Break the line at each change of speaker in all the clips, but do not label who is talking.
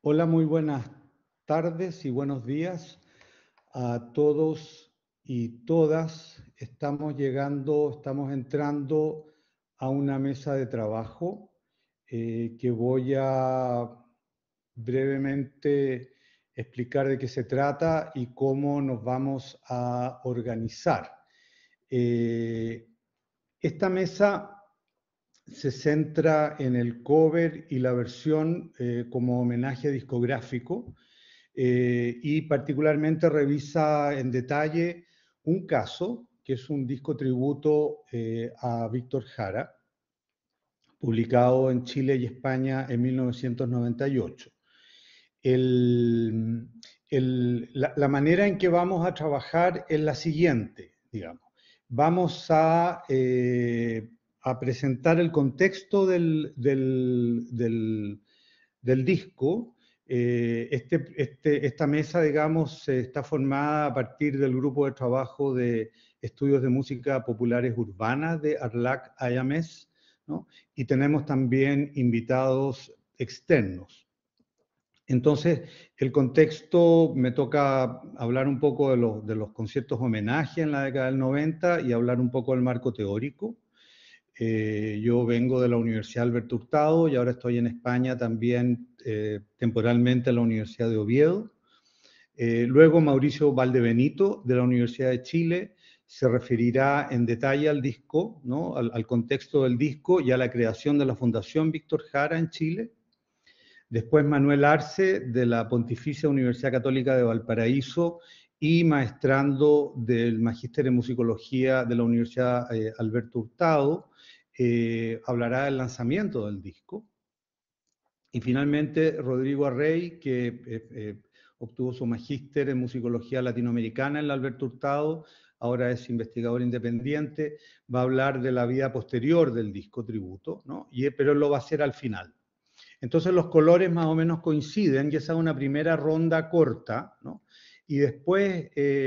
Hola, muy buenas tardes y buenos días a todos y todas. Estamos entrando a una mesa de trabajo que voy a brevemente explicar de qué se trata y cómo nos vamos a organizar. Eh, esta mesa se centra en el cover y la versión como homenaje discográfico y particularmente revisa en detalle un caso que es un disco tributo a Víctor Jara, publicado en Chile y España en 1998. La manera en que vamos a trabajar es la siguiente, digamos. Vamos a presentar el contexto del disco. Esta mesa, digamos, está formada a partir del grupo de trabajo de estudios de música populares urbanas de Arlac Ayames, ¿no? Y tenemos también invitados externos. Entonces, el contexto me toca hablar un poco de los conciertos homenaje en la década del 90 y hablar un poco del marco teórico. Yo vengo de la Universidad Alberto Hurtado y ahora estoy en España también temporalmente en la Universidad de Oviedo. Luego Mauricio Valdebenito de la Universidad de Chile se referirá en detalle al disco, ¿no? al contexto del disco y a la creación de la Fundación Víctor Jara en Chile. Después Manuel Arce, de la Pontificia Universidad Católica de Valparaíso y maestrando del Magíster en Musicología de la Universidad Alberto Hurtado, hablará del lanzamiento del disco. Y finalmente Rodrigo Arrey, que obtuvo su Magíster en Musicología Latinoamericana en la Alberto Hurtado, ahora es investigador independiente, va a hablar de la vida posterior del disco tributo, ¿no? Pero él lo va a hacer al final. Entonces los colores más o menos coinciden y esa es una primera ronda corta, ¿no? Y después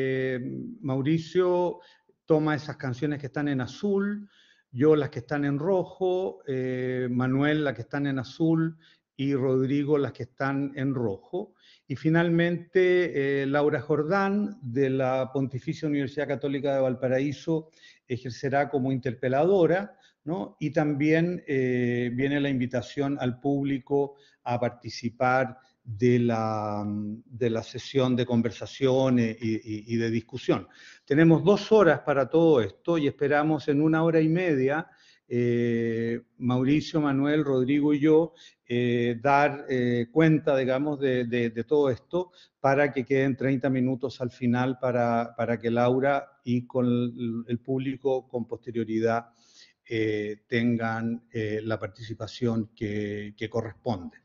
Mauricio toma esas canciones que están en azul, yo las que están en rojo, Manuel las que están en azul y Rodrigo las que están en rojo. Y finalmente Laura Jordán de la Pontificia Universidad Católica de Valparaíso ejercerá como interpeladora, ¿no? Y también viene la invitación al público a participar de la sesión de conversación y de discusión. Tenemos 2 horas para todo esto y esperamos en 1 hora y media, Mauricio, Manuel, Rodrigo y yo, dar cuenta, digamos, de todo esto para que queden 30 minutos al final para que Laura y con el público con posterioridad tengan la participación que corresponde.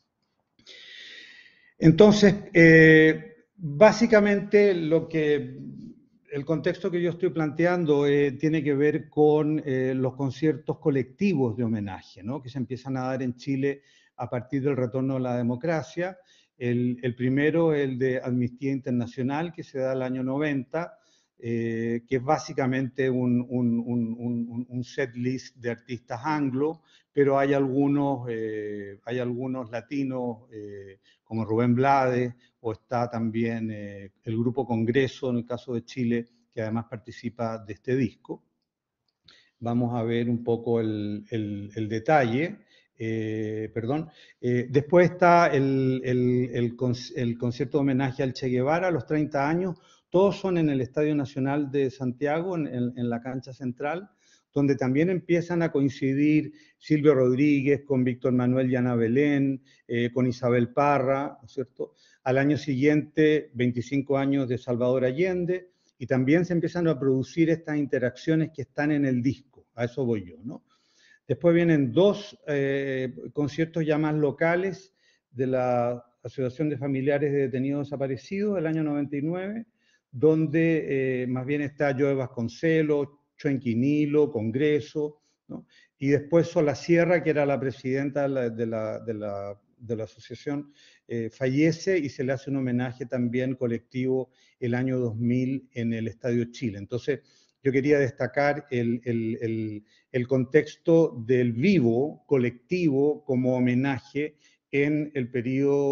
Entonces, básicamente el contexto que yo estoy planteando tiene que ver con los conciertos colectivos de homenaje, ¿no? Que se empiezan a dar en Chile a partir del retorno a la democracia. El primero, el de Amnistía Internacional, que se da el año 90, que es básicamente un set list de artistas anglo, pero hay algunos latinos como Rubén Blades, o está también el Grupo Congreso, en el caso de Chile, que además participa de este disco. Vamos a ver un poco el detalle. Después está el concierto de homenaje al Che Guevara a los 30 años. Todos son en el Estadio Nacional de Santiago, en la cancha central, donde también empiezan a coincidir Silvio Rodríguez con Víctor Manuel y Ana Belén, con Isabel Parra, ¿no es cierto? Al año siguiente, 25 años de Salvador Allende, y también se empiezan a producir estas interacciones que están en el disco, a eso voy yo, ¿no? Después vienen 2 conciertos ya más locales de la Asociación de Familiares de Detenidos Desaparecidos del año 99, donde más bien está Joe Vasconcelos, Chuenquinilo, Congreso, ¿no? Y después Sola Sierra, que era la presidenta de la asociación, fallece y se le hace un homenaje también colectivo el año 2000 en el Estadio Chile. Entonces, yo quería destacar el contexto del vivo colectivo como homenaje en el periodo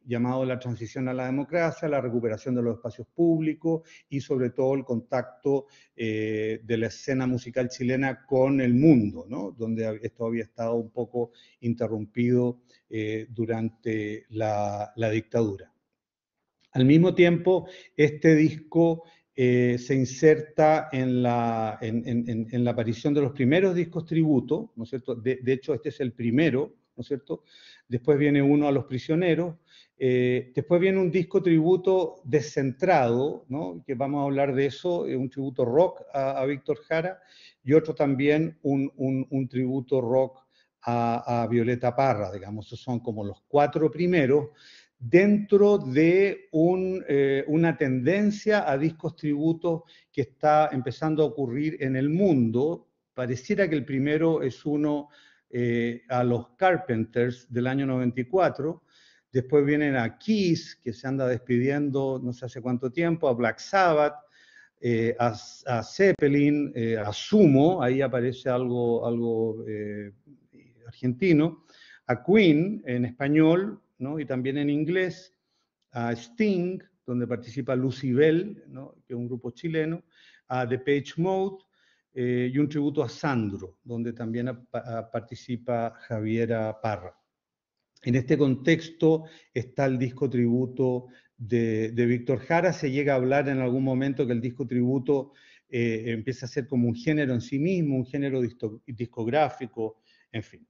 llamado la transición a la democracia, la recuperación de los espacios públicos y sobre todo el contacto de la escena musical chilena con el mundo, ¿no? Donde esto había estado un poco interrumpido durante la dictadura. Al mismo tiempo, este disco se inserta en la aparición de los primeros discos tributo, ¿no es cierto? De hecho, este es el primero, ¿no es cierto? Después viene uno a Los Prisioneros, después viene un disco tributo descentrado, ¿no? Que vamos a hablar de eso, un tributo rock a Víctor Jara, y otro también un tributo rock a Violeta Parra, digamos. Esos son como los 4 primeros, dentro de una tendencia a discos tributos que está empezando a ocurrir en el mundo. Pareciera que el primero es uno a los Carpenters del año 94, después vienen a Kiss, que se anda despidiendo no sé hace cuánto tiempo, a Black Sabbath, a Zeppelin, a Sumo, ahí aparece algo argentino, a Queen en español, ¿no? Y también en inglés, a Sting, donde participa Lucybell, ¿no? Que es un grupo chileno, a Depeche Mode, y un tributo a Sandro, donde también participa Javiera Parra. En este contexto está el disco tributo de Víctor Jara. Se llega a hablar en algún momento que el disco tributo empieza a ser como un género en sí mismo, un género discográfico, en fin.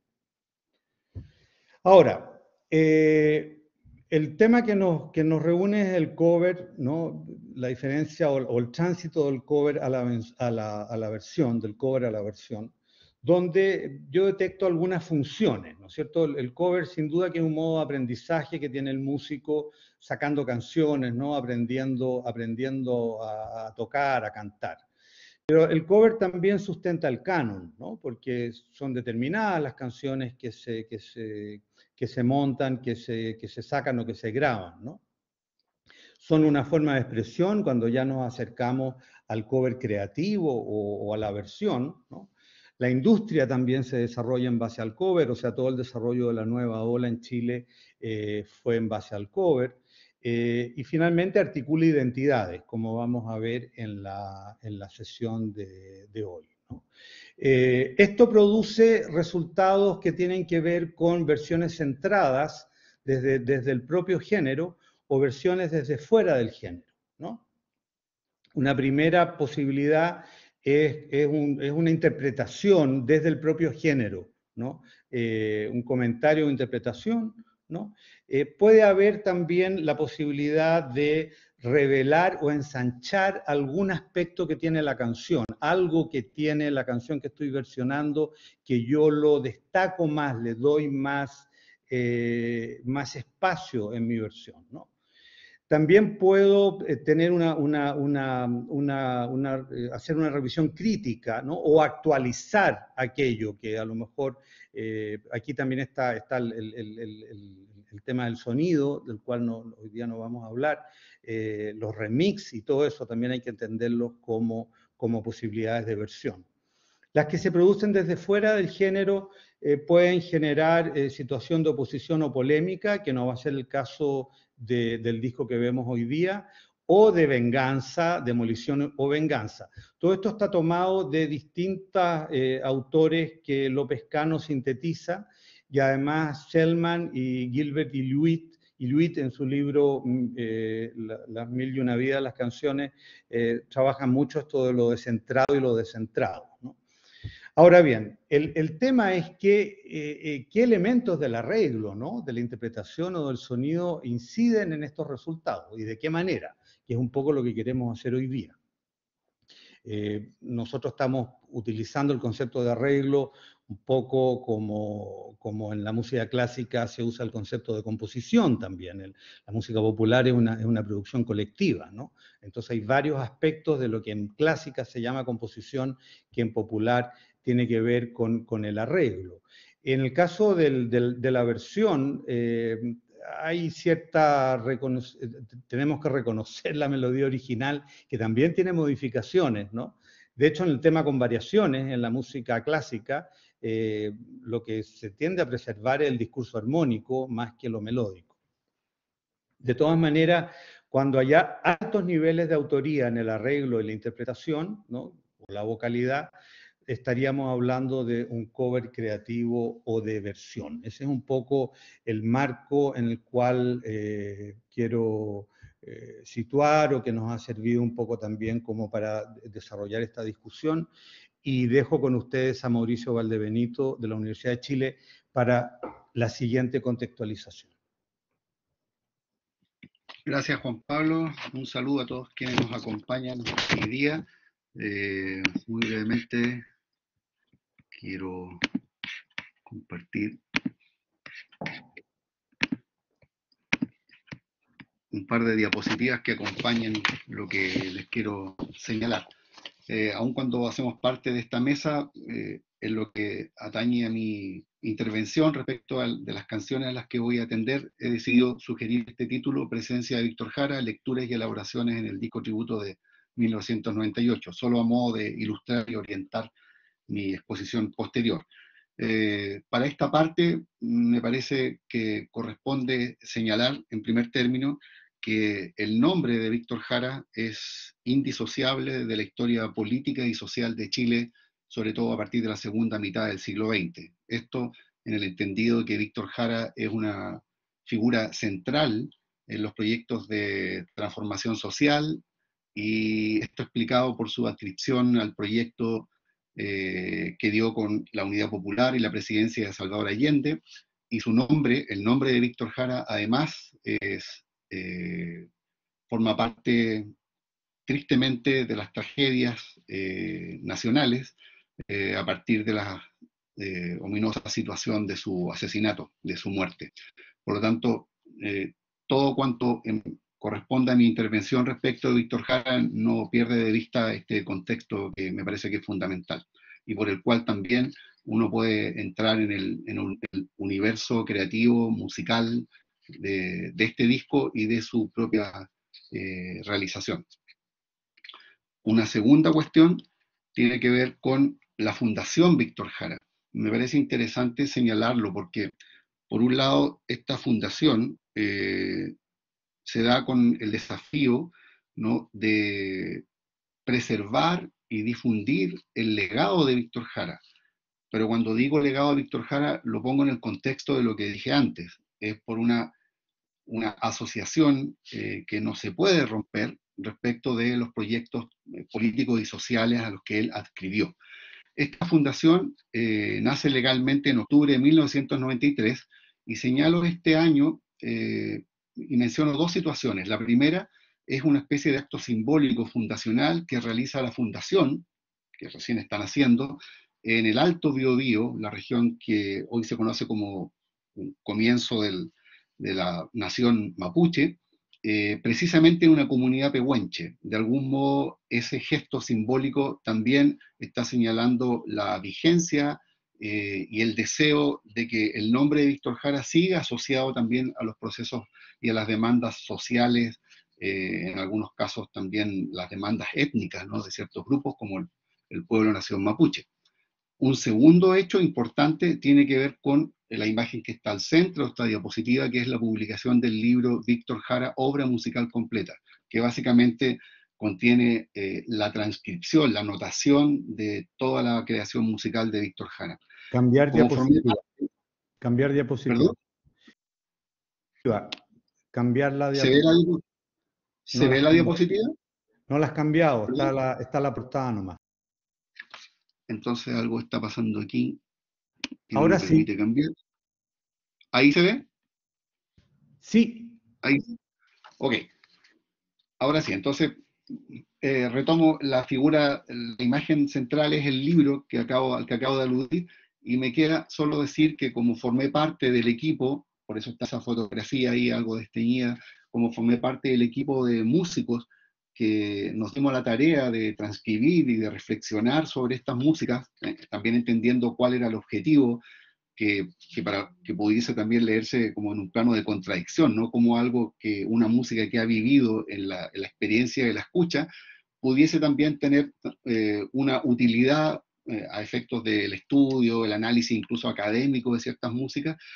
Ahora, el tema que nos reúne es el cover, ¿no? La diferencia o el tránsito del cover a la versión, del cover a la versión, donde yo detecto algunas funciones, ¿no es cierto? El cover sin duda que es un modo de aprendizaje que tiene el músico sacando canciones, ¿no? Aprendiendo a tocar, a cantar. Pero el cover también sustenta el canon, ¿no? Porque son determinadas las canciones que se montan, que se sacan o que se graban, ¿no? Son una forma de expresión cuando ya nos acercamos al cover creativo o a la versión, ¿no? La industria también se desarrolla en base al cover, o sea, todo el desarrollo de la nueva ola en Chile fue en base al cover. Y finalmente articula identidades, como vamos a ver en la sesión de hoy, ¿no? Esto produce resultados que tienen que ver con versiones centradas desde el propio género o versiones desde fuera del género, ¿no? Una primera posibilidad es una interpretación desde el propio género, ¿no? Un comentario o interpretación, ¿no? Puede haber también la posibilidad de revelar o ensanchar algún aspecto que tiene la canción, algo que tiene la canción que estoy versionando, que yo lo destaco más, le doy más espacio en mi versión, ¿no? También puedo tener hacer una revisión crítica, ¿no? O actualizar aquello que a lo mejor, aquí también está el tema del sonido, del cual hoy día no vamos a hablar, los remix y todo eso también hay que entenderlos como posibilidades de versión. Las que se producen desde fuera del género pueden generar situación de oposición o polémica, que no va a ser el caso del disco que vemos hoy día, o de venganza, demolición o venganza. Todo esto está tomado de distintos autores que López Cano sintetiza, y además Shellman y Gilbert y Iluit en su libro Las mil y una vidas, las canciones, trabajan mucho esto de lo descentrado y lo descentrado, ¿no? Ahora bien, el tema es que, qué elementos del arreglo, ¿no? De la interpretación o del sonido inciden en estos resultados y de qué manera, que es un poco lo que queremos hacer hoy día. Nosotros estamos utilizando el concepto de arreglo un poco como en la música clásica se usa el concepto de composición también. La música popular es una producción colectiva, ¿no? Entonces hay varios aspectos de lo que en clásica se llama composición que en popular tiene que ver con el arreglo. En el caso de la versión, hay tenemos que reconocer la melodía original, que también tiene modificaciones, ¿no? De hecho, en el tema con variaciones, en la música clásica, lo que se tiende a preservar es el discurso armónico más que lo melódico. De todas maneras, cuando haya altos niveles de autoría en el arreglo y la interpretación, ¿no? O la vocalidad, estaríamos hablando de un cover creativo o de versión. Ese es un poco el marco en el cual quiero situar, o que nos ha servido un poco también como para desarrollar esta discusión. Y dejo con ustedes a Mauricio Valdebenito de la Universidad de Chile para la siguiente contextualización.
Gracias, Juan Pablo. Un saludo a todos quienes nos acompañan hoy día. Muy brevemente quiero compartir un par de diapositivas que acompañan lo que les quiero señalar. Aun cuando hacemos parte de esta mesa, en lo que atañe a mi intervención respecto de las canciones a las que voy a atender, he decidido sugerir este título: Presencia de Víctor Jara, lecturas y elaboraciones en el disco tributo de 1998, solo a modo de ilustrar y orientar mi exposición posterior. Para esta parte, me parece que corresponde señalar, en primer término, que el nombre de Víctor Jara es indisociable de la historia política y social de Chile, sobre todo a partir de la segunda mitad del siglo XX. Esto en el entendido de que Víctor Jara es una figura central en los proyectos de transformación social, y esto explicado por su adscripción al proyecto que dio con la Unidad Popular y la presidencia de Salvador Allende, y su nombre, el nombre de Víctor Jara, además, forma parte tristemente de las tragedias nacionales a partir de la ominosa situación de su asesinato, de su muerte. Por lo tanto, todo cuanto corresponde a mi intervención respecto de Víctor Jara no pierde de vista este contexto que me parece que es fundamental, y por el cual también uno puede entrar en el universo creativo, musical de este disco y de su propia realización. Una segunda cuestión tiene que ver con la Fundación Víctor Jara. Me parece interesante señalarlo porque, por un lado, esta fundación se da con el desafío, ¿no?, de preservar y difundir el legado de Víctor Jara. Pero cuando digo legado de Víctor Jara, lo pongo en el contexto de lo que dije antes. Es por una asociación que no se puede romper respecto de los proyectos políticos y sociales a los que él adscribió. Esta fundación nace legalmente en octubre de 1993, y señalo este año y menciono dos situaciones. La primera es una especie de acto simbólico fundacional que realiza la fundación, que recién están haciendo, en el Alto Biobío, la región que hoy se conoce como un comienzo de la nación mapuche, precisamente en una comunidad pehuenche. De algún modo, ese gesto simbólico también está señalando la vigencia y el deseo de que el nombre de Víctor Jara siga asociado también a los procesos y a las demandas sociales, en algunos casos también las demandas étnicas, ¿no?, de ciertos grupos como el pueblo nación mapuche. Un segundo hecho importante tiene que ver con la imagen que está al centro de esta diapositiva, que es la publicación del libro Víctor Jara, obra musical completa, que básicamente contiene la transcripción, la notación de toda la creación musical de Víctor Jara.
Cambiar diapositiva. Cambiar diapositiva.
¿Perdón?
Cambiar la
diapositiva. ¿Se ve la diapositiva?
No la has cambiado, está la portada nomás.
Entonces algo está pasando aquí que
ahora
no me permite cambiar. ¿Ahí se ve?
Sí.
Ahí. Ok. Ahora sí, entonces retomo la figura, la imagen central es el libro al que acabo de aludir, y me queda solo decir que como formé parte del equipo, por eso está esa fotografía ahí algo desteñida, como formé parte del equipo de músicos que nos dimos la tarea de transcribir y de reflexionar sobre estas músicas, también entendiendo cuál era el objetivo, para que pudiese también leerse como en un plano de contradicción, ¿no? Como algo que una música que ha vivido en la experiencia de la escucha pudiese también tener una utilidad a efectos del estudio, el análisis incluso académico de ciertas músicas,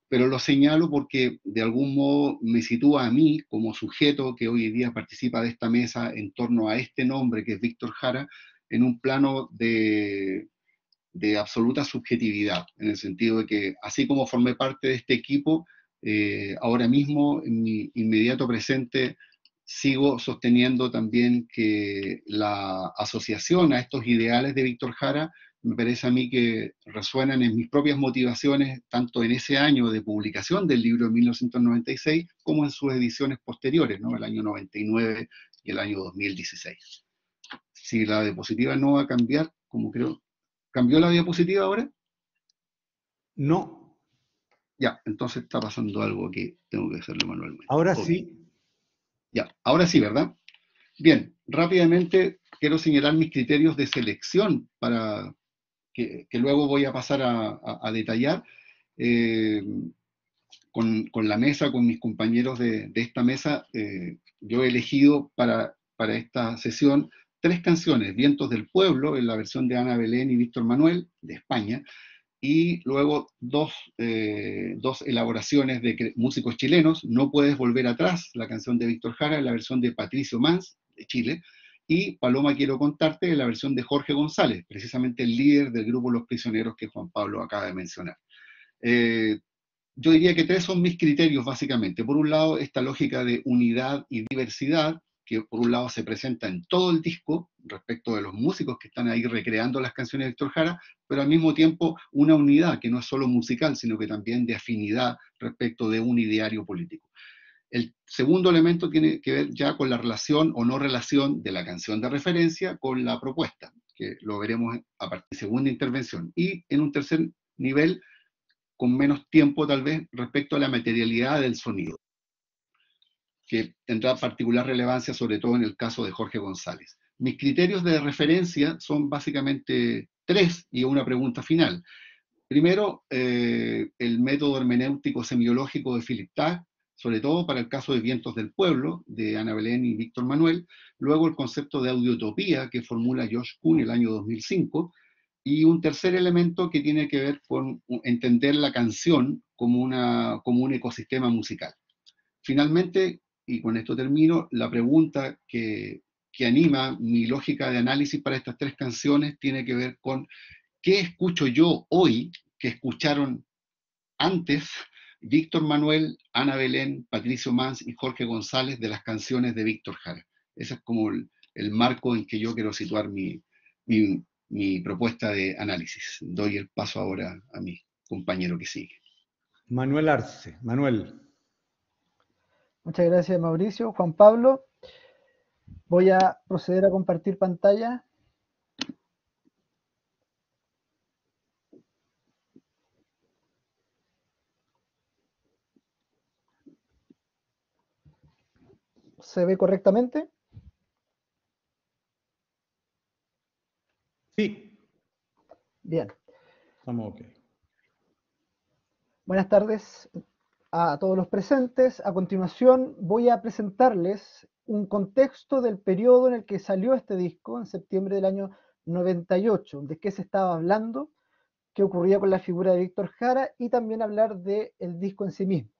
pero lo señalo porque de algún modo me sitúa a mí como sujeto que hoy día participa de esta mesa en torno a este nombre que es Víctor Jara, en un plano de absoluta subjetividad, en el sentido de que así como formé parte de este equipo, ahora mismo en mi inmediato presente sigo sosteniendo también que la asociación a estos ideales de Víctor Jara me parece a mí que resuenan en mis propias motivaciones, tanto en ese año de publicación del libro de 1996, como en sus ediciones posteriores, ¿no? El año 99 y el año 2016. Si la diapositiva no va a cambiar, como creo, ¿cambió la diapositiva ahora?
No.
Ya, entonces está pasando algo que tengo que hacerlo manualmente.
Ahora
Ok.
sí.
Ya, ahora sí, ¿verdad? Bien, rápidamente quiero señalar mis criterios de selección para que luego voy a pasar a detallar eh, con la mesa, con mis compañeros de esta mesa. Yo he elegido para esta sesión 3 canciones: Vientos del Pueblo, en la versión de Ana Belén y Víctor Manuel, de España, y luego dos elaboraciones de músicos chilenos: No puedes volver atrás, la canción de Víctor Jara, en la versión de Patricio Mans, de Chile, y Paloma quiero contarte, en la versión de Jorge González, precisamente el líder del grupo Los Prisioneros que Juan Pablo acaba de mencionar. Yo diría que 3 son mis criterios básicamente. Por un lado, esta lógica de unidad y diversidad, que por un lado se presenta en todo el disco respecto de los músicos que están ahí recreando las canciones de Héctor Jara, pero al mismo tiempo una unidad que no es solo musical, sino que también de afinidad respecto de un ideario político. El segundo elemento tiene que ver ya con la relación o no relación de la canción de referencia con la propuesta, que lo veremos a partir de la segunda intervención. Y en un tercer nivel, con menos tiempo tal vez, respecto a la materialidad del sonido, que tendrá particular relevancia sobre todo en el caso de Jorge González. Mis criterios de referencia son básicamente 3 y una pregunta final. Primero, el método hermenéutico semiológico de Philip Tagg, sobre todo para el caso de Vientos del Pueblo, de Ana Belén y Víctor Manuel. Luego, el concepto de audiotopía que formula Josh Kuhn el año 2005. Y un tercer elemento que tiene que ver con entender la canción como un ecosistema musical. Finalmente, y con esto termino, la pregunta que anima mi lógica de análisis para estas 3 canciones tiene que ver con qué escucho yo hoy que escucharon antes Víctor Manuel, Ana Belén, Patricio Mans y Jorge González de las canciones de Víctor Jara. Ese es como el marco en que yo quiero situar mi propuesta de análisis. Doy el paso ahora a mi compañero que sigue.
Manuel Arce. Manuel.
Muchas gracias, Mauricio. Juan Pablo, voy a proceder a compartir pantalla. ¿Se ve correctamente?
Sí.
Bien.
Estamos ok.
Buenas tardes a todos los presentes. A continuación voy a presentarles un contexto del periodo en el que salió este disco, en septiembre del año 98, de qué se estaba hablando, qué ocurría con la figura de Víctor Jara y también hablar del disco en sí mismo.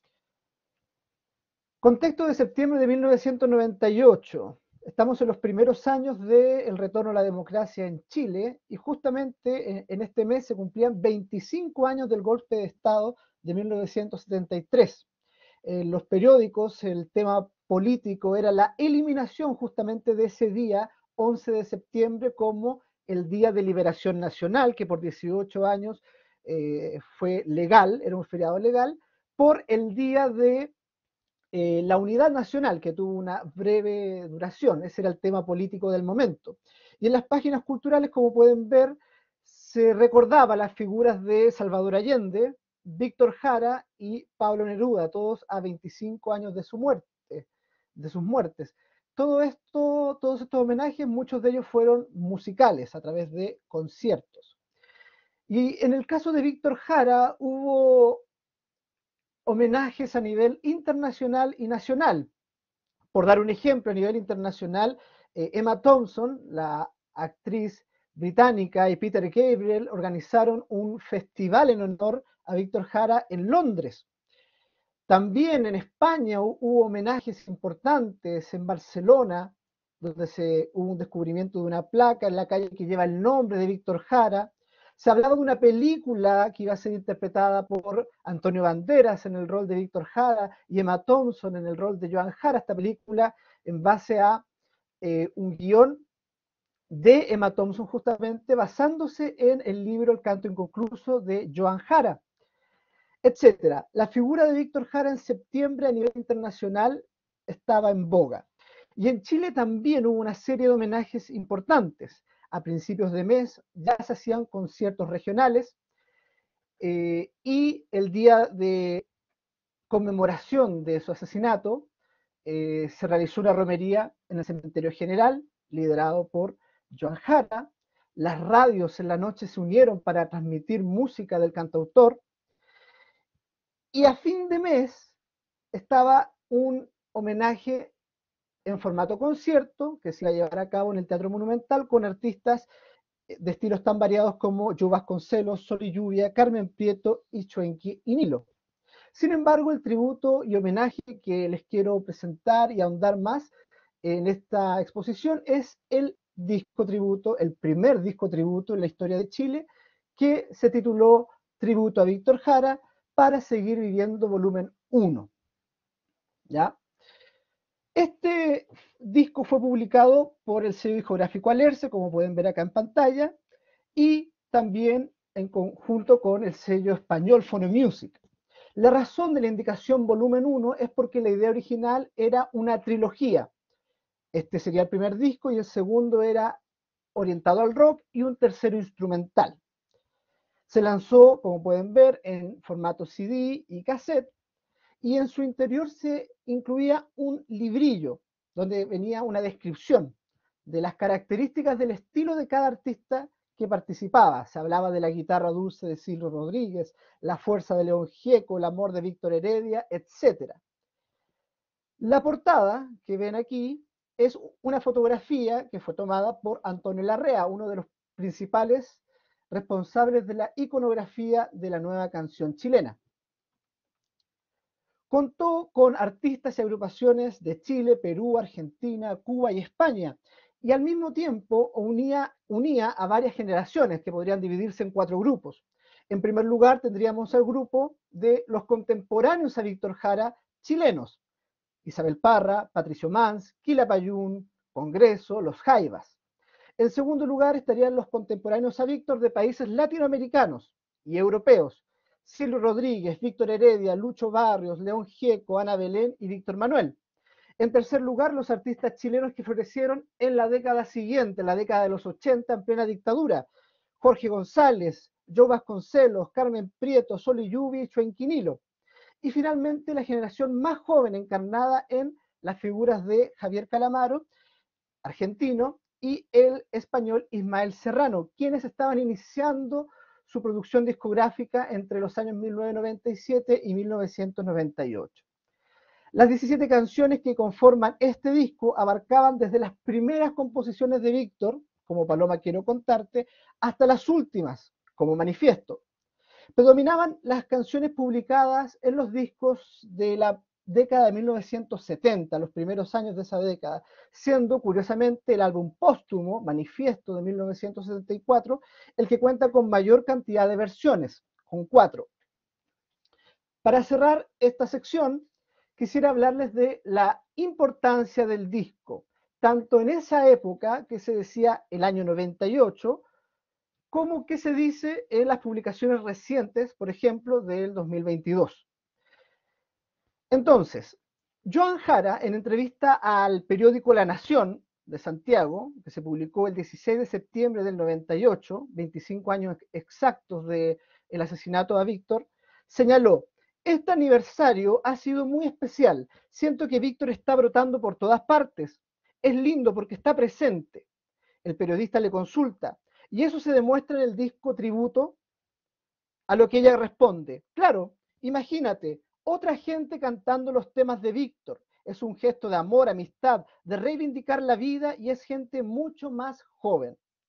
Contexto de septiembre de 1998. Estamos en los primeros años del retorno a la democracia en Chile y justamente en este mes se cumplían 25 años del golpe de Estado de 1973. En los periódicos el tema político era la eliminación justamente de ese día 11 de septiembre como el Día de Liberación Nacional, que por 18 años fue legal, era un feriado legal, por el Día de la unidad nacional, que tuvo una breve duración. Ese era el tema político del momento. Y en las páginas culturales, como pueden ver, se recordaba las figuras de Salvador Allende, Víctor Jara y Pablo Neruda, todos a 25 años de su muerte, de sus muertes. Todo esto, todos estos homenajes, muchos de ellos fueron musicales a través de conciertos. Y en el caso de Víctor Jara hubo homenajes a nivel internacional y nacional. Por dar un ejemplo, a nivel internacional, Emma Thompson, la actriz británica y Peter Gabriel organizaron un festival en honor a Víctor Jara en Londres. También en España hubo homenajes importantes en Barcelona, donde hubo un descubrimiento de una placa en la calle que lleva el nombre de Víctor Jara. Se hablaba de una película que iba a ser interpretada por Antonio Banderas en el rol de Víctor Jara y Emma Thompson en el rol de Joan Jara. Esta película en base a un guión de Emma Thompson, justamente basándose en el libro El canto inconcluso de Joan Jara, etcétera. La figura de Víctor Jara en septiembre a nivel internacional estaba en boga. Y en Chile también hubo una serie de homenajes importantes. A principios de mes ya se hacían conciertos regionales y el día de conmemoración de su asesinato se realizó una romería en el Cementerio General, liderado por Joan Jara. Las radios en la noche se unieron para transmitir música del cantautor. Y a fin de mes estaba un homenaje en formato concierto que se iba a llevar a cabo en el Teatro Monumental con artistas de estilos tan variados como Joe Vasconcelos, Sol y Lluvia, Carmen Prieto y Chuenqui y Nilo. Sin embargo, el tributo y homenaje que les quiero presentar y ahondar más en esta exposición es el disco tributo, el primer disco tributo en la historia de Chile, que se tituló Tributo a Víctor Jara, para seguir viviendo volumen 1. ¿Ya? Este disco fue publicado por el sello discográfico Alerce, como pueden ver acá en pantalla, y también en conjunto con el sello español Phonomusic. La razón de la indicación volumen 1 es porque la idea original era una trilogía. Este sería el primer disco y el segundo era orientado al rock y un tercero instrumental. Se lanzó, como pueden ver, en formato CD y cassette, y en su interior se incluía un librillo donde venía una descripción de las características del estilo de cada artista que participaba. Se hablaba de la guitarra dulce de Silvio Rodríguez, la fuerza de León Gieco, el amor de Víctor Heredia, etc. La portada que ven aquí es una fotografía que fue tomada por Antonio Larrea, uno de los principales responsables de la iconografía de la nueva canción chilena. Contó con artistas y agrupaciones de Chile, Perú, Argentina, Cuba y España, y al mismo tiempo unía a varias generaciones que podrían dividirse en 4 grupos. En primer lugar tendríamos al grupo de los contemporáneos a Víctor Jara chilenos: Isabel Parra, Patricio Mans, Quilapayún, Congreso, Los Jaivas. En segundo lugar estarían los contemporáneos a Víctor de países latinoamericanos y europeos: Silvio Rodríguez, Víctor Heredia, Lucho Barrios, León Gieco, Ana Belén y Víctor Manuel. En tercer lugar, los artistas chilenos que florecieron en la década siguiente, la década de los 80, en plena dictadura: Jorge González, Joe Vasconcelos, Carmen Prieto, Sol y Lluvia y Chuenqui Nilo. Y finalmente la generación más joven, encarnada en las figuras de Javier Calamaro, argentino, y el español Ismael Serrano, quienes estaban iniciando su producción discográfica entre los años 1997 y 1998. Las 17 canciones que conforman este disco abarcaban desde las primeras composiciones de Víctor, como Paloma Quiero Contarte, hasta las últimas, como Manifiesto. Predominaban las canciones publicadas en los discos de la década de 1970, los primeros años de esa década, siendo curiosamente el álbum póstumo, Manifiesto, de 1974, el que cuenta con mayor cantidad de versiones, con 4. Para cerrar esta sección, quisiera hablarles de la importancia del disco, tanto en esa época, que se decía el año 98, como que se dice en las publicaciones recientes, por ejemplo, del 2022. Entonces, Joan Jara, en entrevista al periódico La Nación de Santiago, que se publicó el 16 de septiembre del 98, 25 años exactos del asesinato a Víctor, señaló: este aniversario ha sido muy especial. Siento que Víctor está brotando por todas partes. Es lindo porque está presente. El periodista le consulta: y eso se demuestra en el disco tributo. A lo que ella responde: claro, imagínate, otra gente cantando los temas de Víctor. Es un gesto de amor, amistad, de reivindicar la vida, y es gente mucho más joven.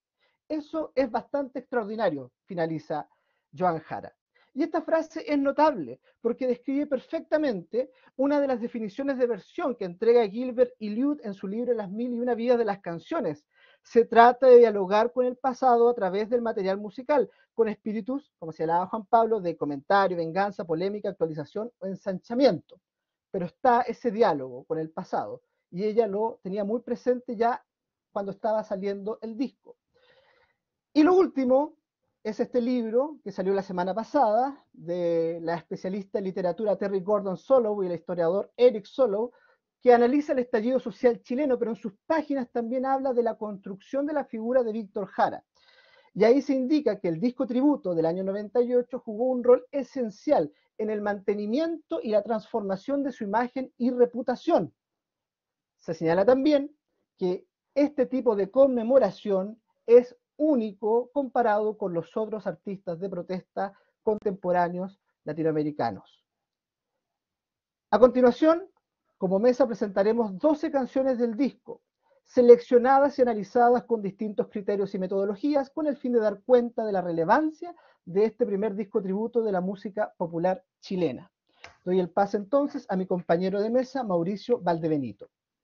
Eso es bastante extraordinario, finaliza Joan Jara. Y esta frase es notable porque describe perfectamente una de las definiciones de versión que entrega Gilbert Elliot en su libro Las mil y una vidas de las canciones. Se trata de dialogar con el pasado a través del material musical, con espíritus, como señalaba Juan Pablo, de comentario, venganza, polémica, actualización o ensanchamiento. Pero está ese diálogo con el pasado y ella lo tenía muy presente ya cuando estaba saliendo el disco. Y lo último es este libro que salió la semana pasada de la especialista en literatura Terry Gordon Sollow y el historiador Eric Sollow, que analiza el estallido social chileno, pero en sus páginas también habla de la construcción de la figura de Víctor Jara. Y ahí se indica que el disco tributo del año 98 jugó un rol esencial en el mantenimiento y la transformación de su imagen y reputación. Se señala también que este tipo de conmemoración es único comparado con los otros artistas de protesta contemporáneos latinoamericanos. A continuación, como mesa presentaremos 12 canciones del disco, seleccionadas y analizadas con distintos criterios y metodologías con el fin de dar cuenta de la relevancia de este primer disco tributo de la música popular chilena. Doy el pase entonces a mi compañero de mesa, Mauricio Valdebenito.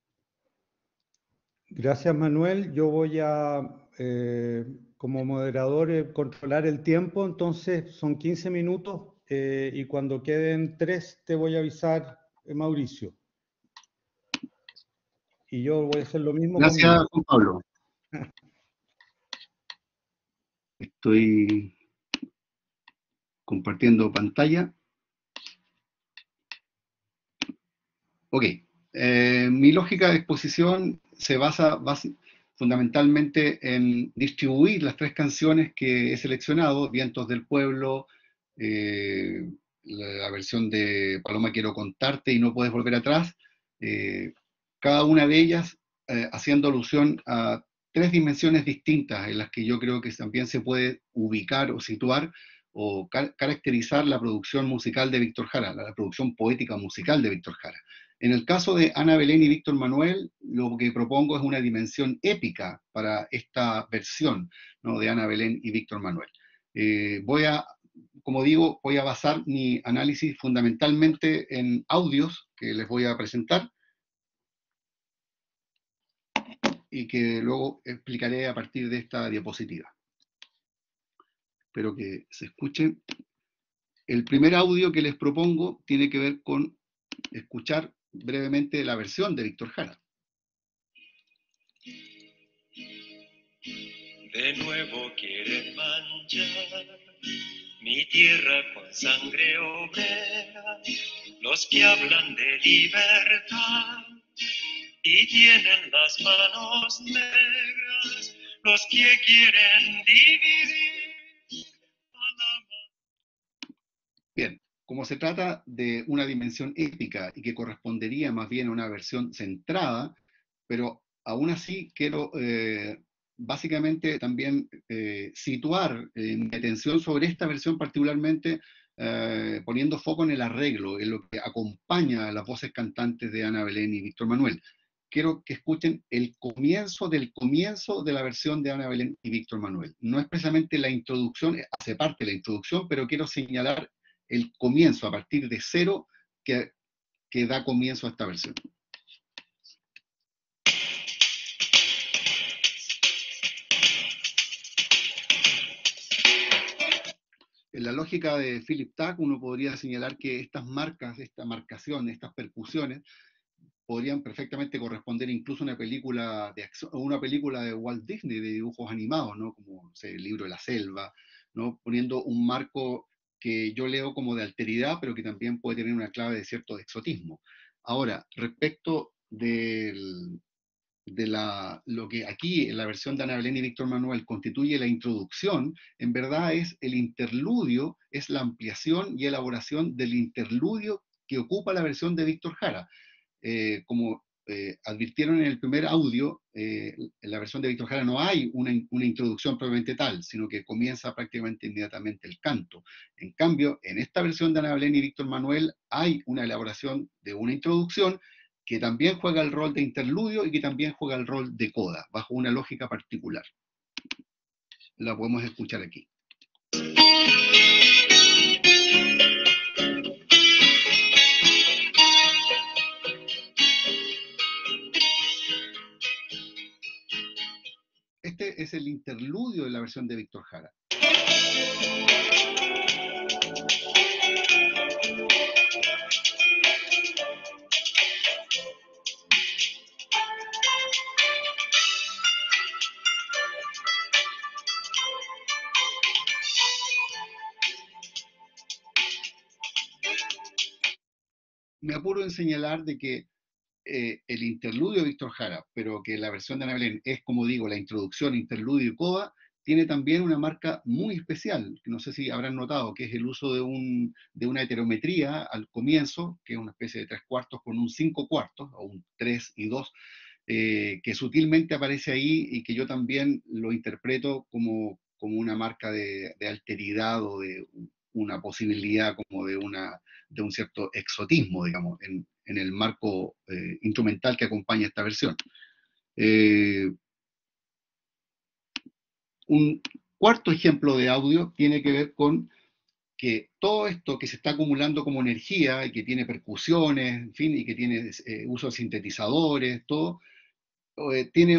Gracias, Manuel. Yo voy a, como moderador, controlar el tiempo, entonces son 15 minutos y cuando queden 3 te voy a avisar, Mauricio. Y yo voy a hacer lo mismo.
Gracias, Juan Pablo. Estoy compartiendo pantalla. Ok. Mi lógica de exposición se basa fundamentalmente en distribuir las 3 canciones que he seleccionado, Vientos del Pueblo, la versión de Paloma Quiero Contarte y No Puedes Volver Atrás, cada una de ellas haciendo alusión a 3 dimensiones distintas en las que yo creo que también se puede ubicar o situar o caracterizar la producción musical de Víctor Jara, la producción poética musical de Víctor Jara. En el caso de Ana Belén y Víctor Manuel, lo que propongo es una dimensión épica para esta versión, ¿no?, de Ana Belén y Víctor Manuel. Como digo, voy a basar mi análisis fundamentalmente en audios que les voy a presentar y que luego explicaré a partir de esta diapositiva. Espero que se escuche. El primer audio que les propongo tiene que ver con escuchar brevemente la versión de Víctor Jara.
De nuevo quieren manchar mi tierra con sangre obrera, los que hablan de libertad y tienen las manos negras, los que quieren dividir a la...
Bien. Como se trata de una dimensión épica y que correspondería más bien a una versión centrada, pero aún así quiero básicamente también situar mi atención sobre esta versión particularmente poniendo foco en el arreglo, en lo que acompaña a las voces cantantes de Ana Belén y Víctor Manuel. Quiero que escuchen el comienzo de la versión de Ana Belén y Víctor Manuel. No es precisamente la introducción, hace parte de la introducción, pero quiero señalar el comienzo, a partir de 0, que da comienzo a esta versión. En la lógica de Philip Tack, uno podría señalar que estas marcas, esta marcación, estas percusiones, podrían perfectamente corresponder incluso a una película de acción, o una película de Walt Disney de dibujos animados, ¿no? Como, no sé, El Libro de la Selva, ¿no?, poniendo un marco que yo leo como de alteridad, pero que también puede tener una clave de cierto exotismo. Ahora, respecto de lo que aquí en la versión de Ana Belén y Víctor Manuel constituye la introducción, en verdad es el interludio, es la ampliación y elaboración del interludio que ocupa la versión de Víctor Jara. Como advirtieron en el primer audio, en la versión de Víctor Jara no hay una introducción propiamente tal, sino que comienza prácticamente inmediatamente el canto. En cambio, en esta versión de Ana Belén y Víctor Manuel hay una elaboración de una introducción que también juega el rol de interludio y que también juega el rol de coda, bajo una lógica particular. la podemos escuchar aquí. Este es el interludio de la versión de Víctor Jara. Me apuro en señalar de que el interludio de Víctor Jara, pero que la versión de Ana Belén es, como digo, la introducción, interludio y coda, tiene también una marca muy especial, que no sé si habrán notado, que es el uso de una heterometría al comienzo, que es una especie de 3/4 con un 5/4, o un 3 y 2, que sutilmente aparece ahí y que yo también lo interpreto como una marca de alteridad o de una posibilidad como de un cierto exotismo, digamos, en el marco instrumental que acompaña esta versión. Un cuarto ejemplo de audio tiene que ver con que todo esto que se está acumulando como energía y que tiene percusiones, en fin, y que tiene uso de sintetizadores, todo, tiene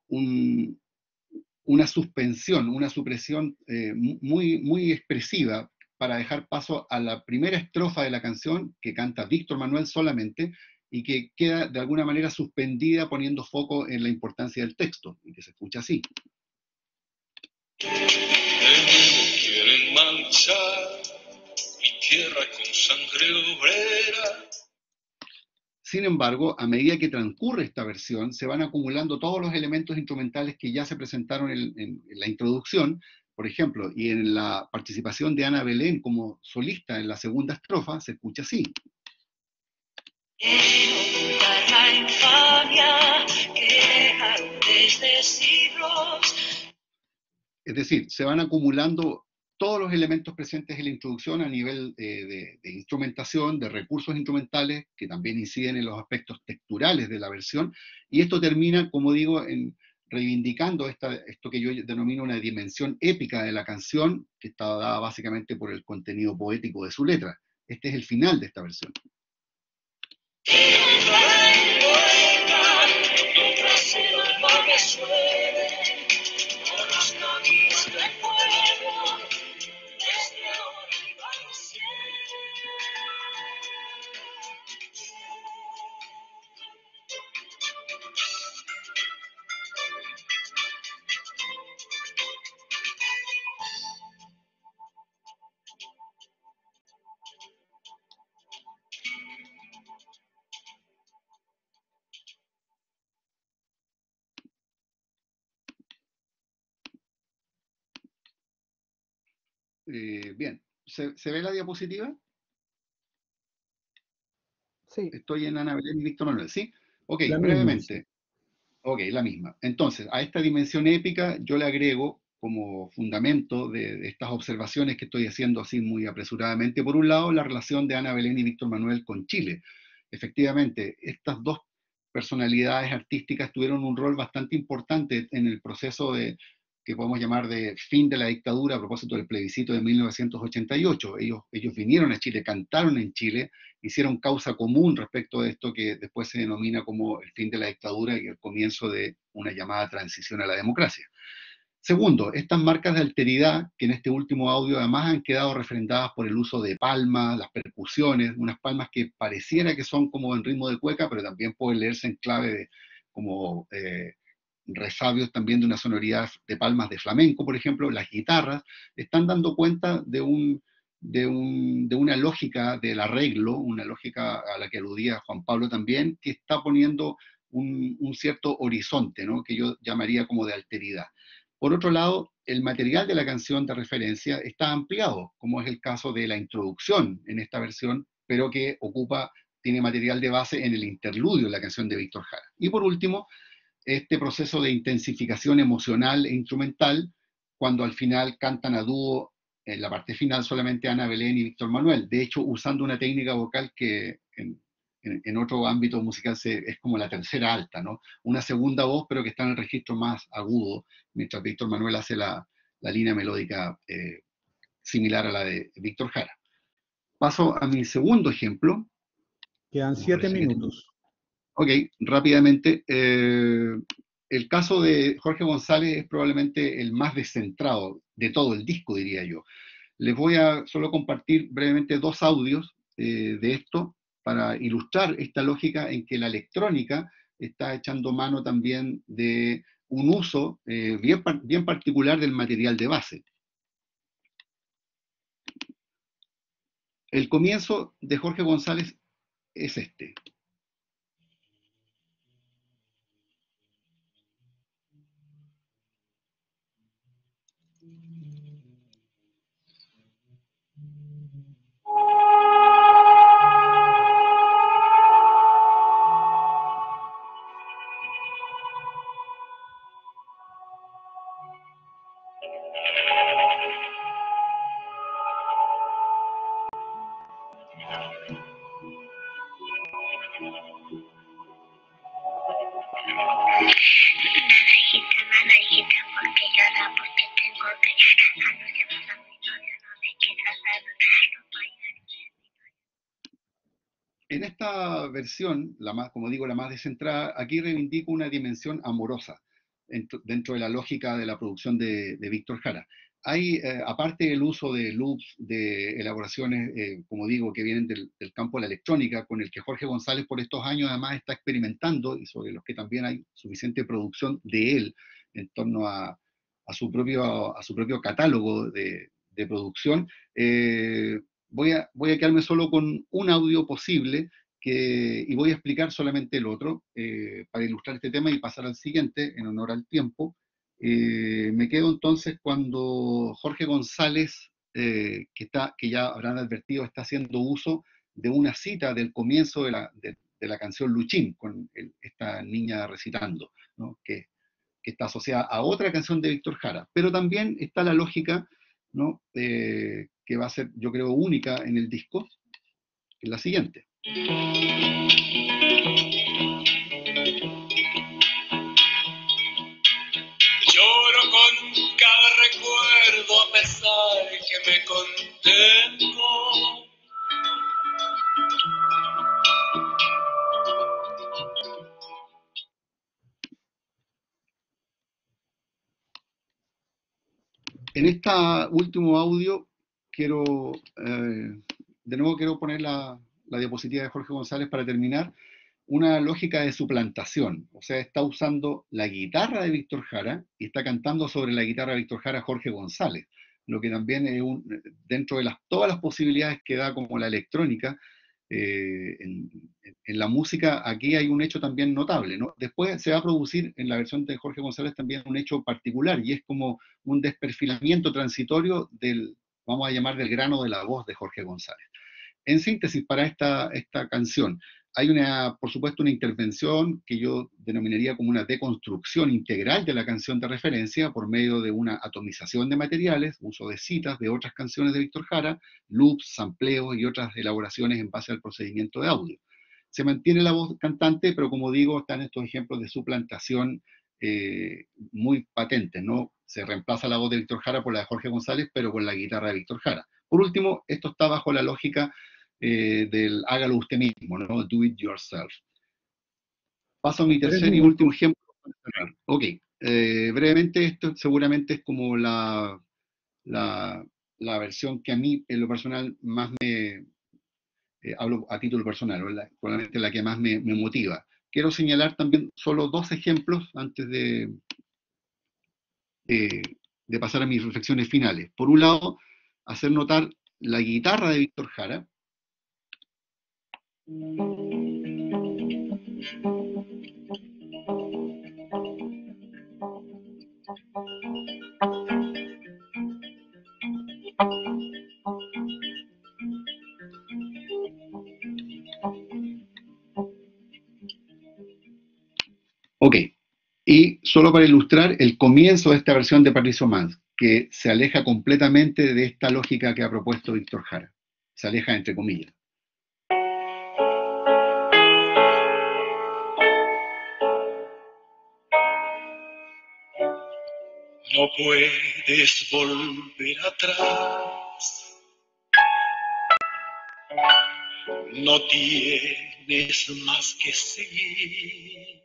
una suspensión, una supresión muy expresiva para dejar paso a la primera estrofa de la canción que canta Víctor Manuel solamente y que queda de alguna manera suspendida poniendo foco en la importancia del texto y que se escucha así.
Quieren manchar mi tierra con sangre obrera.
Sin embargo, a medida que transcurre esta versión, se van acumulando todos los elementos instrumentales que ya se presentaron en la introducción, por ejemplo, y en la participación de Ana Belén como solista en la segunda estrofa, se escucha así.
La infamia que dejaron desde siglos.
Es decir, se van acumulando todos los elementos presentes en la introducción a nivel de instrumentación, de recursos instrumentales, que también inciden en los aspectos texturales de la versión, y esto termina, como digo, reivindicando esto que yo denomino una dimensión épica de la canción, que está dada básicamente por el contenido poético de su letra. Este es el final de esta versión. Bien, ¿se ve la diapositiva?
Sí.
Estoy en Ana Belén y Víctor Manuel, ¿sí? Ok,
La
brevemente.
misma, sí.
Ok, la misma. Entonces, a esta dimensión épica yo le agrego como fundamento de estas observaciones que estoy haciendo así muy apresuradamente, por un lado, la relación de Ana Belén y Víctor Manuel con Chile. Efectivamente, estas dos personalidades artísticas tuvieron un rol bastante importante en el proceso que podemos llamar de fin de la dictadura a propósito del plebiscito de 1988. Ellos vinieron a Chile, cantaron en Chile, hicieron causa común respecto de esto que después se denomina como el fin de la dictadura y el comienzo de una llamada transición a la democracia. Segundo, estas marcas de alteridad, que en este último audio además han quedado refrendadas por el uso de palmas, las percusiones, unas palmas que pareciera que son como en ritmo de cueca, pero también pueden leerse en clave de como resabios también de una sonoridad de palmas de flamenco, por ejemplo. Las guitarras están dando cuenta de una lógica del arreglo, una lógica a la que aludía Juan Pablo también, que está poniendo un cierto horizonte, ¿no? Que yo llamaría como de alteridad. Por otro lado, el material de la canción de referencia está ampliado, como es el caso de la introducción en esta versión, pero que tiene material de base en el interludio de la canción de Víctor Jara. Y por último, este proceso de intensificación emocional e instrumental, cuando al final cantan a dúo, en la parte final solamente Ana Belén y Víctor Manuel, de hecho usando una técnica vocal que en otro ámbito musical es como la tercera alta, ¿no? Una segunda voz, pero que está en el registro más agudo, mientras Víctor Manuel hace la línea melódica similar a la de Víctor Jara. Paso a mi segundo ejemplo.
Quedan 7 minutos.
Ok, rápidamente. El caso de Jorge González es probablemente el más descentrado de todo el disco, diría yo. Les voy a solo compartir brevemente 2 audios de esto para ilustrar esta lógica en que la electrónica está echando mano también de un uso bien particular del material de base. El comienzo de Jorge González es este. En esta versión, como digo, la más descentrada, aquí reivindico una dimensión amorosa dentro de la lógica de la producción de Víctor Jara. Hay, aparte del uso de loops, de elaboraciones, como digo, que vienen del campo de la electrónica, con el que Jorge González por estos años además está experimentando, y sobre los que también hay suficiente producción de él en torno a su propio catálogo de producción, voy a quedarme solo con un audio posible y voy a explicar solamente el otro para ilustrar este tema y pasar al siguiente en honor al tiempo. Me quedo entonces cuando Jorge González, que ya habrán advertido, está haciendo uso de una cita del comienzo de la canción Luchín, con esta niña recitando, ¿no? que está asociada a otra canción de Víctor Jara. Pero también está la lógica, ¿no? Que va a ser, yo creo, única en el disco, es la siguiente.
Lloro con cada recuerdo a pesar que me contengo.
En este último audio de nuevo quiero poner la diapositiva de Jorge González para terminar, una lógica de suplantación, o sea, está usando la guitarra de Víctor Jara y está cantando sobre la guitarra de Víctor Jara Jorge González, lo que también es dentro de todas las posibilidades que da como la electrónica, en la música, aquí hay un hecho también notable, ¿no? Después se va a producir en la versión de Jorge González también un hecho particular, y es como un desperfilamiento transitorio vamos a llamar, del grano de la voz de Jorge González. En síntesis, para esta canción, hay por supuesto, una intervención que yo denominaría como una deconstrucción integral de la canción de referencia por medio de una atomización de materiales, uso de citas de otras canciones de Víctor Jara, loops, sampleos y otras elaboraciones en base al procedimiento de audio. Se mantiene la voz cantante, pero como digo, están estos ejemplos de suplantación muy patentes, ¿no? Se reemplaza la voz de Víctor Jara por la de Jorge González, pero con la guitarra de Víctor Jara. Por último, esto está bajo la lógica del hágalo usted mismo, ¿no? Do it yourself. Paso a mi tercer y último ejemplo. Ok, brevemente, esto seguramente es como la versión que a mí, en lo personal, más hablo a título personal, probablemente la que más me motiva. Quiero señalar también solo 2 ejemplos antes de pasar a mis reflexiones finales. Por un lado, hacer notar la guitarra de Víctor Jara. Ok, y solo para ilustrar el comienzo de esta versión de Patricio Mans, que se aleja completamente de esta lógica que ha propuesto Víctor Jara. Se aleja entre comillas.
No puedes volver atrás. No tienes más que seguir.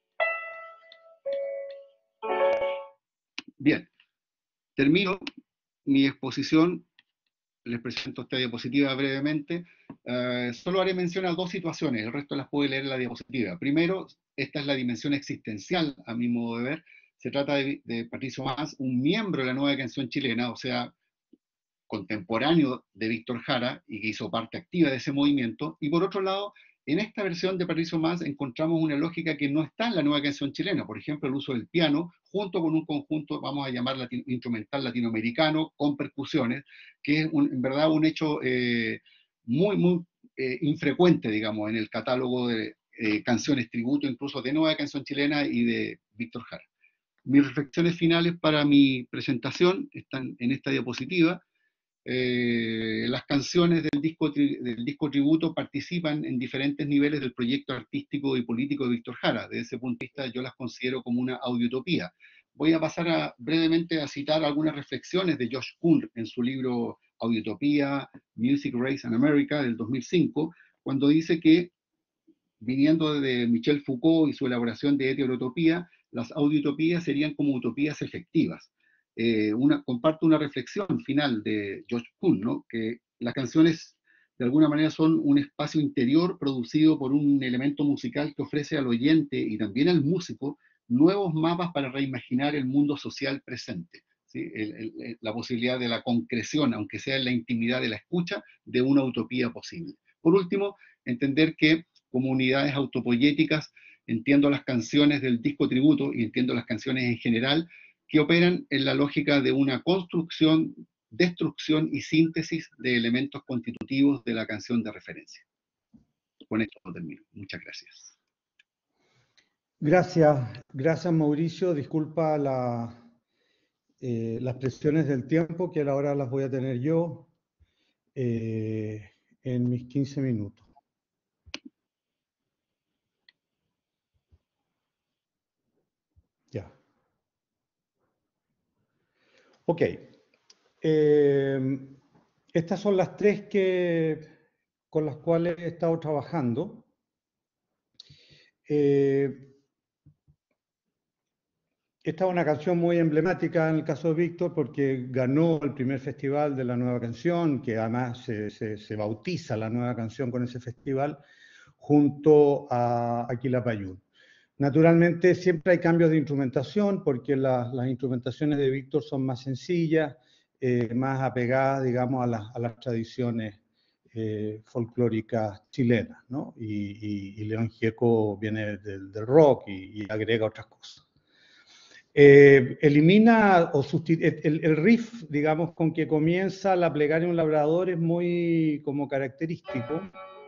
Bien, termino mi exposición. Les presento esta diapositiva brevemente. Solo haré mención a dos situaciones, el resto las puede leer en la diapositiva. Primero, esta es la dimensión existencial, a mi modo de ver. Se trata de Patricio Mas, un miembro de la nueva canción chilena, o sea, contemporáneo de Víctor Jara, y que hizo parte activa de ese movimiento. Y por otro lado, en esta versión de Patricio Mas encontramos una lógica que no está en la nueva canción chilena. Por ejemplo, el uso del piano, junto con un conjunto, vamos a llamar instrumental latinoamericano, con percusiones, que es en verdad un hecho muy infrecuente, digamos, en el catálogo de canciones tributo, incluso de nueva canción chilena y de Víctor Jara. Mis reflexiones finales para mi presentación están en esta diapositiva. Las canciones del disco tributo participan en diferentes niveles del proyecto artístico y político de Víctor Jara. Desde ese punto de vista yo las considero como una audiotopía. Voy a pasar brevemente a citar algunas reflexiones de Josh Kuhn en su libro Audiotopía, Music, Race and America del 2005, cuando dice que, viniendo de Michel Foucault y su elaboración de heterotopía, las audiotopías serían como utopías efectivas. Comparto una reflexión final de Josh Kuhn, ¿no? Que las canciones de alguna manera son un espacio interior producido por un elemento musical que ofrece al oyente y también al músico nuevos mapas para reimaginar el mundo social presente. ¿Sí? La posibilidad de la concreción, aunque sea en la intimidad de la escucha, de una utopía posible. Por último, entender que como unidades autopoyéticas entiendo las canciones del disco tributo y entiendo las canciones en general que operan en la lógica de una construcción, destrucción y síntesis de elementos constitutivos de la canción de referencia. Con esto termino. Muchas gracias.
Gracias Mauricio. Disculpa las presiones del tiempo, que ahora las voy a tener yo en mis 15 minutos. Ya. Ok. Estas son las tres con las cuales he estado trabajando. Esta es una canción muy emblemática en el caso de Víctor porque ganó el primer festival de la nueva canción, que además se bautiza la nueva canción con ese festival, junto a Quilapayún. Naturalmente siempre hay cambios de instrumentación porque las instrumentaciones de Víctor son más sencillas, más apegadas, digamos, a las tradiciones folclóricas chilenas, ¿no? Y León Gieco viene del rock y agrega otras cosas. Elimina o el riff, digamos, con que comienza la plegaria de un labrador es muy como característico.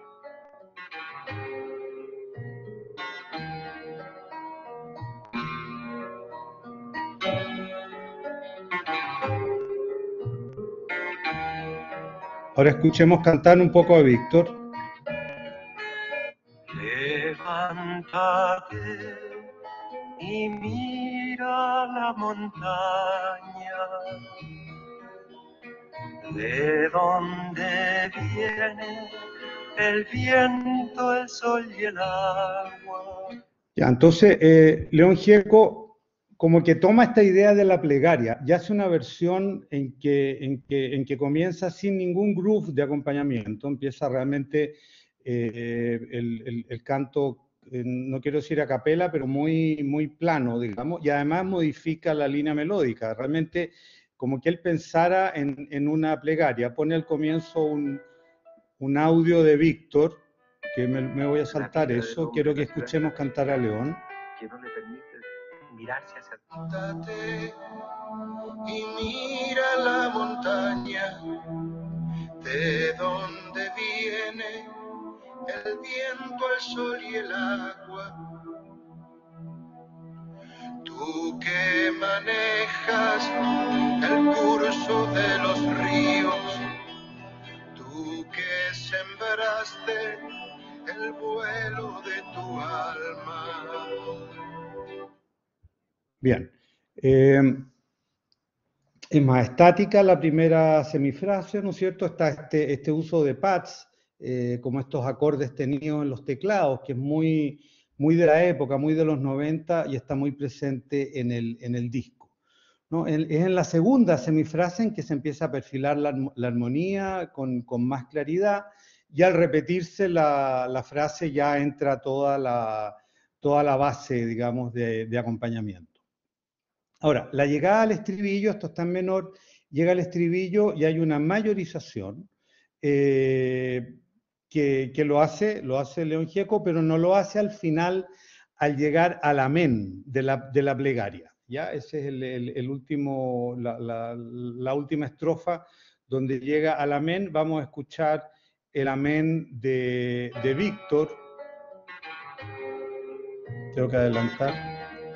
Ahora escuchemos cantar un poco a Víctor.
Levántate y mira la montaña, de donde viene el viento, el sol y el agua.
Ya, entonces, León Gieco como que toma esta idea de la plegaria y hace una versión en que comienza sin ningún groove de acompañamiento, empieza realmente el canto, no quiero decir a capela, pero muy plano, digamos, y además modifica la línea melódica, realmente como que él pensara en una plegaria, pone al comienzo un audio de Víctor, que me voy a saltar eso, quiero que escuchemos cantar a León.
Que no le permite mirarse hacia
atrás. Y mira la montaña, de donde viene el viento, el sol y el agua. Tú que manejas el curso de los ríos, tú que sembraste el vuelo de tu alma.
Bien. es más estática la primera semifrase, ¿no es cierto? Está este uso de pads, como estos acordes tenidos en los teclados, que es muy, muy de la época, muy de los 90 y está muy presente en el disco, ¿no? Es en la segunda semifrase en que se empieza a perfilar la armonía con más claridad, y al repetirse la frase ya entra toda la base, digamos, de acompañamiento. Ahora, la llegada al estribillo, esto está en menor, llega al estribillo y hay una mayorización que lo hace León Gieco, pero no lo hace al final, al llegar al amén de la plegaria. ¿Ya? Ese es el último, la última estrofa donde llega al amén. Vamos a escuchar el amén de Víctor. Tengo que adelantar.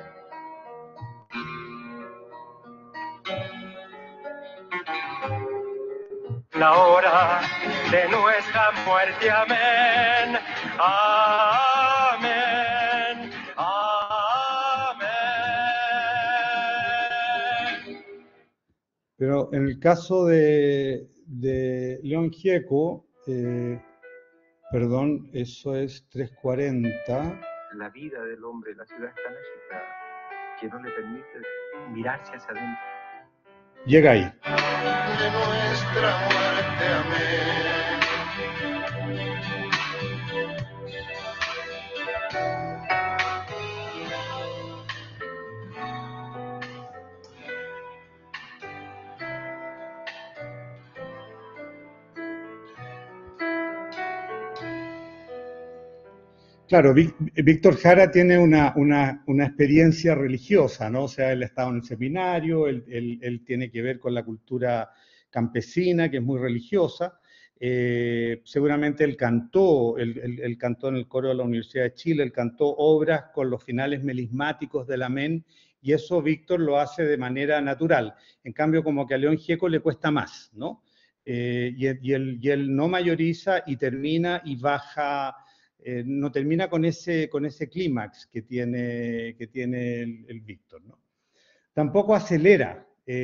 La hora de nuestra muerte, amén, amén, amén.
Pero en el caso de León Gieco, perdón, eso es 340.
La vida del hombre, la ciudad está agitada, que no le permite mirarse hacia adentro.
Llega ahí.
De nuestra muerte, amén.
Claro, Víctor Jara tiene una experiencia religiosa, ¿no? O sea, él ha estado en el seminario, él tiene que ver con la cultura campesina, que es muy religiosa. Seguramente él cantó en el coro de la Universidad de Chile, él cantó obras con los finales melismáticos del amén, y eso Víctor lo hace de manera natural. En cambio, como que a León Gieco le cuesta más, ¿no? Y él no mayoriza y termina y baja. No termina con ese clímax que tiene el Víctor, ¿no? Tampoco acelera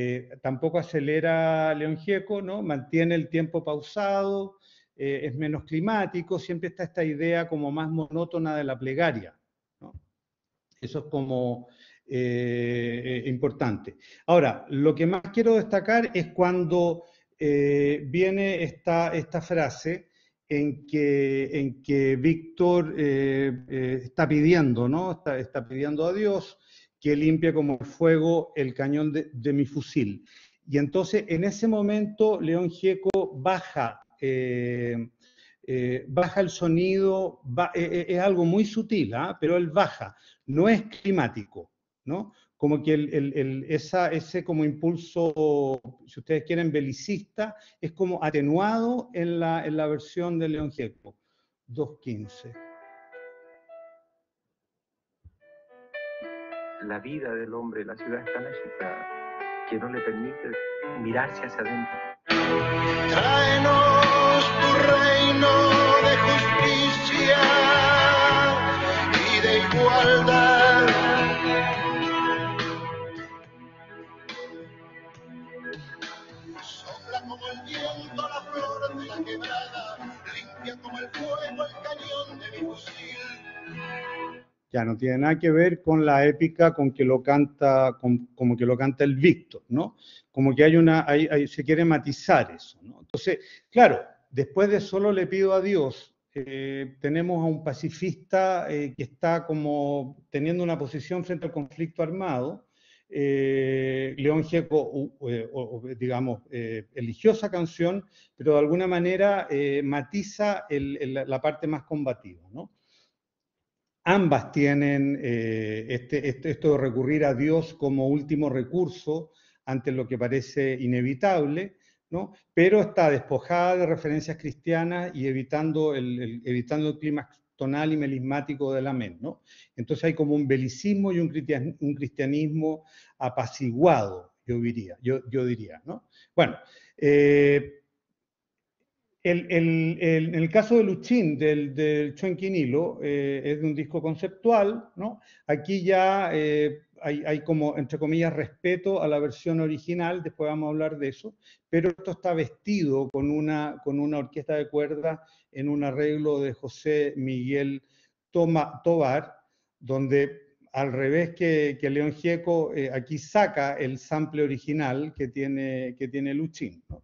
León Gieco, ¿no? Mantiene el tiempo pausado, es menos climático, siempre está esta idea como más monótona de la plegaria, ¿no? Eso es como importante. Ahora, lo que más quiero destacar es cuando viene esta frase en que Víctor está pidiendo, ¿no? Está pidiendo a Dios que limpie como el fuego el cañón de mi fusil. Y entonces, en ese momento, León Gieco baja el sonido, es algo muy sutil, ¿eh? Pero él baja, no es climático, ¿no? Como que ese como impulso, si ustedes quieren, belicista, es como atenuado en la versión de León Gieco. 2.15.
La vida del hombre, la ciudad está agitada, que no le permite mirarse hacia adentro.
Tráenos tu reino de justicia y de igualdad. Sopla como el viento la flor de la quebrada, limpia como el fuego el cañón de mi fusil.
Ya no tiene nada que ver con la épica con que lo canta, como que lo canta el Víctor, ¿no? Como que se quiere matizar eso, ¿no? Entonces, claro, después de Solo le pido a Dios, tenemos a un pacifista que está como teniendo una posición frente al conflicto armado. León Gieco, digamos, eligió esa canción, pero de alguna manera matiza la parte más combativa, ¿no? Ambas tienen esto de recurrir a Dios como último recurso ante lo que parece inevitable, ¿no? Pero está despojada de referencias cristianas y evitando el clima tonal y melismático del amén, ¿no? Entonces hay como un belicismo y un cristianismo apaciguado, yo diría, ¿no? Bueno, En el caso de Luchín, del Chuenquinilo, es de un disco conceptual, ¿no? Aquí ya hay como, entre comillas, respeto a la versión original, después vamos a hablar de eso, pero esto está vestido con una orquesta de cuerdas en un arreglo de José Miguel Tovar, donde al revés que León Gieco, aquí saca el sample original que tiene Luchín, ¿no?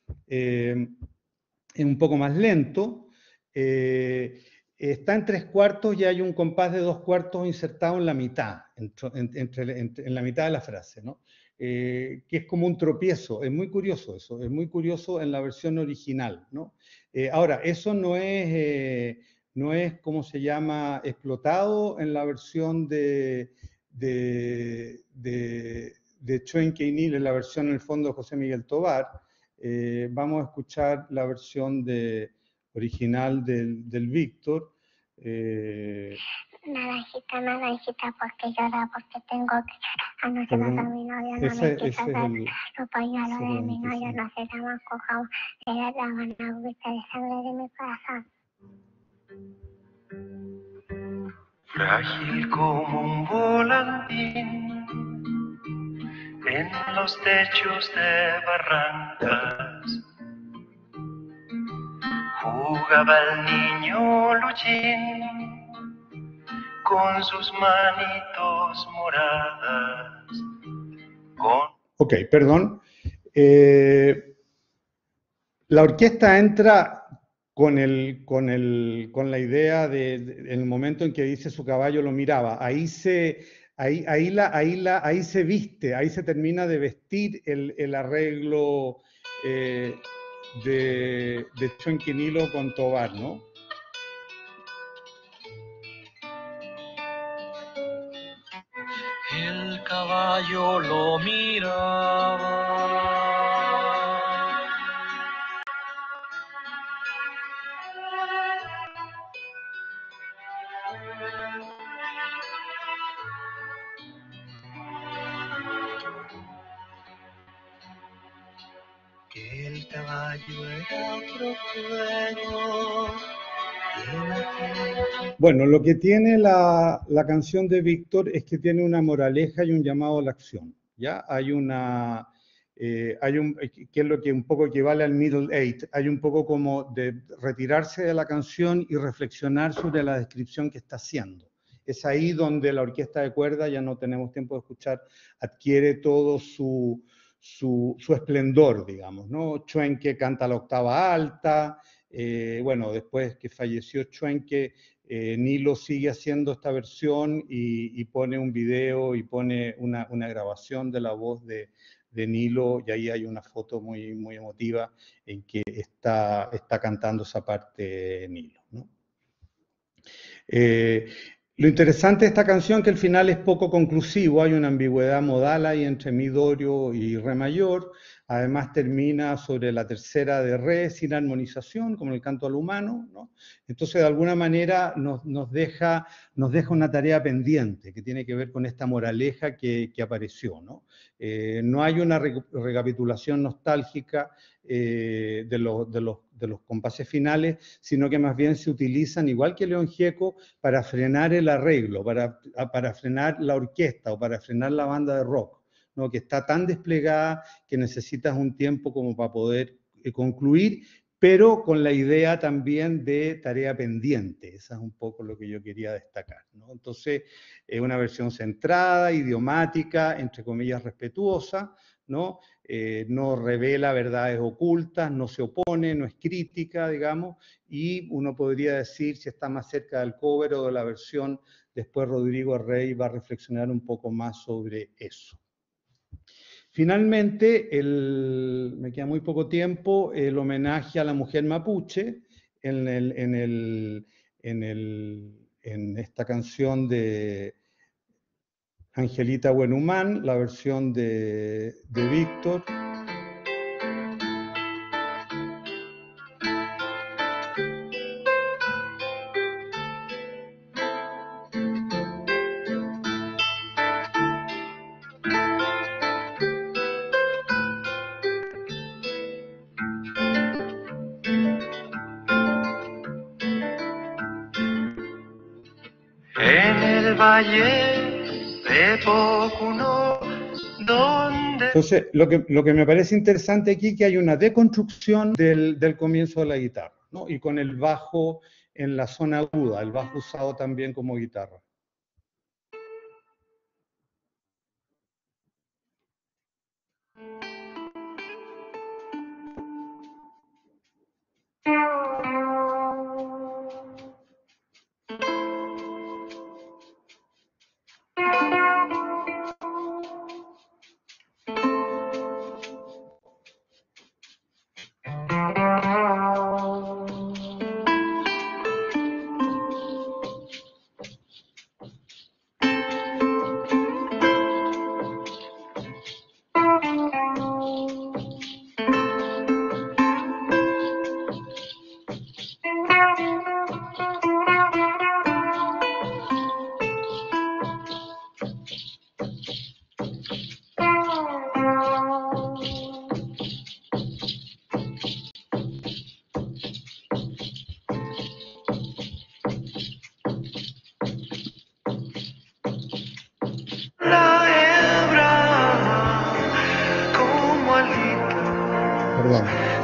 Es un poco más lento, está en 3/4 y hay un compás de 2/4 insertado en la mitad, en la mitad de la frase, ¿no? Que es como un tropiezo, es muy curioso eso, es muy curioso en la versión original, ¿no? Ahora, eso no es, ¿cómo se llama?, explotado en la versión de Chuenquinil, en la versión en el fondo de José Miguel Tovar. Vamos a escuchar la versión original del Víctor.
Naranjita, porque llora, porque tengo que llorar. Anoche pasó mi novio, no me quiso dar los pañuelos de mi novio, no se llaman cojamos, era la agüita de sangre de mi corazón.
Frágil como un volantín en los techos de barrancas, jugaba el niño Luchín con sus manitos moradas.
Ok, perdón. La orquesta entra con la idea en el momento en que dice su caballo lo miraba. Ahí se viste, ahí se termina de vestir el arreglo de Chuenquinilo con Tovar, ¿no?
El caballo lo miraba. Que el caballo era otro juego.
Bueno, lo que tiene la canción de Víctor es que tiene una moraleja y un llamado a la acción, ¿ya? Que es lo que un poco equivale al middle eight, hay un poco como de retirarse de la canción y reflexionar sobre la descripción que está haciendo. Es ahí donde la orquesta de cuerda, ya no tenemos tiempo de escuchar, adquiere todo su esplendor, digamos, ¿no? Chuenque canta la octava alta. Bueno, después que falleció Chuenque, Nilo sigue haciendo esta versión y pone un video y pone una grabación de la voz de Nilo, y ahí hay una foto muy, muy emotiva en que está cantando esa parte Nilo, ¿no? Lo interesante de esta canción es que el final es poco conclusivo, hay una ambigüedad modal ahí entre mi dorio y re mayor, además termina sobre la tercera de re sin armonización, como el canto al humano, ¿no? Entonces de alguna manera nos deja una tarea pendiente que tiene que ver con esta moraleja que apareció, ¿no? No hay una recapitulación nostálgica de los compases finales, sino que más bien se utilizan, igual que León Gieco, para frenar el arreglo, para frenar la orquesta o para frenar la banda de rock, ¿no? Que está tan desplegada que necesitas un tiempo como para poder concluir, pero con la idea también de tarea pendiente. Esa es un poco lo que yo quería destacar, ¿no? Entonces, es una versión centrada, idiomática, entre comillas respetuosa, ¿no? No revela verdades ocultas, no se opone, no es crítica, digamos, y uno podría decir si está más cerca del cover o de la versión, después Rodrigo Rey va a reflexionar un poco más sobre eso. Finalmente, me queda muy poco tiempo, el homenaje a la mujer mapuche en esta canción de Angelita Buenhumán, la versión de Víctor. Entonces, lo que me parece interesante aquí es que hay una deconstrucción del comienzo de la guitarra, ¿no? Y con el bajo en la zona aguda, el bajo usado también como guitarra. Perdón.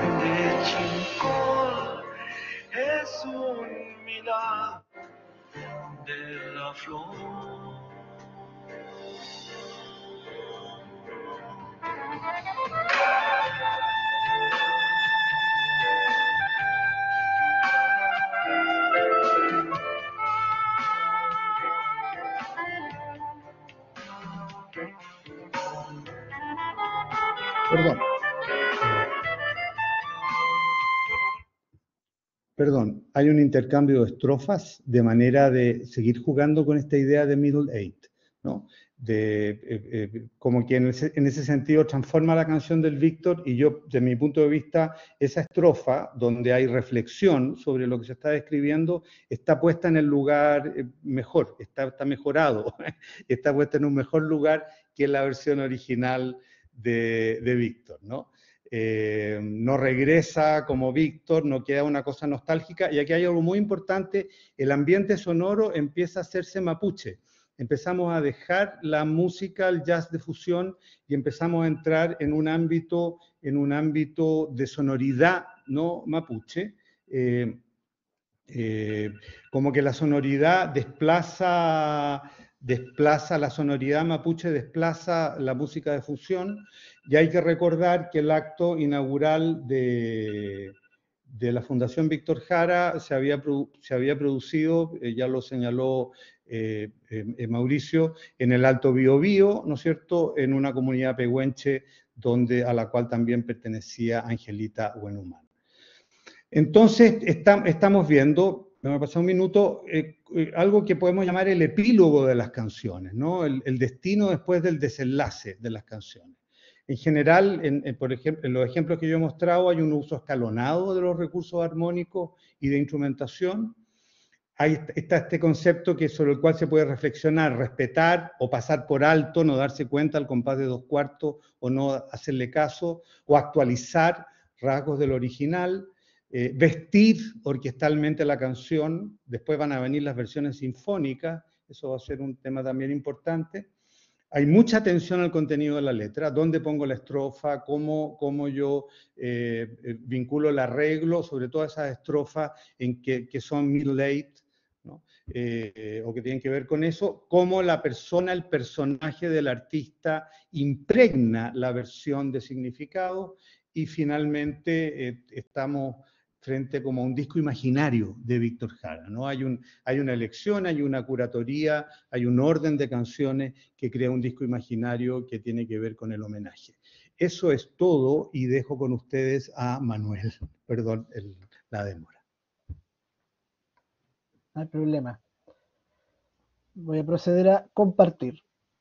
Es un milagro de la flor.
Perdón, hay un intercambio de estrofas de manera de seguir jugando con esta idea de middle eight, ¿no? Como que en ese sentido transforma la canción del Víctor, y yo, desde mi punto de vista, esa estrofa donde hay reflexión sobre lo que se está describiendo está puesta en el lugar mejor, está mejorado, está puesta en un mejor lugar que la versión original de Víctor, ¿no? No regresa como Víctor, no queda una cosa nostálgica, y aquí hay algo muy importante: el ambiente sonoro empieza a hacerse mapuche. Empezamos a dejar la música, el jazz de fusión, y empezamos a entrar en un ámbito de sonoridad no mapuche, como que la sonoridad desplaza la sonoridad mapuche, desplaza la música de fusión. Y hay que recordar que el acto inaugural de la Fundación Víctor Jara se había producido, ya lo señaló Mauricio, en el Alto Biobío, ¿no es cierto?, en una comunidad pehuenche a la cual también pertenecía Angelita Buenhumán. Entonces, estamos viendo, me ha pasado un minuto, algo que podemos llamar el epílogo de las canciones, ¿no? El destino después del desenlace de las canciones. En general, por ejemplo, en los ejemplos que yo he mostrado, hay un uso escalonado de los recursos armónicos y de instrumentación. Está este concepto sobre el cual se puede reflexionar: respetar o pasar por alto, no darse cuenta al compás de 2/4 o no hacerle caso, o actualizar rasgos del original. Vestir orquestalmente la canción. Después van a venir las versiones sinfónicas, eso va a ser un tema también importante. Hay mucha atención al contenido de la letra: dónde pongo la estrofa, cómo yo vinculo el arreglo, sobre todo esas estrofas que son middle eight, ¿no? O que tienen que ver con eso, cómo la persona, el personaje del artista impregna la versión de significado. Y finalmente estamos frente como a un disco imaginario de Víctor Jara, ¿no? Hay una elección, hay una curatoría, hay un orden de canciones que crea un disco imaginario que tiene que ver con el homenaje. Eso es todo, y dejo con ustedes a Manuel. Perdón la demora.
No hay problema. Voy a proceder a compartir.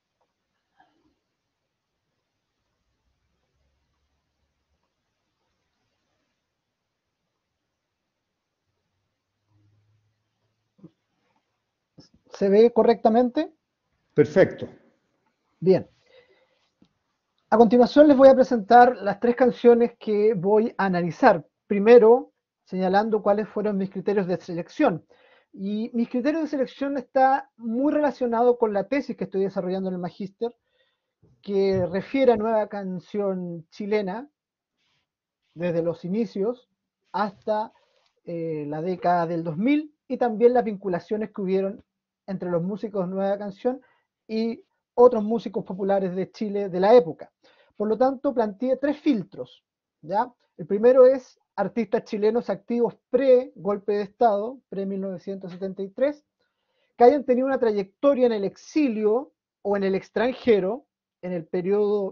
¿Se ve correctamente?
Perfecto.
Bien. A continuación les voy a presentar las 3 canciones que voy a analizar. Primero, señalando cuáles fueron mis criterios de selección. Y mis criterios de selección está muy relacionado con la tesis que estoy desarrollando en el magíster, que refiere a nueva canción chilena desde los inicios hasta la década del 2000 y también las vinculaciones que hubieron entre los músicos de nueva canción y otros músicos populares de Chile de la época. Por lo tanto, planteé 3 filtros, ¿ya? El primero es artistas chilenos activos pre-golpe de Estado, pre-1973, que hayan tenido una trayectoria en el exilio o en el extranjero, en el periodo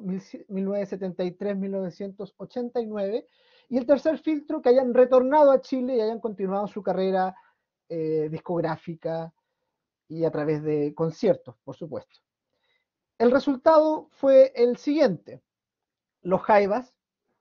1973-1989, y el tercer filtro, que hayan retornado a Chile y hayan continuado su carrera discográfica y a través de conciertos, por supuesto. El resultado fue el siguiente. Los Jaivas,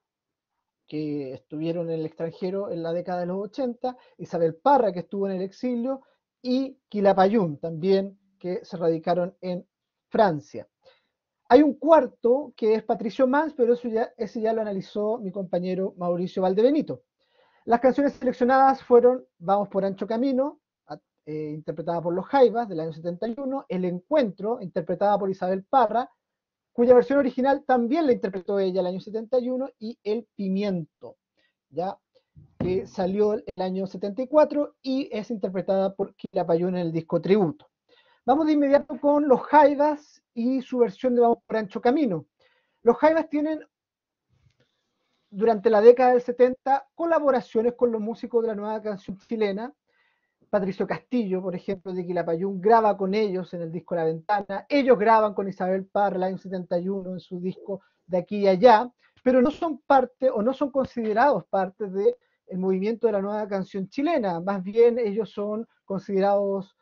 que estuvieron en el extranjero en la década de los 80, Isabel Parra, que estuvo en el exilio, y Quilapayún, también, que se radicaron en Francia. Hay un cuarto que es Patricio Mans, pero ese ya lo analizó mi compañero Mauricio Valdebenito. Las canciones seleccionadas fueron Vamos por Ancho Camino, interpretada por los Jaivas, del año 71, El Encuentro, interpretada por Isabel Parra, cuya versión original también la interpretó ella el año 71, y El Pimiento, ¿ya? Que salió el año 74 y es interpretada por Quilapayún en el disco Tributo. Vamos de inmediato con los Jaivas y su versión de Vamos por Ancho Camino. Los Jaivas tienen, durante la década del 70, colaboraciones con los músicos de la nueva canción chilena. Patricio Castillo, por ejemplo, de Quilapayún, graba con ellos en el disco La Ventana. Ellos graban con Isabel Parra el año 71 en su disco De Aquí y Allá, pero no son parte o no son considerados parte del movimiento de la nueva canción chilena. Más bien ellos son considerados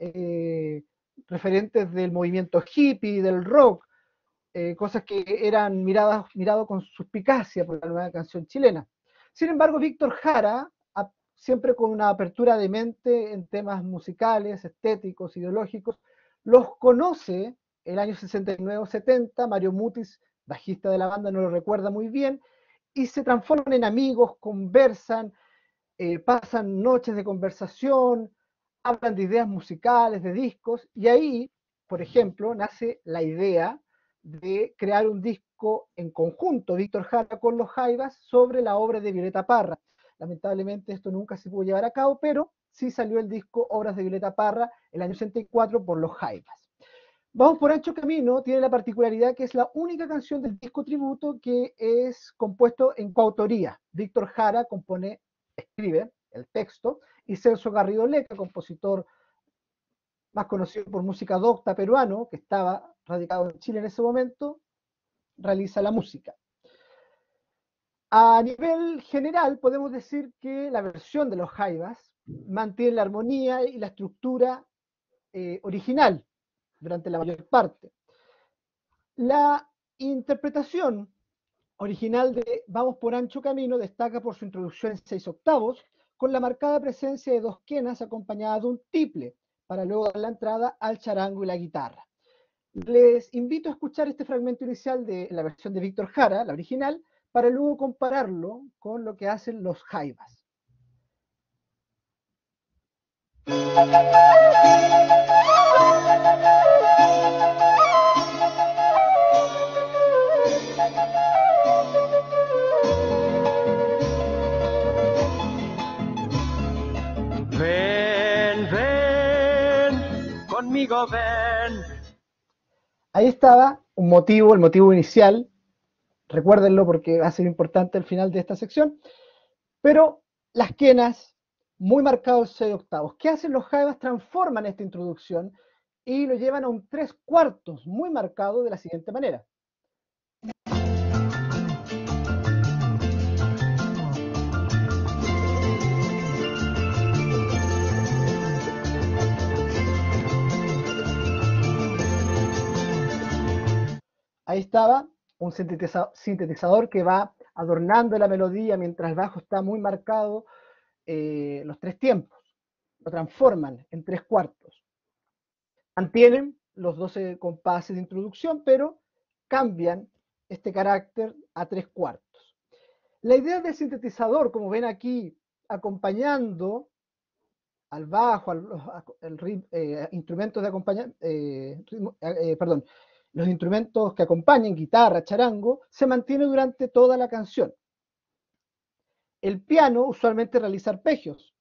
referentes del movimiento hippie, del rock, cosas que eran mirados con suspicacia por la nueva canción chilena. Sin embargo, Víctor Jara, siempre con una apertura de mente en temas musicales, estéticos, ideológicos, los conoce el año 69 o 70, Mario Mutis, bajista de la banda, no lo recuerda muy bien, y se transforman en amigos, conversan, pasan noches de conversación, hablan de ideas musicales, de discos, y ahí, por ejemplo, nace la idea de crear un disco en conjunto, Víctor Jara con los Jaivas, sobre la obra de Violeta Parra. Lamentablemente esto nunca se pudo llevar a cabo, pero sí salió el disco Obras de Violeta Parra el año 64 por los Jaivas. Vamos por Ancho Camino tiene la particularidad que es la única canción del disco tributo que es compuesto en coautoría. Víctor Jara escribe el texto, y Celso Garrido Leca, compositor más conocido por música docta peruano, que estaba radicado en Chile en ese momento, realiza la música. A nivel general, podemos decir que la versión de los Jaivas mantiene la armonía y la estructura original durante la mayor parte. La interpretación original de Vamos por Ancho Camino destaca por su introducción en 6/8, con la marcada presencia de 2 quenas acompañada de un tiple, para luego dar la entrada al charango y la guitarra. Les invito a escuchar este fragmento inicial de la versión de Víctor Jara, la original, para luego compararlo con lo que hacen los Jaivas.
Ven, ven, conmigo ven.
Ahí estaba un motivo, el motivo inicial, recuérdenlo porque va a ser importante al final de esta sección, pero las quenas, muy marcados 6/8. ¿Qué hacen los Jaivas? Transforman esta introducción y lo llevan a un 3/4, muy marcado de la siguiente manera. Ahí estaba un sintetizador que va adornando la melodía mientras el bajo está muy marcado, los 3 tiempos. Lo transforman en 3/4. Mantienen los 12 compases de introducción, pero cambian este carácter a 3/4. La idea del sintetizador, como ven aquí, acompañando al bajo, instrumentos de perdón, los instrumentos que acompañan, guitarra, charango, se mantiene durante toda la canción. El piano usualmente realiza arpegios.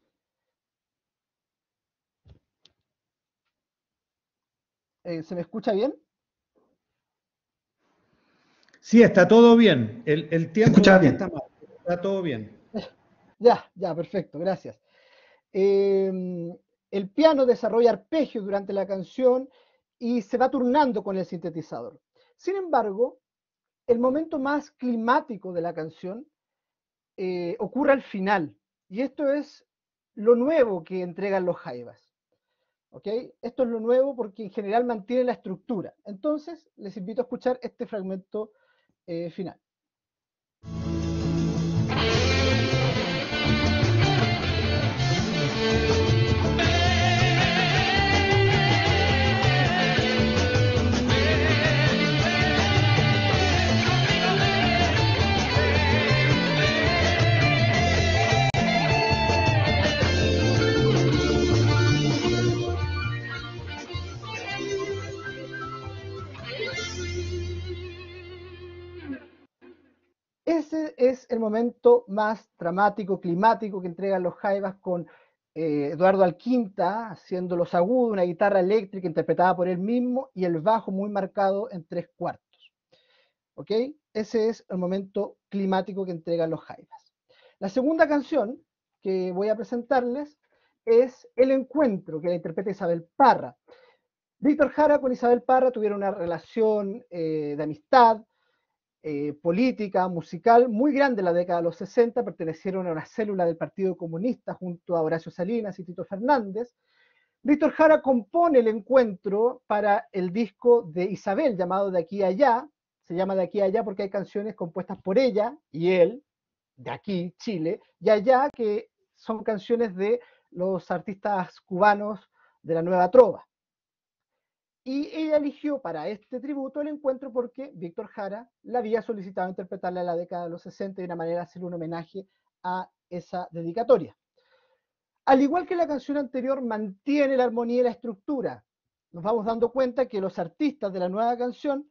¿Se me escucha bien?
Sí, está todo bien. El tiempo
escucha bien.
está mal, está todo bien.
Ya, perfecto, gracias. El piano desarrolla arpegios durante la canción y se va turnando con el sintetizador. Sin embargo, el momento más climático de la canción ocurre al final, y esto es lo nuevo que entregan los jaivas. ¿Ok? Esto es lo nuevo porque en general mantiene la estructura. Entonces, les invito a escuchar este fragmento final. Ese es el momento más dramático, climático que entregan los jaivas con Eduardo Alquinta haciendo los agudos, una guitarra eléctrica interpretada por él mismo y el bajo muy marcado en 3/4. ¿Ok? Ese es el momento climático que entregan los jaivas. La segunda canción que voy a presentarles es El Encuentro, que la interpreta Isabel Parra. Víctor Jara con Isabel Parra tuvieron una relación de amistad, política, musical, muy grande en la década de los 60, pertenecieron a una célula del Partido Comunista junto a Horacio Salinas y Tito Fernández. Víctor Jara compone El Encuentro para el disco de Isabel llamado De Aquí a Allá, se llama De Aquí a Allá porque hay canciones compuestas por ella y él, de aquí, Chile, y allá que son canciones de los artistas cubanos de la Nueva Trova. Y ella eligió para este tributo El Encuentro porque Víctor Jara la había solicitado interpretarla en la década de los 60 y de una manera hacer un homenaje a esa dedicatoria. Al igual que la canción anterior, mantiene la armonía y la estructura. Nos vamos dando cuenta que los artistas de la nueva canción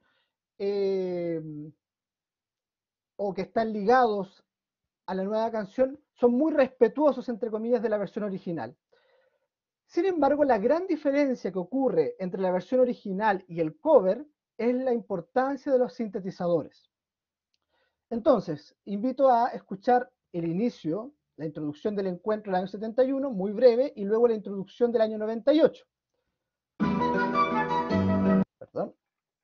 o que están ligados a la nueva canción son muy respetuosos, entre comillas, de la versión original. Sin embargo, la gran diferencia que ocurre entre la versión original y el cover es la importancia de los sintetizadores. Entonces, invito a escuchar el inicio, la introducción del encuentro del año 71, muy breve, y luego la introducción del año 98. Perdón.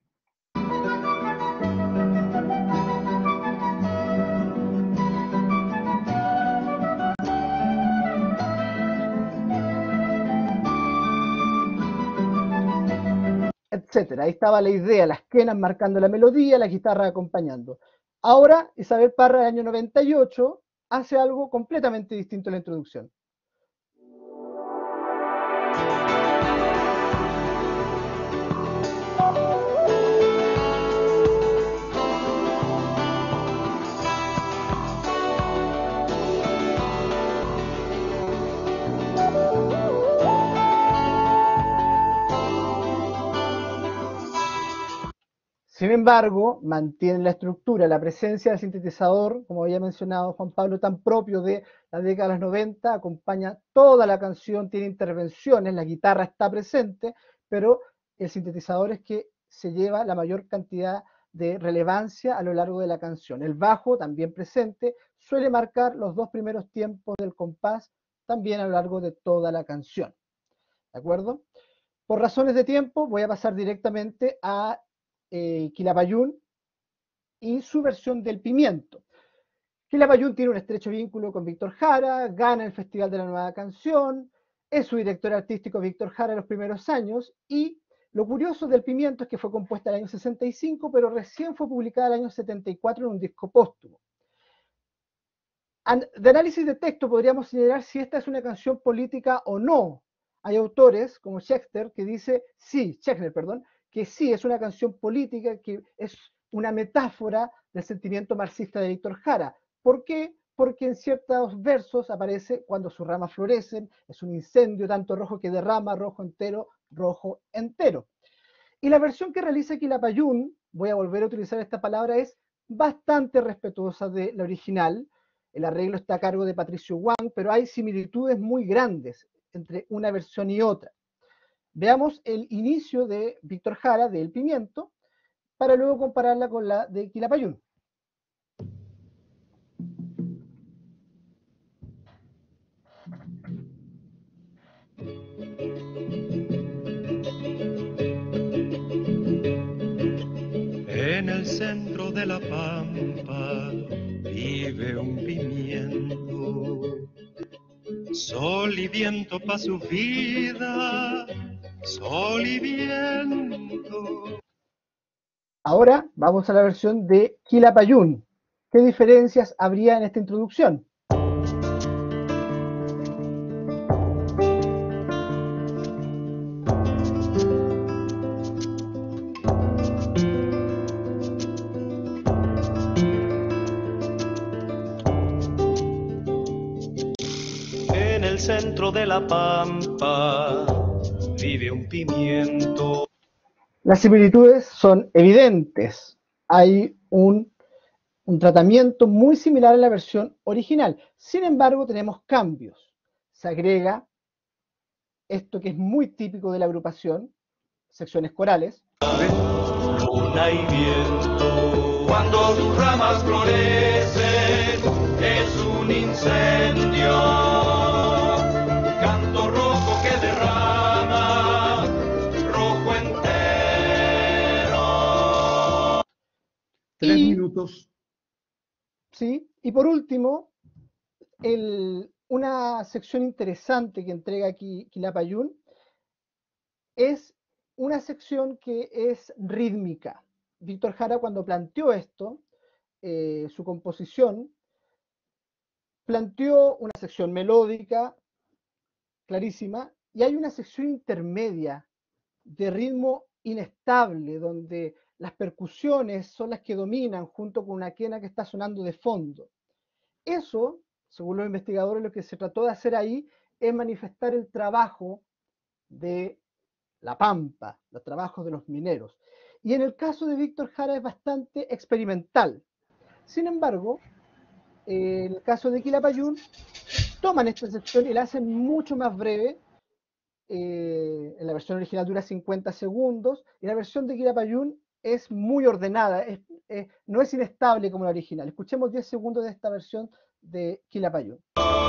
Etcétera. Ahí estaba la idea, las quenas marcando la melodía, la guitarra acompañando. Ahora, Isabel Parra, del año 98, hace algo completamente distinto en la introducción. Sin embargo, mantiene la estructura, la presencia del sintetizador, como había mencionado Juan Pablo, tan propio de la década de los 90, acompaña toda la canción, tiene intervenciones, la guitarra está presente, pero el sintetizador es que se lleva la mayor cantidad de relevancia a lo largo de la canción. El bajo, también presente, suele marcar los dos primeros tiempos del compás, también a lo largo de toda la canción. ¿De acuerdo? Por razones de tiempo, voy a pasar directamente a Quilapayún y su versión del Pimiento. Quilapayún tiene un estrecho vínculo con Víctor Jara, gana el Festival de la Nueva Canción, es su director artístico Víctor Jara en los primeros años, y lo curioso del Pimiento es que fue compuesta en el año 65, pero recién fue publicada en el año 74 en un disco póstumo. De análisis de texto podríamos señalar si esta es una canción política o no. Hay autores como Schechner que dice, que sí es una canción política, que es una metáfora del sentimiento marxista de Víctor Jara. ¿Por qué? porque en ciertos versos aparece cuando sus ramas florecen, es un incendio tanto rojo que derrama, rojo entero. Y la versión que realiza Quilapayún, voy a volver a utilizar esta palabra, es bastante respetuosa de la original. El arreglo está a cargo de Patricio Wang, pero hay similitudes muy grandes entre una versión y otra. Veamos el inicio de Víctor Jara, de El Pimiento, para luego compararla con la de Quilapayún.
En el centro de la pampa vive un pimiento, sol y viento pa' su vida, sol y viento.
Ahora vamos a la versión de Quilapayún. ¿Qué diferencias habría en esta introducción?
En el centro de la pampa vive un pimiento.
Las similitudes son evidentes. Hay un tratamiento muy similar a la versión original. Sin embargo, tenemos cambios. Se agrega esto que es muy típico de la agrupación, secciones corales.
Luna y viento, cuando tus ramas florecen, es un incendio. Canto rojo que derrama, rojo entero.
3 minutos.
Sí, y por último, una sección interesante que entrega aquí Quilapayún es una sección que es rítmica. Víctor Jara, cuando planteó esto, su composición, planteó una sección melódica clarísima y hay una sección intermedia de ritmo inestable, donde las percusiones son las que dominan junto con una quena que está sonando de fondo. Eso, según los investigadores, lo que se trató de hacer ahí es manifestar el trabajo de la pampa, los trabajos de los mineros. Y en el caso de Víctor Jara es bastante experimental. Sin embargo, en el caso de Quilapayún, toman esta sección y la hacen mucho más breve. En la versión original dura 50 segundos y la versión de Quilapayún es muy ordenada, no es inestable como la original. Escuchemos 10 segundos de esta versión de Quilapayún.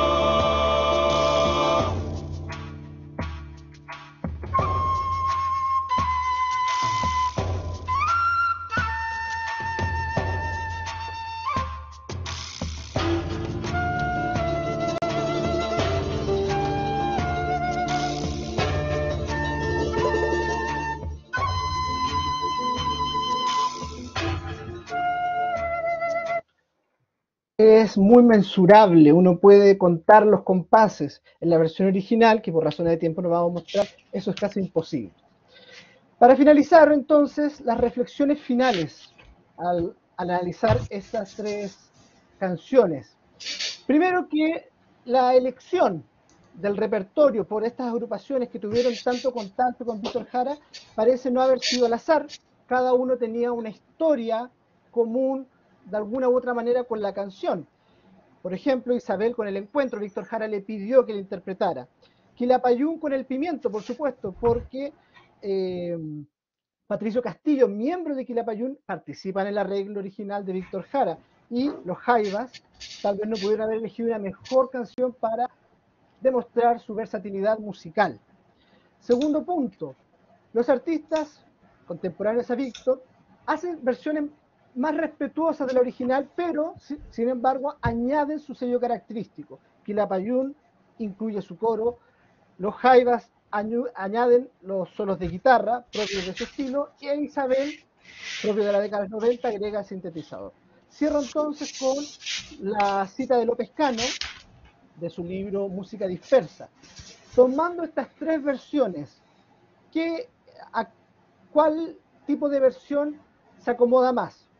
Es muy mensurable, uno puede contar los compases. En la versión original, que por razones de tiempo no vamos a mostrar, eso es casi imposible. Para finalizar, entonces, las reflexiones finales al analizar estas 3 canciones. Primero, que la elección del repertorio por estas agrupaciones que tuvieron tanto contacto con Víctor Jara parece no haber sido al azar. Cada uno tenía una historia común de alguna u otra manera con la canción. Por ejemplo, Isabel con El Encuentro, Víctor Jara le pidió que la interpretara. Quilapayún con El Pimiento, por supuesto, porque Patricio Castillo, miembro de Quilapayún, participa en el arreglo original de Víctor Jara. Y los Jaivas tal vez no pudieron haber elegido una mejor canción para demostrar su versatilidad musical. Segundo punto, los artistas contemporáneos a Víctor hacen versiones más respetuosas de la original, pero sin embargo añaden su sello característico. Quilapayún incluye su coro, los Jaivas añaden los solos de guitarra propios de su estilo, y Isabel, propio de la década de los 90, agrega el sintetizador. Cierro entonces con la cita de López Cano, de su libro Música Dispersa. Tomando estas 3 versiones, ¿a cuál tipo de versión se acomoda más?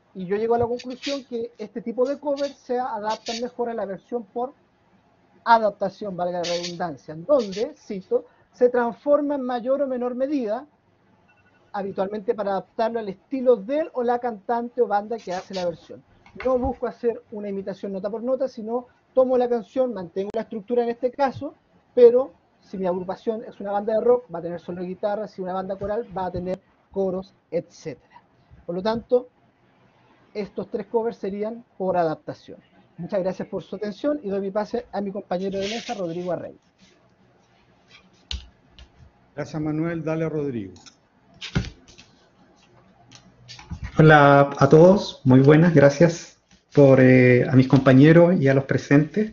Y yo llego a la conclusión que este tipo de covers se adaptan mejor a la versión por adaptación, valga la redundancia, donde, cito, se transforma en mayor o menor medida, habitualmente para adaptarlo al estilo de él o la cantante o banda que hace la versión. No busco hacer una imitación nota por nota, sino tomo la canción, mantengo la estructura en este caso, pero si mi agrupación es una banda de rock, va a tener solo de guitarra, si una banda coral, va a tener coros, etc. Por lo tanto, estos 3 covers serían por adaptación. Muchas gracias por su atención y doy mi pase a mi compañero de mesa, Rodrigo Arrey.
Gracias, Manuel. Dale a Rodrigo.
Hola a todos, muy buenas, gracias a mis compañeros y a los presentes.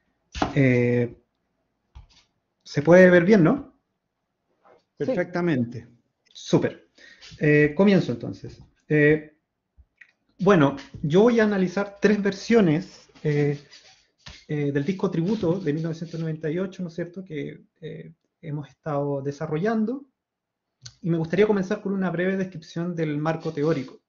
¿Se puede ver bien, no?
Perfectamente.
Súper. Comienzo entonces. Bueno, yo voy a analizar 3 versiones del disco tributo de 1998, ¿no es cierto?, que hemos estado desarrollando, y me gustaría comenzar con una breve descripción del marco teórico.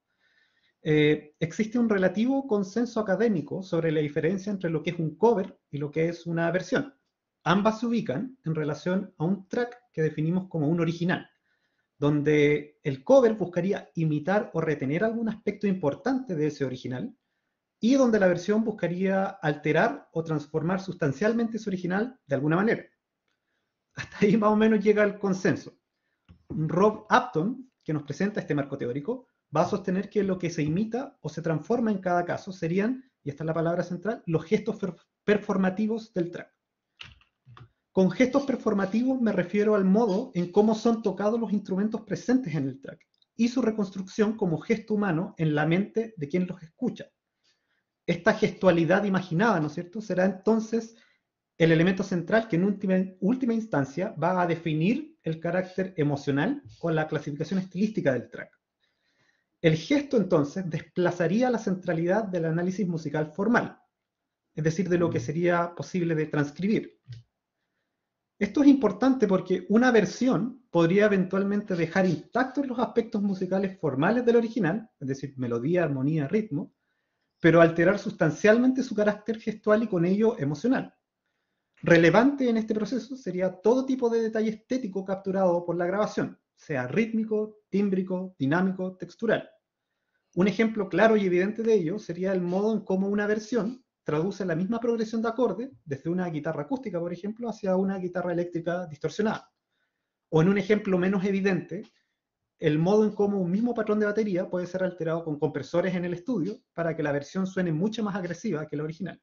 Existe un relativo consenso académico sobre la diferencia entre lo que es un cover y lo que es una versión. Ambas se ubican en relación a un track que definimos como un original, donde el cover buscaría imitar o retener algún aspecto importante de ese original, y donde la versión buscaría alterar o transformar sustancialmente ese original de alguna manera. Hasta ahí más o menos llega el consenso. Rob Upton, que nos presenta este marco teórico, va a sostener que lo que se imita o se transforma en cada caso serían, y esta es la palabra central, los gestos performativos del track. Con gestos performativos me refiero al modo en cómo son tocados los instrumentos presentes en el track y su reconstrucción como gesto humano en la mente de quien los escucha. Esta gestualidad imaginada, ¿no es cierto?, será entonces el elemento central que en última instancia va a definir el carácter emocional o la clasificación estilística del track. El gesto entonces desplazaría la centralidad del análisis musical formal, es decir, de lo que sería posible de transcribir. Esto es importante porque una versión podría eventualmente dejar intactos los aspectos musicales formales del original, es decir, melodía, armonía, ritmo, pero alterar sustancialmente su carácter gestual y con ello emocional. Relevante en este proceso sería todo tipo de detalle estético capturado por la grabación, sea rítmico, tímbrico, dinámico, textural. Un ejemplo claro y evidente de ello sería el modo en cómo una versión traduce la misma progresión de acorde desde una guitarra acústica, por ejemplo, hacia una guitarra eléctrica distorsionada. O en un ejemplo menos evidente, el modo en cómo un mismo patrón de batería puede ser alterado con compresores en el estudio para que la versión suene mucho más agresiva que la original.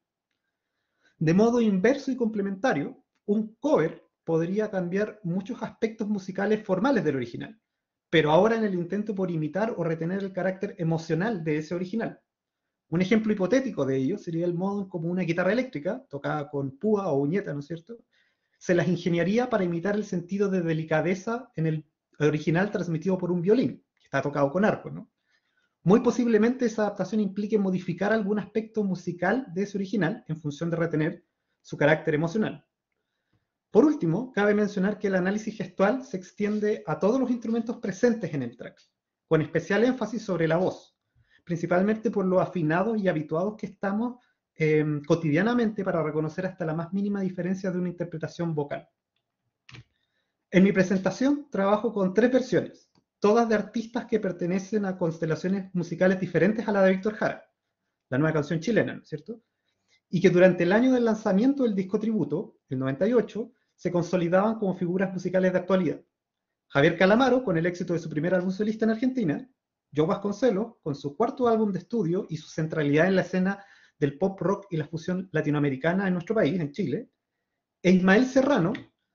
De modo inverso y complementario, un cover podría cambiar muchos aspectos musicales formales del original, pero ahora en el intento por imitar o retener el carácter emocional de ese original. Un ejemplo hipotético de ello sería el modo en cómo una guitarra eléctrica, tocada con púa o uñeta, ¿no es cierto?, se las ingeniaría para imitar el sentido de delicadeza en el original transmitido por un violín, que está tocado con arco, ¿no? Muy posiblemente esa adaptación implique modificar algún aspecto musical de ese original en función de retener su carácter emocional. Por último, cabe mencionar que el análisis gestual se extiende a todos los instrumentos presentes en el track, con especial énfasis sobre la voz, principalmente por lo afinados y habituados que estamos cotidianamente para reconocer hasta la más mínima diferencia de una interpretación vocal. En mi presentación trabajo con 3 versiones, todas de artistas que pertenecen a constelaciones musicales diferentes a la de Víctor Jara, la nueva canción chilena, ¿no es cierto?, y que durante el año del lanzamiento del disco tributo, el 98, se consolidaban como figuras musicales de actualidad. Javier Calamaro, con el éxito de su primer álbum solista en Argentina, Joe Vasconcelos, con su 4º álbum de estudio y su centralidad en la escena del pop rock y la fusión latinoamericana en nuestro país, en Chile, e Ismael Serrano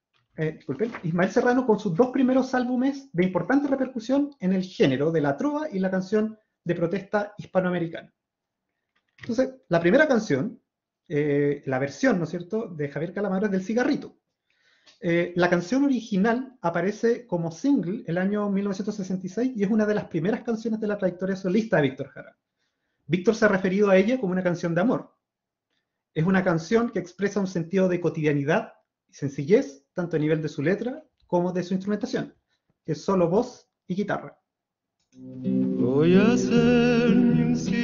con sus 2 primeros álbumes de importante repercusión en el género de la trova y la canción de protesta hispanoamericana. Entonces, la primera canción, la versión, ¿no es cierto?, de Javier Calamaro es del Cigarrito. La canción original aparece como single el año 1966 y es una de las primeras canciones de la trayectoria solista de Víctor Jara. Víctor se ha referido a ella como una canción de amor. Es una canción que expresa un sentido de cotidianidad y sencillez, tanto a nivel de su letra como de su instrumentación, que es solo voz y guitarra.
Voy a hacer un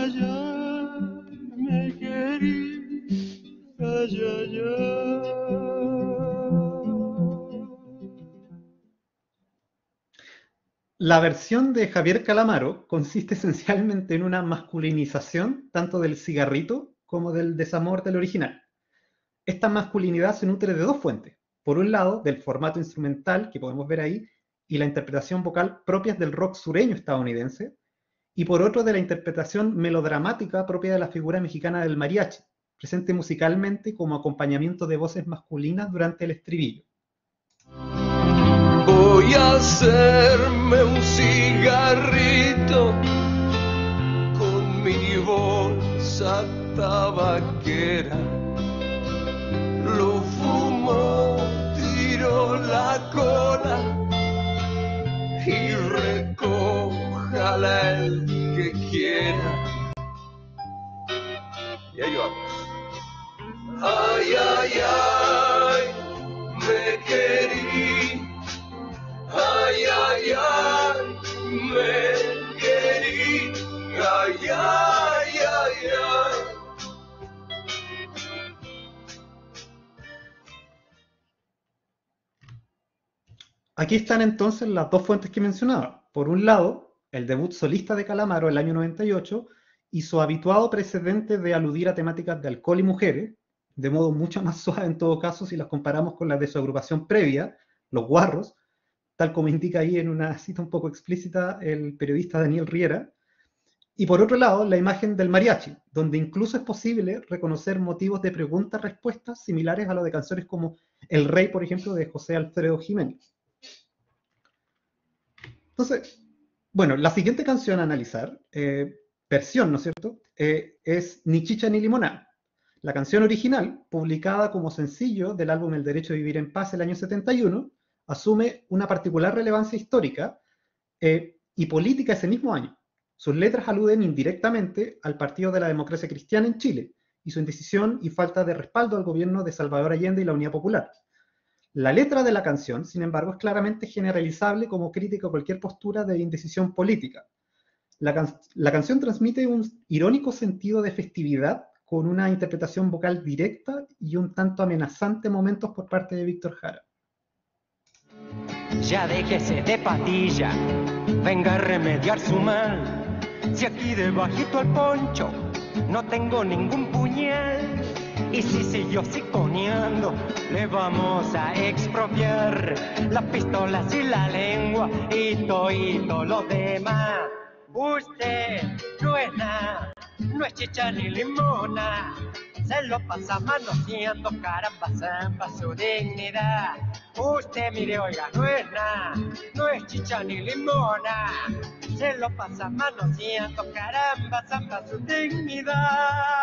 ay, ay, me querí, ay, ay, ay.
La versión de Javier Calamaro consiste esencialmente en una masculinización tanto del cigarrito como del desamor del original. Esta masculinidad se nutre de dos fuentes. Por un lado, del formato instrumental que podemos ver ahí y la interpretación vocal propias del rock sureño estadounidense, y por otro de la interpretación melodramática propia de la figura mexicana del mariachi, presente musicalmente como acompañamiento de voces masculinas durante el estribillo.
Voy a hacerme un cigarrito con mi bolsa tabaquera. Lo fumo, tiro la cola y recójala el que quiera. Y ahí vamos. Ay, ay, ay, me querí. Ay, ay, ay, me querí. Ay, ay, ay, ay.
Aquí están entonces las dos fuentes que mencionaba. Por un lado, el debut solista de Calamaro el año 98 y su habituado precedente de aludir a temáticas de alcohol y mujeres, de modo mucho más suave en todo caso si las comparamos con las de su agrupación previa, Los Guarros, tal como indica ahí en una cita un poco explícita el periodista Daniel Riera. Y por otro lado, la imagen del mariachi, donde incluso es posible reconocer motivos de preguntas-respuestas similares a los de canciones como El Rey, por ejemplo, de José Alfredo Jiménez. Entonces, bueno, la siguiente canción a analizar, versión, ¿no es cierto?, es Ni Chicha ni Limonada. La canción original, publicada como sencillo del álbum El Derecho a Vivir en Paz el año 71, asume una particular relevancia histórica y política ese mismo año. Sus letras aluden indirectamente al Partido de la Democracia Cristiana en Chile y su indecisión y falta de respaldo al gobierno de Salvador Allende y la Unidad Popular. La letra de la canción, sin embargo, es claramente generalizable como crítica a cualquier postura de indecisión política. La canción transmite un irónico sentido de festividad con una interpretación vocal directa y un tanto amenazante momentos por parte de Víctor Jara.
Ya déjese de patilla, venga a remediar su mal. Si aquí debajito al poncho no tengo ningún puñal. Y si siguió siconeando, le vamos a expropiar las pistolas y la lengua y todo lo demás. Usted no es nada, no es chicha ni limona. Se lo pasa manoseando, caramba, zamba su dignidad. Usted, mire, oiga, no es nada, no es chicha ni limona. Se lo pasa manoseando, caramba, zamba su dignidad.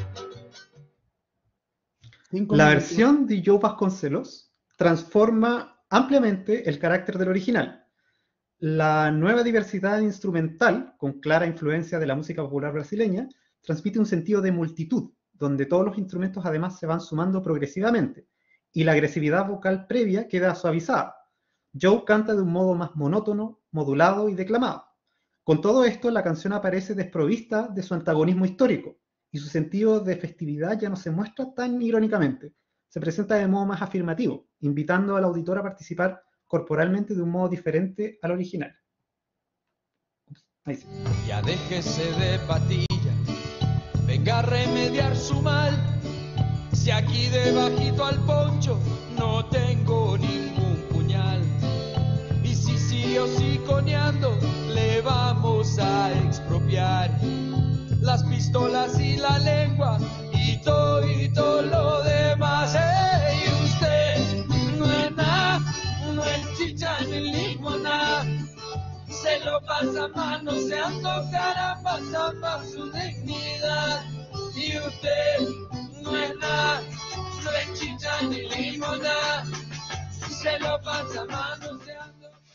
La versión de Joe Vasconcelos transforma ampliamente el carácter del original. La nueva diversidad instrumental, con clara influencia de la música popular brasileña, transmite un sentido de multitud, donde todos los instrumentos además se van sumando progresivamente, y la agresividad vocal previa queda suavizada. Joe canta de un modo más monótono, modulado y declamado. Con todo esto, la canción aparece desprovista de su antagonismo histórico, y su sentido de festividad ya no se muestra tan irónicamente, se presenta de modo más afirmativo, invitando al auditor a participar corporalmente de un modo diferente al original. Ahí sí.
Ya déjese de patilla, venga a remediar su mal. Si aquí debajito al poncho no tengo ningún puñal. Y si sigue hociconeando, le vamos a expropiar las pistolas y la lengua y todo lo demás. Y usted no es nada, no es chicha ni limonada. Se lo pasa manoseando, caramba, zamba su dignidad. Y usted no es nada, no es chicha ni limonada. Se lo pasa manoseando.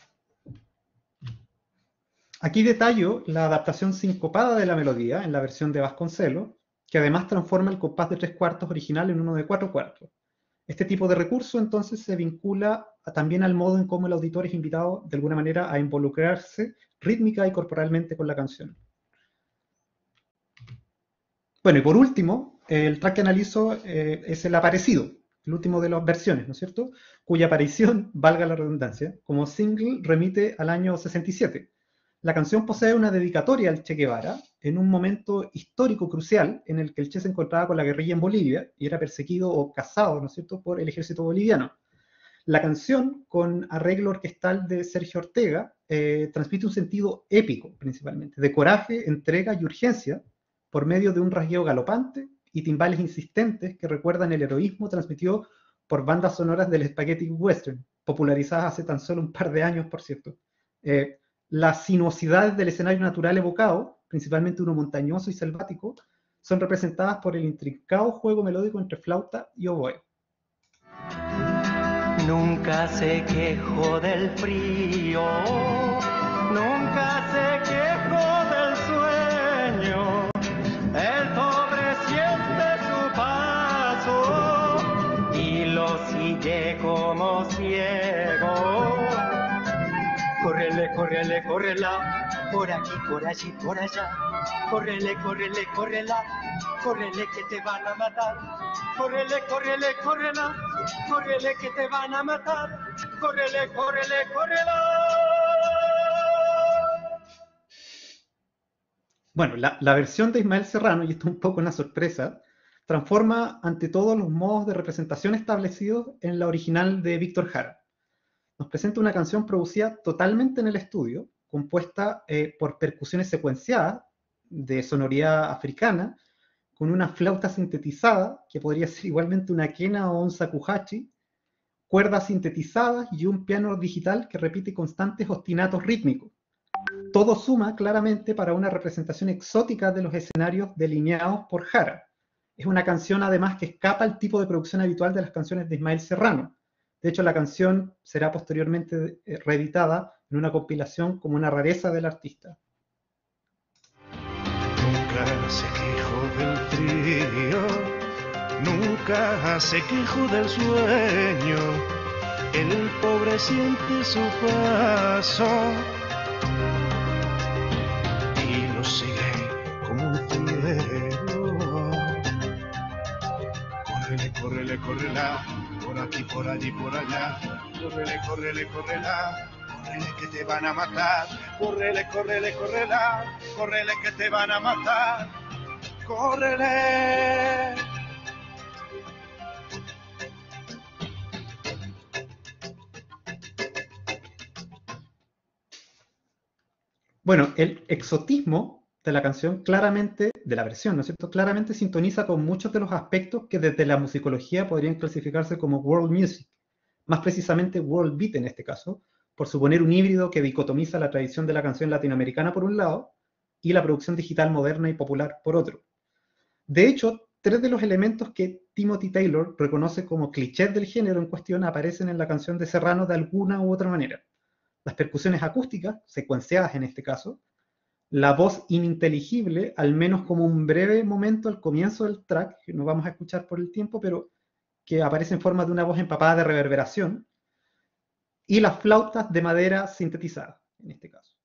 Aquí detallo la adaptación sincopada de la melodía en la versión de Vasconcelos, que además transforma el compás de 3/4 original en uno de 4/4. Este tipo de recurso entonces se vincula también al modo en cómo el auditor es invitado de alguna manera a involucrarse rítmica y corporalmente con la canción. Bueno, y por último, el track que analizo es El Aparecido, el último de las versiones, ¿no es cierto? Cuya aparición, valga la redundancia, como single remite al año 67. La canción posee una dedicatoria al Che Guevara en un momento histórico crucial en el que el Che se encontraba con la guerrilla en Bolivia y era perseguido o cazado, ¿no es cierto?, por el ejército boliviano. La canción, con arreglo orquestal de Sergio Ortega, transmite un sentido épico, principalmente, de coraje, entrega y urgencia, por medio de un rasgueo galopante y timbales insistentes que recuerdan el heroísmo transmitido por bandas sonoras del Spaghetti Western, popularizadas hace tan solo un par de años, por cierto. Las sinuosidades del escenario natural evocado, principalmente uno montañoso y selvático, son representadas por el intrincado juego melódico entre flauta y oboe.
Nunca se quejó del frío, nunca se quejó del sueño. El pobre siente su paso y lo sigue como ciego. Córrele, córrele, córrela, por aquí, por allí, por allá. Córrele, córrele, córrela, córrele que te van a matar. Córrele, córrele, córrela, córrele que te van a matar. Córrele, córrele, córrela.
Bueno, la versión de Ismael Serrano, y esto es un poco una sorpresa, transforma ante todo los modos de representación establecidos en la original de Víctor Jara. Nos presenta una canción producida totalmente en el estudio, compuesta por percusiones secuenciadas de sonoridad africana, con una flauta sintetizada, que podría ser igualmente una quena o un shakuhachi, cuerdas sintetizadas y un piano digital que repite constantes ostinatos rítmicos. Todo suma claramente para una representación exótica de los escenarios delineados por Jara. Es una canción además que escapa al tipo de producción habitual de las canciones de Ismael Serrano. De hecho, la canción será posteriormente reeditada en una compilación como una rareza del artista.
Nunca se quejó del frío, nunca se quejó del sueño. El pobre siente su paso y lo sigue como un cielo. Córrele, córrele, córrela, por aquí, por allí, por allá. Córrele, córrele, córrela, córrele que te van a matar. Córrele, córrele, córrela, córrele que te van a matar. Córrele.
Bueno, el exotismo de la canción claramente, de la versión, ¿no es cierto?, claramente sintoniza con muchos de los aspectos que desde la musicología podrían clasificarse como world music, más precisamente world beat en este caso, por suponer un híbrido que dicotomiza la tradición de la canción latinoamericana por un lado y la producción digital moderna y popular por otro. De hecho, tres de los elementos que Timothy Taylor reconoce como clichés del género en cuestión aparecen en la canción de Serrano de alguna u otra manera. Las percusiones acústicas, secuenciadas en este caso, la voz ininteligible, al menos como un breve momento al comienzo del track, que no vamos a escuchar por el tiempo, pero que aparece en forma de una voz empapada de reverberación, y las flautas de madera sintetizadas, en este caso.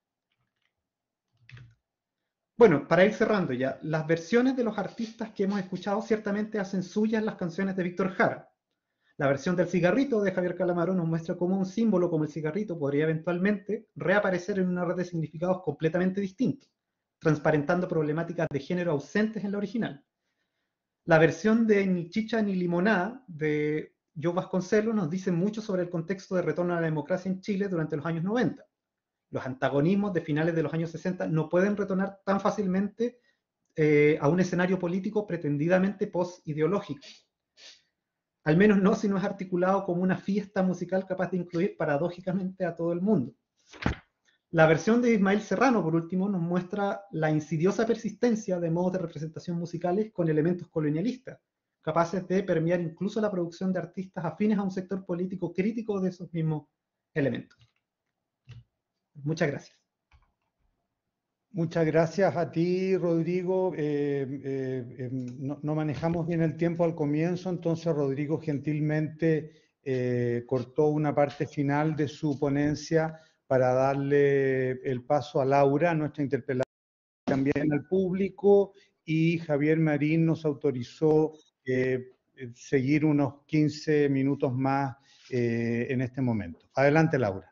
Bueno, para ir cerrando ya, las versiones de los artistas que hemos escuchado ciertamente hacen suyas las canciones de Víctor Jara. La versión del cigarrito de Javier Calamaro nos muestra cómo un símbolo como el cigarrito podría eventualmente reaparecer en una red de significados completamente distintos, transparentando problemáticas de género ausentes en la original. La versión de Ni Chicha ni Limonada de Joe Vasconcelos nos dice mucho sobre el contexto de retorno a la democracia en Chile durante los años 90. Los antagonismos de finales de los años 60 no pueden retornar tan fácilmente a un escenario político pretendidamente post-ideológico. Al menos no si no es articulado como una fiesta musical capaz de incluir paradójicamente a todo el mundo. La versión de Ismael Serrano, por último, nos muestra la insidiosa persistencia de modos de representación musicales con elementos colonialistas, capaces de permear incluso la producción de artistas afines a un sector político crítico de esos mismos elementos. Muchas gracias.
Muchas gracias a ti, Rodrigo. No manejamos bien el tiempo al comienzo, entonces Rodrigo gentilmente cortó una parte final de su ponencia para darle el paso a Laura, nuestra interpelante, también al público y Javier Marín nos autorizó seguir unos 15 minutos más en este momento. Adelante, Laura.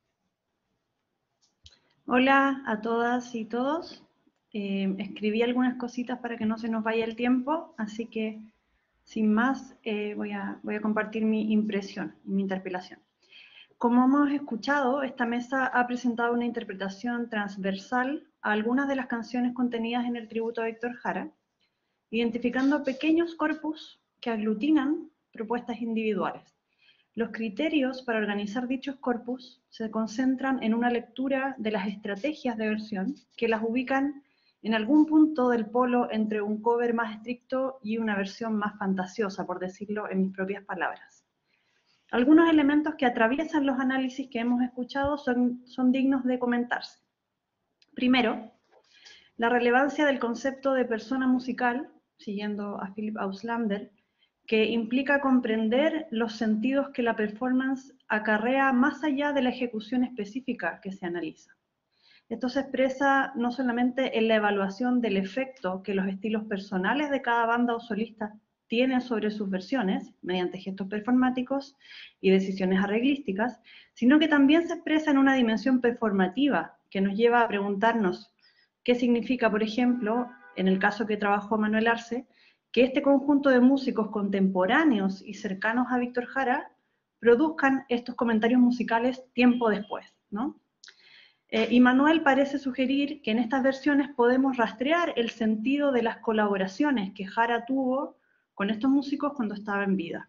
Hola a todas y todos. Escribí algunas cositas para que no se nos vaya el tiempo, así que sin más voy a compartir mi impresión, mi interpelación. Como hemos escuchado, esta mesa ha presentado una interpretación transversal a algunas de las canciones contenidas en el tributo a Víctor Jara, identificando pequeños corpus que aglutinan propuestas individuales. Los criterios para organizar dichos corpus se concentran en una lectura de las estrategias de versión que las ubican en algún punto del polo entre un cover más estricto y una versión más fantasiosa, por decirlo en mis propias palabras. Algunos elementos que atraviesan los análisis que hemos escuchado son dignos de comentarse. Primero, la relevancia del concepto de persona musical, siguiendo a Philipp Auslander, que implica comprender los sentidos que la performance acarrea más allá de la ejecución específica que se analiza. Esto se expresa no solamente en la evaluación del efecto que los estilos personales de cada banda o solista tienen sobre sus versiones, mediante gestos performáticos y decisiones arreglísticas, sino que también se expresa en una dimensión performativa que nos lleva a preguntarnos qué significa, por ejemplo, en el caso que trabajó Manuel Arce, que este conjunto de músicos contemporáneos y cercanos a Víctor Jara produzcan estos comentarios musicales tiempo después, ¿no? Y Manuel parece sugerir que en estas versiones podemos rastrear el sentido de las colaboraciones que Jara tuvo con estos músicos cuando estaba en vida.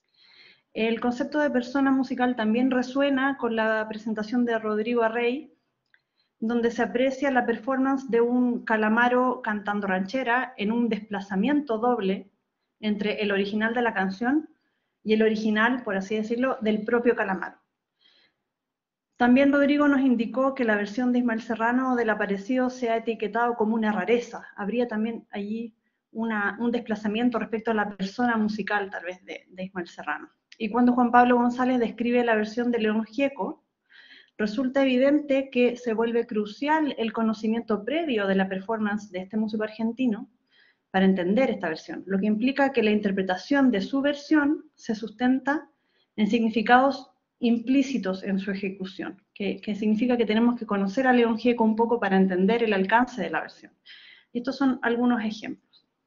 El concepto de persona musical también resuena con la presentación de Rodrigo Arrey, donde se aprecia la performance de un Calamaro cantando ranchera en un desplazamiento doble entre el original de la canción y el original, por así decirlo, del propio Calamaro. También Rodrigo nos indicó que la versión de Ismael Serrano del Aparecido se ha etiquetado como una rareza. Habría también allí un desplazamiento respecto a la persona musical, tal vez, de Ismael Serrano. Y cuando Juan Pablo González describe la versión de León Gieco, resulta evidente que se vuelve crucial el conocimiento previo de la performance de este músico argentino para entender esta versión, lo que implica que la interpretación de su versión se sustenta en significados implícitos en su ejecución, que significa que tenemos que conocer a León Gieco un poco para entender el alcance de la versión. Y estos son algunos ejemplos.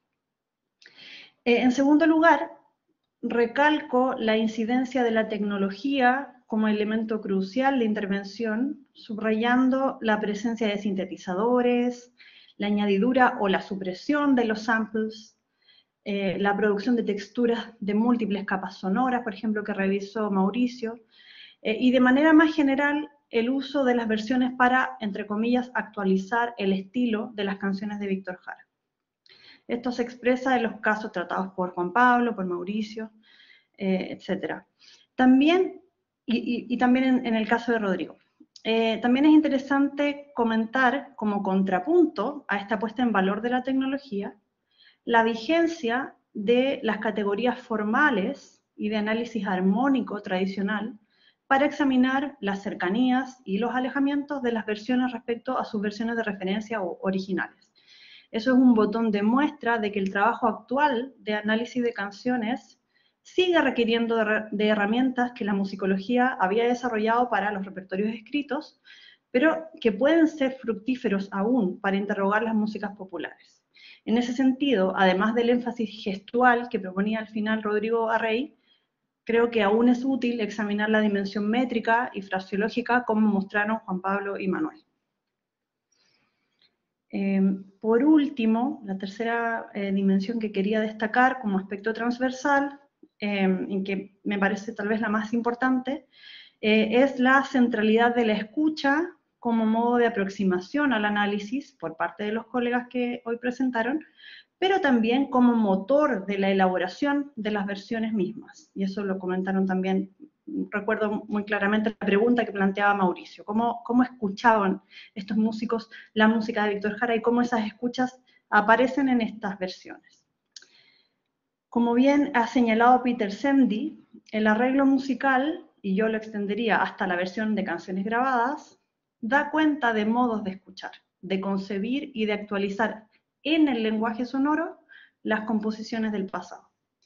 En segundo lugar, recalco la incidencia de la tecnología como elemento crucial de intervención, subrayando la presencia de sintetizadores, la añadidura o la supresión de los samples, la producción de texturas de múltiples capas sonoras, por ejemplo, que revisó Mauricio, y de manera más general, el uso de las versiones para, entre comillas, actualizar el estilo de las canciones de Víctor Jara. Esto se expresa en los casos tratados por Juan Pablo, por Mauricio, etc. También, y también en el caso de Rodrigo. También es interesante comentar, como contrapunto a esta puesta en valor de la tecnología, la vigencia de las categorías formales y de análisis armónico tradicional para examinar las cercanías y los alejamientos de las versiones respecto a sus versiones de referencia o originales. Eso es un botón de muestra de que el trabajo actual de análisis de canciones sigue requiriendo de herramientas que la musicología había desarrollado para los repertorios escritos, pero que pueden ser fructíferos aún para interrogar las músicas populares. En ese sentido, además del énfasis gestual que proponía al final Rodrigo Arrey, creo que aún es útil examinar la dimensión métrica y fraseológica como mostraron Juan Pablo y Manuel. Por último, la tercera dimensión que quería destacar como aspecto transversal, y que me parece tal vez la más importante, es la centralidad de la escucha como modo de aproximación al análisis por parte de los colegas que hoy presentaron, pero también como motor de la elaboración de las versiones mismas. Y eso lo comentaron también, recuerdo muy claramente la pregunta que planteaba Mauricio, cómo escuchaban estos músicos la música de Víctor Jara y cómo esas escuchas aparecen en estas versiones. Como bien ha señalado Peter Sendy, el arreglo musical, y yo lo extendería hasta la versión de canciones grabadas, da cuenta de modos de escuchar, de concebir y de actualizar en el lenguaje sonoro las composiciones del pasado.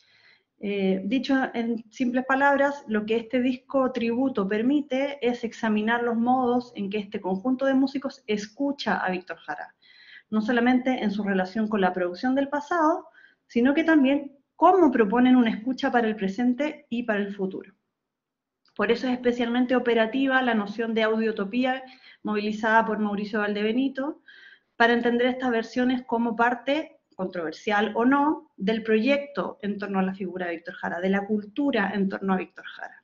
Dicho en simples palabras, lo que este disco tributo permite es examinar los modos en que este conjunto de músicos escucha a Víctor Jara, no solamente en su relación con la producción del pasado, sino que también cómo proponen una escucha para el presente y para el futuro. Por eso es especialmente operativa la noción de audiotopía movilizada por Mauricio Valdebenito, para entender estas versiones como parte, controversial o no, del proyecto en torno a la figura de Víctor Jara, de la cultura en torno a Víctor Jara.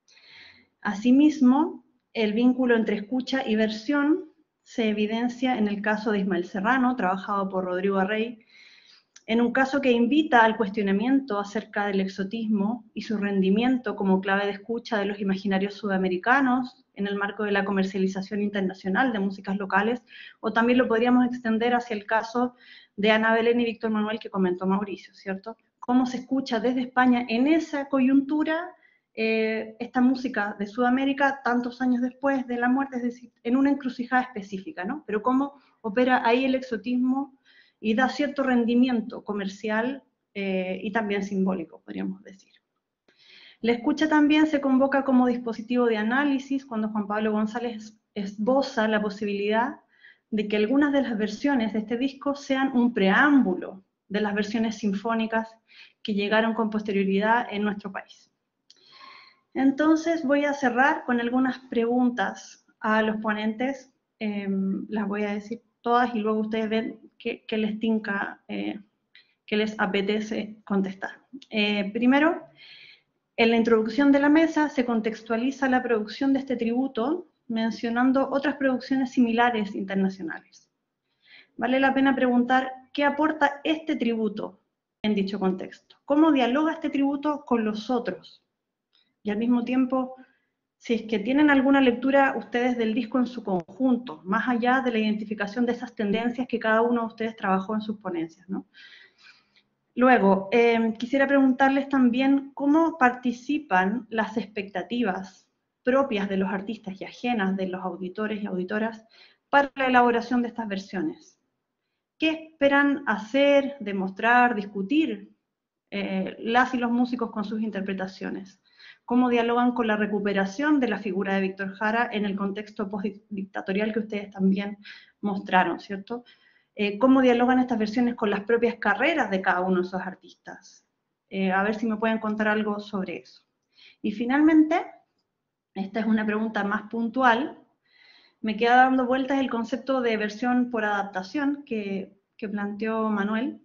Asimismo, el vínculo entre escucha y versión se evidencia en el caso de Ismael Serrano, trabajado por Rodrigo Arrey, en un caso que invita al cuestionamiento acerca del exotismo y su rendimiento como clave de escucha de los imaginarios sudamericanos en el marco de la comercialización internacional de músicas locales, o también lo podríamos extender hacia el caso de Ana Belén y Víctor Manuel que comentó Mauricio, ¿cierto? Cómo se escucha desde España en esa coyuntura esta música de Sudamérica tantos años después de la muerte, es decir, en una encrucijada específica, ¿no? Pero cómo opera ahí el exotismo y da cierto rendimiento comercial y también simbólico, podríamos decir. La escucha también se convoca como dispositivo de análisis cuando Juan Pablo González esboza la posibilidad de que algunas de las versiones de este disco sean un preámbulo de las versiones sinfónicas que llegaron con posterioridad en nuestro país. Entonces voy a cerrar con algunas preguntas a los ponentes, las voy a decir todas y luego ustedes ven qué les tinca, qué les apetece contestar. Primero, en la introducción de la mesa se contextualiza la producción de este tributo mencionando otras producciones similares internacionales. Vale la pena preguntar qué aporta este tributo en dicho contexto, cómo dialoga este tributo con los otros, y al mismo tiempo, si es que tienen alguna lectura ustedes del disco en su conjunto, más allá de la identificación de esas tendencias que cada uno de ustedes trabajó en sus ponencias, ¿no? Luego, quisiera preguntarles también cómo participan las expectativas propias de los artistas y ajenas de los auditores y auditoras para la elaboración de estas versiones. ¿Qué esperan hacer, demostrar, discutir las y los músicos con sus interpretaciones? ¿Cómo dialogan con la recuperación de la figura de Víctor Jara en el contexto postdictatorial que ustedes también mostraron, ¿cierto? ¿Cómo dialogan estas versiones con las propias carreras de cada uno de esos artistas? A ver si me pueden contar algo sobre eso. Y finalmente, esta es una pregunta más puntual, me queda dando vueltas el concepto de versión por adaptación que planteó Manuel,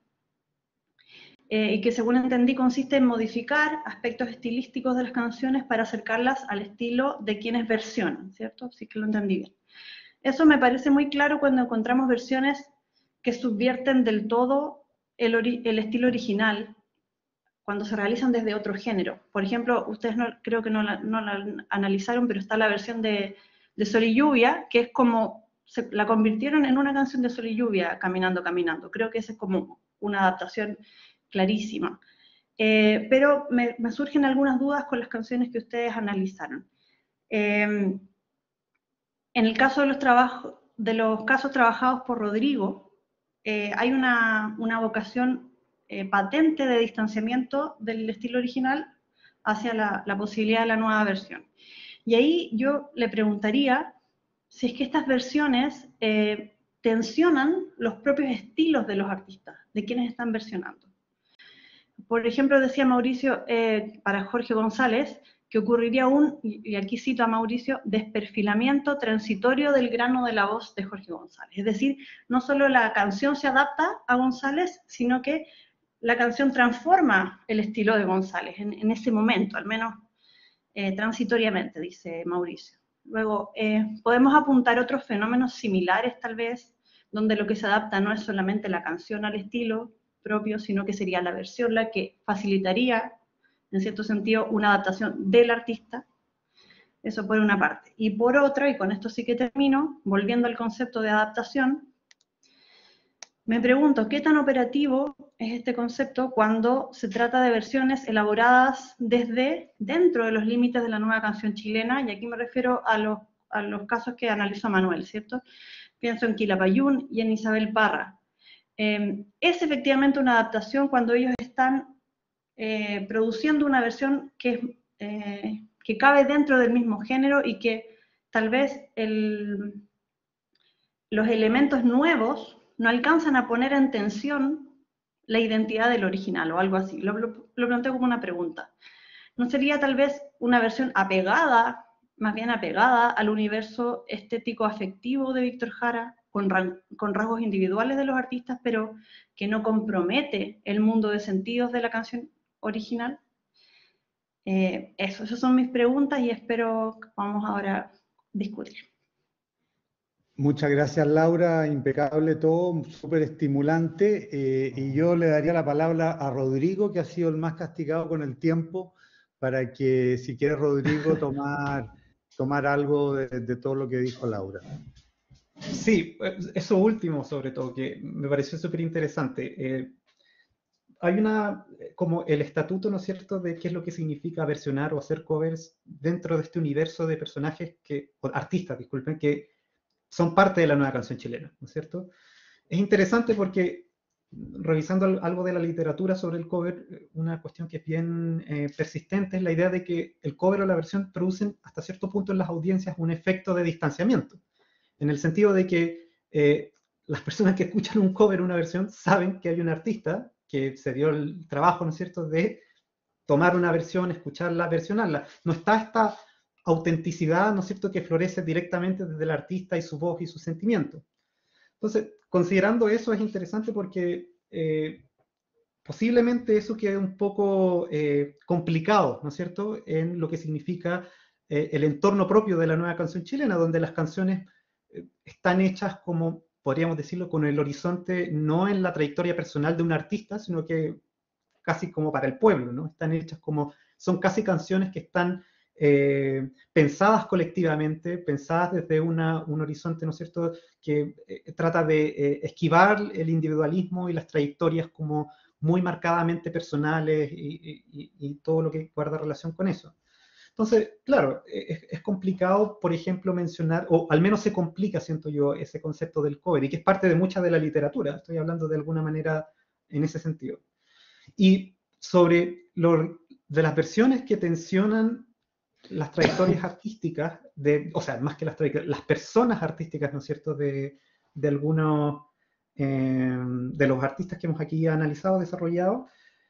y que según entendí consiste en modificar aspectos estilísticos de las canciones para acercarlas al estilo de quienes versionan, ¿cierto? Sí que lo entendí bien. Eso me parece muy claro cuando encontramos versiones que subvierten del todo el estilo original, cuando se realizan desde otro género. Por ejemplo, ustedes creo que no la analizaron, pero está la versión de Sol y Lluvia, que es como, la convirtieron en una canción de Sol y Lluvia, Caminando, Caminando. Creo que esa es como una adaptación clarísima. Pero me surgen algunas dudas con las canciones que ustedes analizaron. En el caso de los casos trabajados por Rodrigo, hay una vocación patente de distanciamiento del estilo original hacia la posibilidad de la nueva versión. Y ahí yo le preguntaría si es que estas versiones tensionan los propios estilos de los artistas, de quienes están versionando. Por ejemplo, decía Mauricio, para Jorge González, que ocurriría y aquí cito a Mauricio, desperfilamiento transitorio del grano de la voz de Jorge González. Es decir, no solo la canción se adapta a González, sino que la canción transforma el estilo de González, en ese momento, al menos transitoriamente, dice Mauricio. Luego, podemos apuntar otros fenómenos similares, tal vez, donde lo que se adapta no es solamente la canción al estilo propio, sino que sería la versión la que facilitaría, en cierto sentido, una adaptación del artista. Eso por una parte. Y por otra, y con esto sí que termino, volviendo al concepto de adaptación, me pregunto, ¿qué tan operativo es este concepto cuando se trata de versiones elaboradas desde dentro de los límites de la nueva canción chilena? Y aquí me refiero a los casos que analizó Manuel, ¿cierto? Pienso en Quilapayún y en Isabel Parra. es efectivamente una adaptación cuando ellos están produciendo una versión que cabe dentro del mismo género y que tal vez los elementos nuevos no alcanzan a poner en tensión la identidad del original o algo así. Lo planteo como una pregunta. ¿No sería tal vez una versión apegada, más bien apegada al universo estético afectivo de Víctor Jara, con rasgos individuales de los artistas, pero que no compromete el mundo de sentidos de la canción original? Esas son mis preguntas y espero que podamos ahora discutir.
Muchas gracias, Laura, impecable todo, súper estimulante, y yo le daría la palabra a Rodrigo, que ha sido el más castigado con el tiempo, para que, si quiere, Rodrigo, tomar algo de todo lo que dijo Laura.
Sí, eso último sobre todo, que me pareció súper interesante. Hay como el estatuto, ¿no es cierto?, de qué es lo que significa versionar o hacer covers dentro de este universo de personajes o artistas, disculpen, que son parte de la nueva canción chilena, ¿no es cierto? Es interesante porque, revisando algo de la literatura sobre el cover, una cuestión que es bien persistente es la idea de que el cover o la versión producen hasta cierto punto en las audiencias un efecto de distanciamiento, en el sentido de que las personas que escuchan un cover o una versión saben que hay un artista que se dio el trabajo, ¿no es cierto?, de tomar una versión, escucharla, versionarla. No está esta autenticidad, ¿no es cierto?, que florece directamente desde el artista y su voz y su sentimiento. Entonces, considerando eso, es interesante porque posiblemente eso quede un poco complicado, ¿no es cierto?, en lo que significa el entorno propio de la nueva canción chilena, donde las canciones están hechas como, podríamos decirlo, con el horizonte no en la trayectoria personal de un artista, sino que casi como para el pueblo, ¿no? Están hechas como, son casi canciones que están pensadas colectivamente, pensadas desde un horizonte, ¿no es cierto?, que trata de esquivar el individualismo y las trayectorias como muy marcadamente personales y todo lo que guarda relación con eso. Entonces, claro, es complicado, por ejemplo, mencionar, o al menos se complica, siento yo, ese concepto del cover, y que es parte de mucha de la literatura, estoy hablando de alguna manera en ese sentido. Y sobre de las versiones que tensionan las trayectorias artísticas, o sea, más que las trayectorias, las personas artísticas, ¿no es cierto?, de algunos de los artistas que hemos aquí analizado, desarrollado,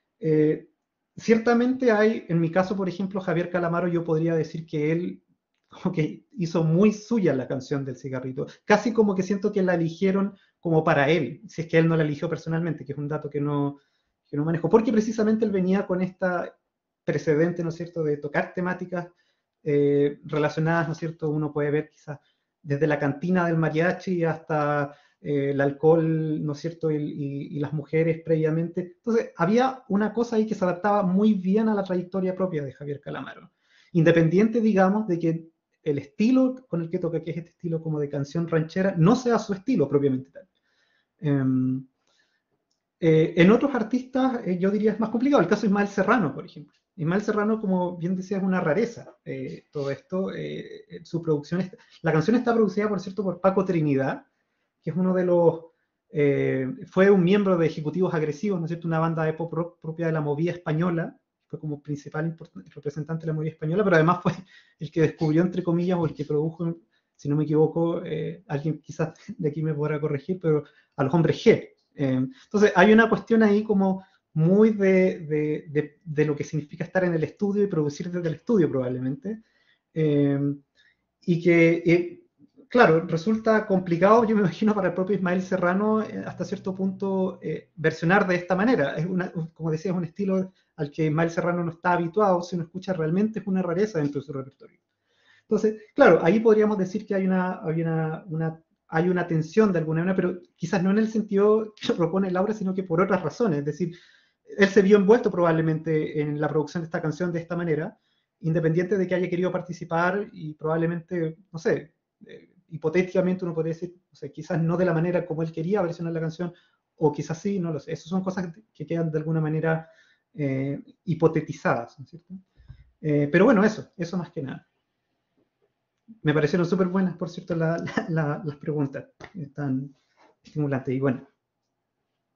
ciertamente hay, en mi caso, por ejemplo, Javier Calamaro, yo podría decir que él como que hizo muy suya la canción del cigarrito, casi como que siento que la eligieron como para él, si es que él no la eligió personalmente, que es un dato que no manejo, porque precisamente él venía con esta precedente, ¿no es cierto?, de tocar temáticas relacionadas, ¿no es cierto?, uno puede ver quizás desde la cantina del mariachi hasta el alcohol, ¿no es cierto?, y las mujeres previamente. Entonces, había una cosa ahí que se adaptaba muy bien a la trayectoria propia de Javier Calamaro. Independiente, digamos, de que el estilo con el que toca, que es este estilo como de canción ranchera, no sea su estilo propiamente tal. En otros artistas, yo diría es más complicado. El caso de Ismael Serrano, por ejemplo. Ismael Serrano, como bien decía, es una rareza. Todo esto, su producción, la canción está producida, por cierto, por Paco Trinidad, que es uno de los, fue un miembro de Ejecutivos Agresivos, ¿no es cierto?, una banda de pop rock propia de la movida española, fue como principal representante de la movida española, pero además fue el que descubrió, entre comillas, o el que produjo, si no me equivoco, alguien quizás de aquí me podrá corregir, pero a los Hombres G. Entonces hay una cuestión ahí como muy de lo que significa estar en el estudio y producir desde el estudio probablemente, y que claro, resulta complicado, yo me imagino, para el propio Ismael Serrano hasta cierto punto versionar de esta manera. Es como decía, es un estilo al que Ismael Serrano no está habituado, si uno escucha realmente es una rareza dentro de su repertorio. Entonces, claro, ahí podríamos decir que hay una tensión de alguna manera, pero quizás no en el sentido que lo propone Laura, sino que por otras razones. Es decir, él se vio envuelto probablemente en la producción de esta canción de esta manera, independiente de que haya querido participar y probablemente, no sé, hipotéticamente uno podría decir, o sea, quizás no de la manera como él quería versionar la canción, o quizás sí, no lo sé. Esas son cosas que quedan de alguna manera hipotetizadas, ¿no es cierto? Pero bueno, eso más que nada. Me parecieron súper buenas, por cierto, las preguntas. Están estimulantes y bueno.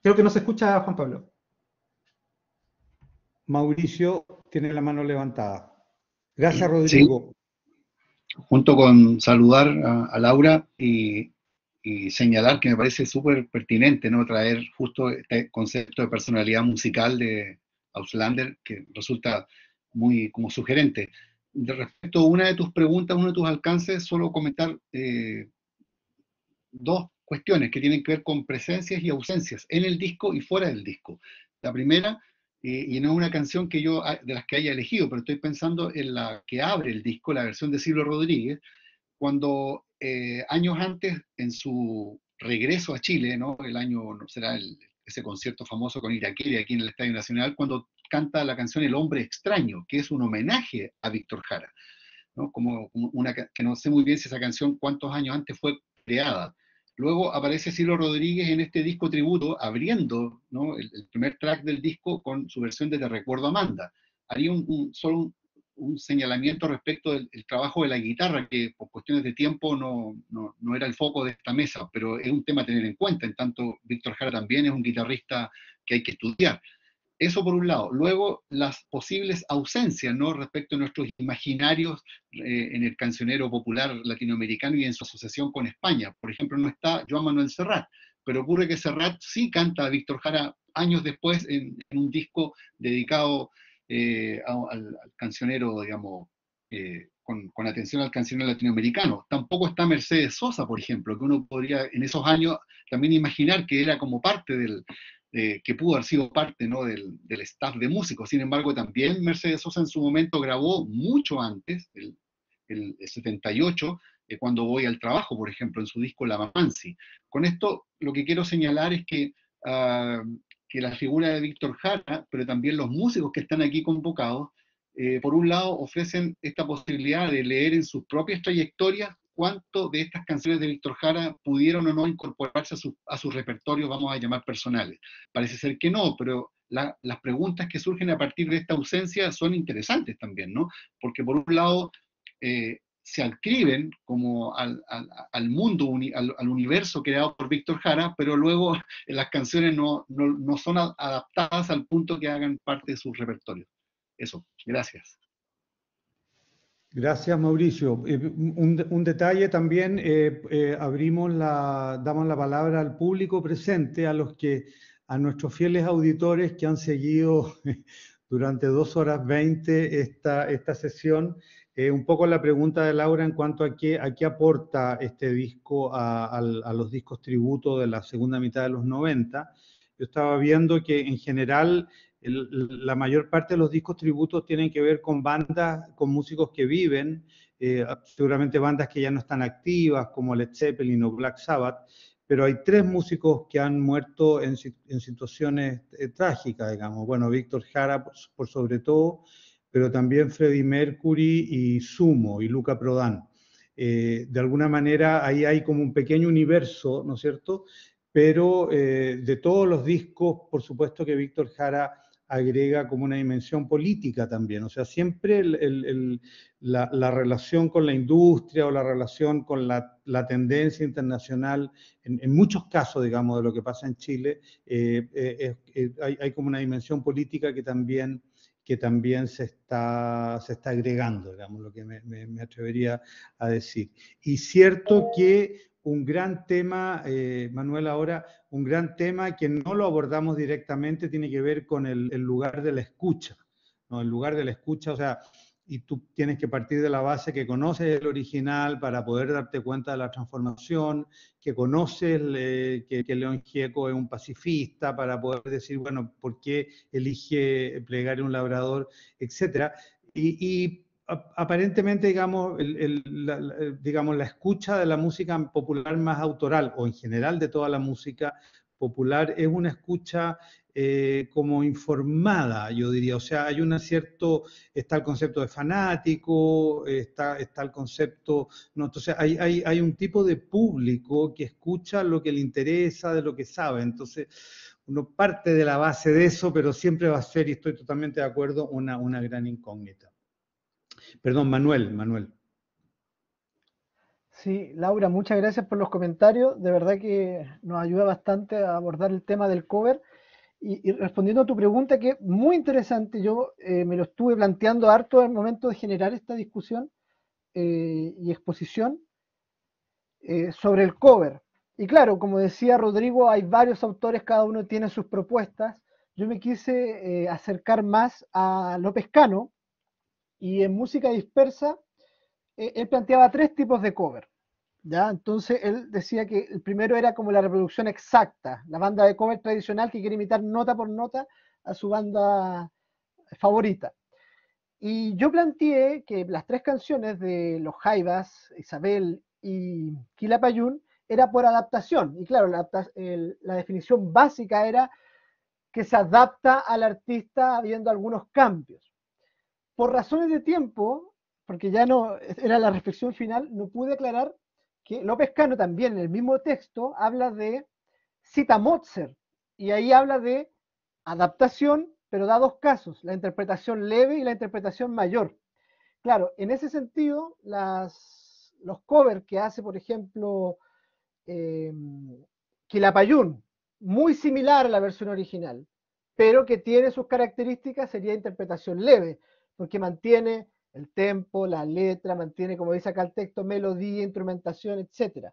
Creo que no se escucha, Juan Pablo.
Mauricio tiene la mano levantada. Gracias, Rodrigo.
Sí. Junto con saludar a Laura y señalar que me parece súper pertinente, ¿no?, traer justo este concepto de personalidad musical de Auslander, que resulta muy como sugerente. De respecto a una de tus preguntas, uno de tus alcances, solo comentar dos cuestiones que tienen que ver con presencias y ausencias en el disco y fuera del disco. La primera, y no es una canción que yo de las que haya elegido, pero estoy pensando en la que abre el disco, la versión de Silvio Rodríguez, cuando años antes, en su regreso a Chile, ¿no?, el año, no será ese concierto famoso con Iraquere aquí en el Estadio Nacional, cuando canta la canción El Hombre Extraño, que es un homenaje a Víctor Jara, ¿no?, como una que no sé muy bien si esa canción cuántos años antes fue creada. Luego aparece Silvio Rodríguez en este disco tributo, abriendo, ¿no?, el primer track del disco con su versión de Te Recuerdo Amanda. Haría solo un señalamiento respecto del trabajo de la guitarra, que por cuestiones de tiempo no era el foco de esta mesa, pero es un tema a tener en cuenta, en tanto Víctor Jara también es un guitarrista que hay que estudiar. Eso por un lado. Luego, las posibles ausencias, ¿no?, respecto a nuestros imaginarios en el cancionero popular latinoamericano y en su asociación con España. Por ejemplo, no está Joan Manuel Serrat, pero ocurre que Serrat sí canta a Víctor Jara años después en un disco dedicado al cancionero, digamos, con atención al cancionero latinoamericano. Tampoco está Mercedes Sosa, por ejemplo, que uno podría en esos años también imaginar que era como parte que pudo haber sido parte, ¿no?, del staff de músicos. Sin embargo, también Mercedes Sosa en su momento grabó mucho antes, el 78, cuando voy al trabajo, por ejemplo, en su disco La Mamansi. Con esto, lo que quiero señalar es que la figura de Víctor Jara, pero también los músicos que están aquí convocados, por un lado ofrecen esta posibilidad de leer en sus propias trayectorias cuánto de estas canciones de Víctor Jara pudieron o no incorporarse a sus repertorios, vamos a llamar personales. Parece ser que no, pero las preguntas que surgen a partir de esta ausencia son interesantes también, ¿no? Porque por un lado se adscriben como al mundo, al universo creado por Víctor Jara, pero luego las canciones no son adaptadas al punto que hagan parte de sus repertorios. Eso, gracias.
Gracias, Mauricio. Un detalle también, damos la palabra al público presente, a nuestros fieles auditores que han seguido durante 2 horas 20 esta sesión. Un poco la pregunta de Laura en cuanto a qué aporta este disco a los discos tributo de la segunda mitad de los 90. Yo estaba viendo que en general la mayor parte de los discos tributos tienen que ver con bandas, con músicos que viven, seguramente bandas que ya no están activas, como Led Zeppelin o Black Sabbath, pero hay 3 músicos que han muerto en situaciones trágicas, digamos. Bueno, Víctor Jara por sobre todo, pero también Freddie Mercury y Sumo y Luca Prodan. De alguna manera ahí hay como un pequeño universo, ¿no es cierto?, pero de todos los discos, por supuesto que Víctor Jara agrega como una dimensión política también, o sea, siempre la relación con la industria o la relación con la tendencia internacional, en muchos casos, digamos, de lo que pasa en Chile, hay como una dimensión política que también se está agregando, digamos, lo que me atrevería a decir. Y cierto que un gran tema, Manuel, ahora, un gran tema que no lo abordamos directamente tiene que ver con el lugar de la escucha, ¿no? El lugar de la escucha, o sea, y tú tienes que partir de la base que conoces el original para poder darte cuenta de la transformación, que conoces que León Gieco es un pacifista, para poder decir, bueno, ¿por qué elige plegar un labrador?, etcétera. Y aparentemente, digamos, la escucha de la música popular más autoral, o en general de toda la música popular, es una escucha como informada, yo diría. O sea, hay está el concepto de fanático, está el concepto, ¿no? Entonces hay un tipo de público que escucha lo que le interesa, de lo que sabe. Entonces, uno parte de la base de eso, pero siempre va a ser, y estoy totalmente de acuerdo, una gran incógnita. Perdón, Manuel.
Sí, Laura, muchas gracias por los comentarios. De verdad que nos ayuda bastante a abordar el tema del cover. Y respondiendo a tu pregunta, que es muy interesante, yo me lo estuve planteando harto al momento de generar esta discusión y exposición sobre el cover. Y claro, como decía Rodrigo, hay varios autores, cada uno tiene sus propuestas. Yo me quise acercar más a López Cano, y en música dispersa él planteaba 3 tipos de cover. ¿Ya? Entonces él decía que el primero era como la reproducción exacta, la banda de cover tradicional que quiere imitar nota por nota a su banda favorita. Y yo planteé que las 3 canciones de Los Jaivas, Isabel y Quilapayún era por adaptación. Y claro, la definición básica era que se adapta al artista habiendo algunos cambios. Por razones de tiempo, porque ya no era la reflexión final, no pude aclarar que López Cano también en el mismo texto habla de cita Mozart, y ahí habla de adaptación, pero da 2 casos, la interpretación leve y la interpretación mayor. Claro, en ese sentido, los covers que hace, por ejemplo, Quilapayún, muy similar a la versión original, pero que tiene sus características, sería interpretación leve, porque mantiene el tempo, la letra, mantiene, como dice acá el texto, melodía, instrumentación, etc.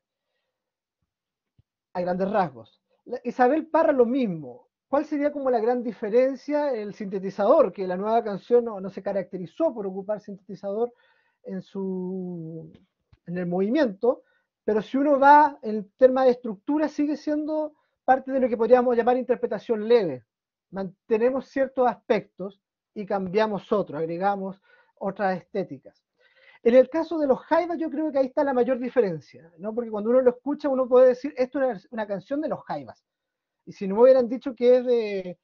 A grandes rasgos. Isabel Parra lo mismo. ¿Cuál sería como la gran diferencia? El sintetizador, que la nueva canción no se caracterizó por ocupar sintetizador en el movimiento, pero si uno va en tema de estructura, sigue siendo parte de lo que podríamos llamar interpretación leve. Mantenemos ciertos aspectos y cambiamos otros, agregamos otras estéticas. En el caso de los Jaivas, yo creo que ahí está la mayor diferencia, ¿no? Porque cuando uno lo escucha, uno puede decir, esto es una canción de los Jaivas. Y si no me hubieran dicho que es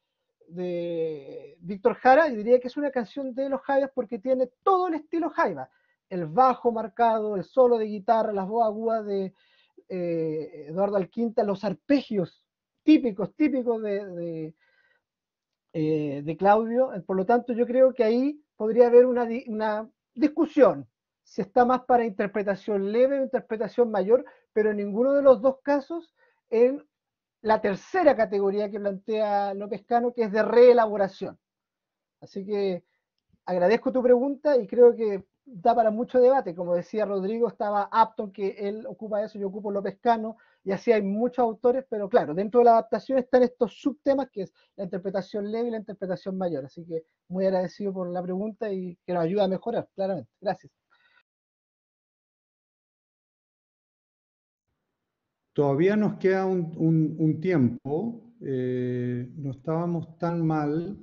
de Víctor Jara, yo diría que es una canción de los Jaivas porque tiene todo el estilo Jaiva. El bajo marcado, el solo de guitarra, las voz agudas de Eduardo Alquinta, los arpegios típicos de Claudio. Por lo tanto, yo creo que ahí podría haber una discusión, si está más para interpretación leve o interpretación mayor, pero en ninguno de los 2 casos en la tercera categoría que plantea López Cano, que es de reelaboración. Así que agradezco tu pregunta y creo que da para mucho debate. Como decía Rodrigo, estaba apto que él ocupa eso, yo ocupo López Cano, y así hay muchos autores, pero claro, dentro de la adaptación están estos subtemas, que es la interpretación leve y la interpretación mayor. Así que muy agradecido por la pregunta y que nos ayuda a mejorar, claramente. Gracias.
Todavía nos queda un tiempo, no estábamos tan mal,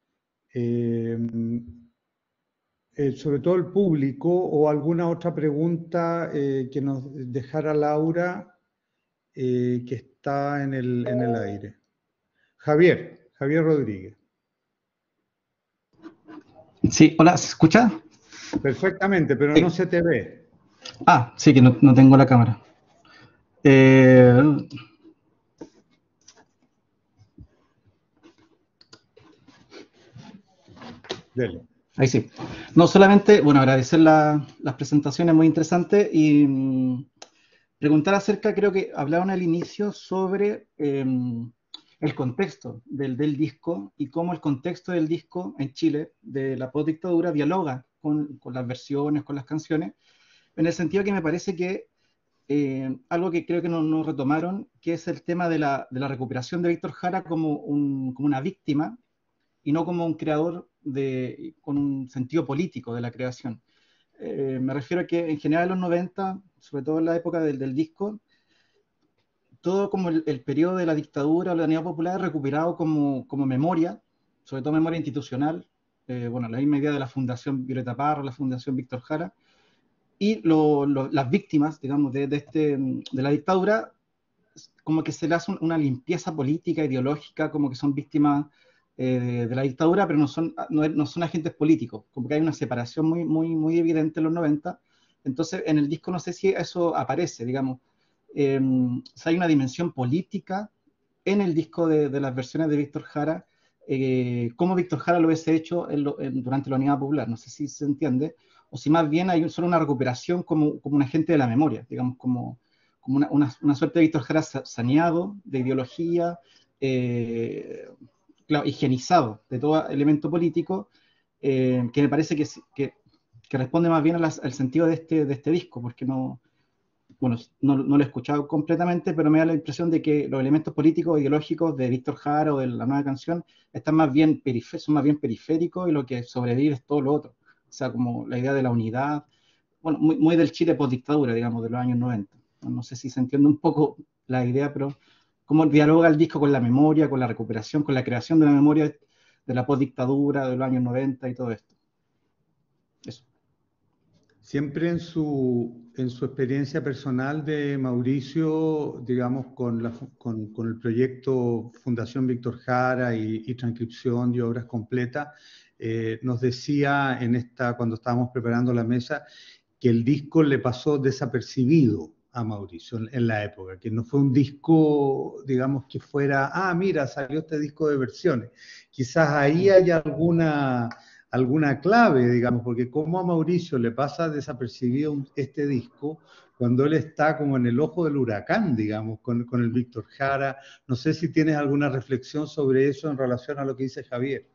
sobre todo el público, o alguna otra pregunta que nos dejara Laura, que está en el aire. Javier Rodríguez.
Sí, hola, ¿se escucha?
Perfectamente, pero no se te ve.
Ah, sí, que no tengo la cámara.
Dele.
Ahí sí. No, solamente, bueno, agradecer las presentaciones muy interesantes y preguntar acerca, creo que hablaron al inicio sobre el contexto del disco y cómo el contexto del disco en Chile, de la postdictadura, dialoga con las versiones, con las canciones, en el sentido que me parece que algo que creo que no retomaron, que es el tema de la recuperación de Víctor Jara como una víctima y no como un creador con un sentido político de la creación. Me refiero a que en general en los 90, sobre todo en la época del disco, todo como el periodo de la dictadura o la unidad popular recuperado como memoria, sobre todo memoria institucional, bueno, la misma idea de la Fundación Violeta Parra, la Fundación Víctor Jara, y las víctimas, digamos, de la dictadura, como que se le hace una limpieza política, ideológica, como que son víctimas de la dictadura, pero no son agentes políticos, como que hay una separación muy evidente en los 90. Entonces, en el disco no sé si eso aparece, digamos, si hay una dimensión política en el disco de las versiones de Víctor Jara, como Víctor Jara lo hubiese hecho durante la Unidad Popular, no sé si se entiende, o si más bien hay solo una recuperación como un agente de la memoria, digamos, como una suerte de Víctor Jara saneado de ideología, claro, higienizado de todo elemento político, que me parece que responde más bien al sentido de este disco, porque no lo he escuchado completamente, pero me da la impresión de que los elementos políticos, ideológicos de Víctor Jara o de la nueva canción son más bien periféricos, y lo que sobrevive es todo lo otro. O sea, como la idea de la unidad, bueno, muy del Chile postdictadura, digamos, de los años 90. No sé si se entiende un poco la idea, pero cómo dialoga el disco con la memoria, con la recuperación, con la creación de la memoria de la postdictadura de los años 90 y todo esto. Eso.
Siempre en su experiencia personal de Mauricio, digamos, con el proyecto Fundación Víctor Jara y transcripción y obras completas, nos decía cuando estábamos preparando la mesa, que el disco le pasó desapercibido a Mauricio en la época, que no fue un disco, digamos, que fuera, mira, salió este disco de versiones. Quizás ahí hay alguna clave, digamos, porque como a Mauricio le pasa desapercibido este disco, cuando él está como en el ojo del huracán, digamos, con el Víctor Jara. No sé si tienes alguna reflexión sobre eso en relación a lo que dice Javier.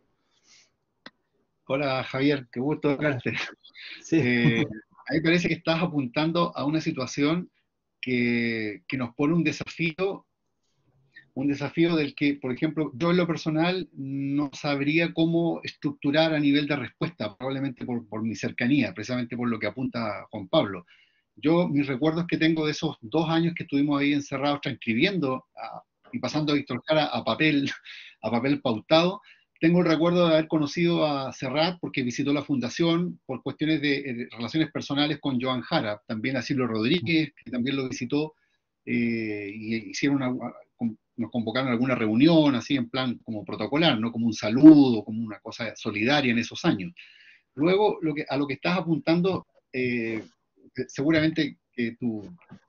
Hola Javier, qué gusto verte.
Sí.
A mí parece que estás apuntando a una situación que nos pone un desafío del que, por ejemplo, yo en lo personal no sabría cómo estructurar a nivel de respuesta, probablemente por mi cercanía, precisamente por lo que apunta Juan Pablo. Mis recuerdos que tengo de esos 2 años que estuvimos ahí encerrados transcribiendo y pasando a Víctor Jara a papel pautado, tengo el recuerdo de haber conocido a Serrat porque visitó la fundación por cuestiones de relaciones personales con Joan Jara, también a Silvio Rodríguez, que también lo visitó, y nos convocaron a alguna reunión, así en plan como protocolar, no como un saludo, como una cosa solidaria en esos años. Luego, a lo que estás apuntando, seguramente que tu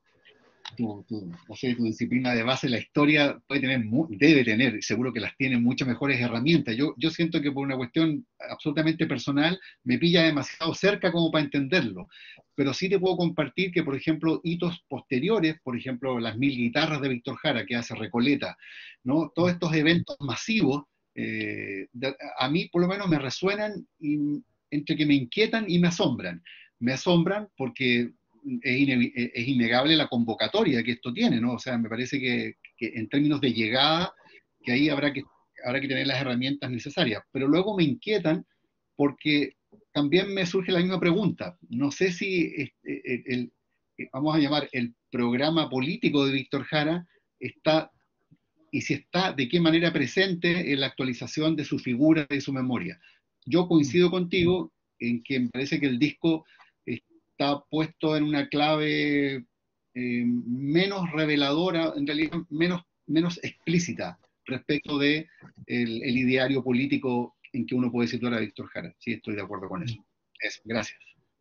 disciplina de base, la historia, debe tener, seguro que las tiene, muchas mejores herramientas. Yo siento que por una cuestión absolutamente personal me pilla demasiado cerca como para entenderlo, pero sí te puedo compartir que, por ejemplo, hitos posteriores, por ejemplo, las 1000 guitarras de Víctor Jara que hace Recoleta, ¿no? Todos estos eventos masivos, a mí por lo menos me resuenan entre que me inquietan y me asombran. Me asombran porque es innegable la convocatoria que esto tiene, ¿no? O sea, me parece que en términos de llegada, que ahí habrá que tener las herramientas necesarias. Pero luego me inquietan porque también me surge la misma pregunta. No sé si vamos a llamar el programa político de Víctor Jara está, y si está, de qué manera presente en la actualización de su figura y de su memoria. Yo coincido contigo en que me parece que el disco está puesto en una clave menos reveladora, en realidad menos explícita respecto de el ideario político en que uno puede situar a Víctor Jara. Sí, estoy de acuerdo con eso. Gracias.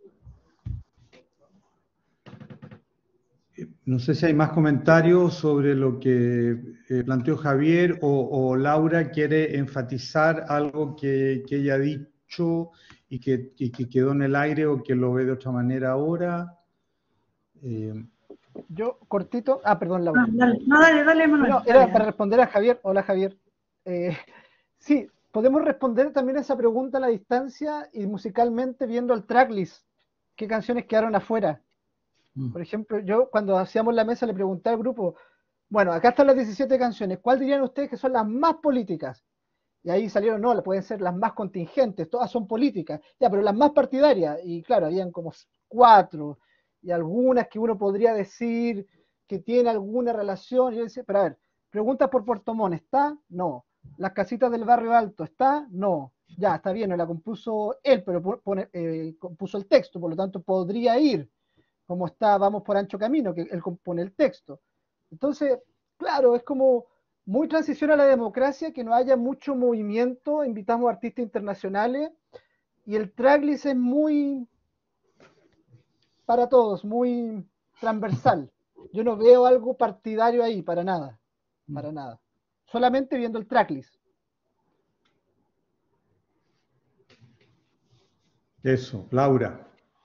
No sé si hay más comentarios sobre lo que planteó Javier, o Laura quiere enfatizar algo que ella ha dicho y que quedó en el aire, o que lo ve de otra manera ahora.
Yo, cortito. Perdón, Laura.
Dale, Manuel.
No, era para responder a Javier. Hola, Javier. Sí, podemos responder también esa pregunta a la distancia y musicalmente viendo el tracklist. ¿Qué canciones quedaron afuera? Por ejemplo, yo cuando hacíamos la mesa le pregunté al grupo, bueno, acá están las 17 canciones, ¿cuál dirían ustedes que son las más políticas? Y ahí salieron, no, pueden ser las más contingentes, todas son políticas, ya, pero las más partidarias, y claro, habían como 4, y algunas que uno podría decir que tiene alguna relación. Y yo decía, pero a ver, preguntas por Puerto Montt, ¿está? No. Las casitas del barrio alto, ¿está? No. Ya, está bien, no la compuso él, pero compuso el texto, por lo tanto podría ir, como está Vamos por Ancho Camino, que él compone el texto. Entonces, claro, es como muy transición a la democracia, que no haya mucho movimiento, invitamos a artistas internacionales, y el tracklist es muy para todos, muy transversal. Yo no veo algo partidario ahí, para nada, solamente viendo el tracklist.
Eso, Laura.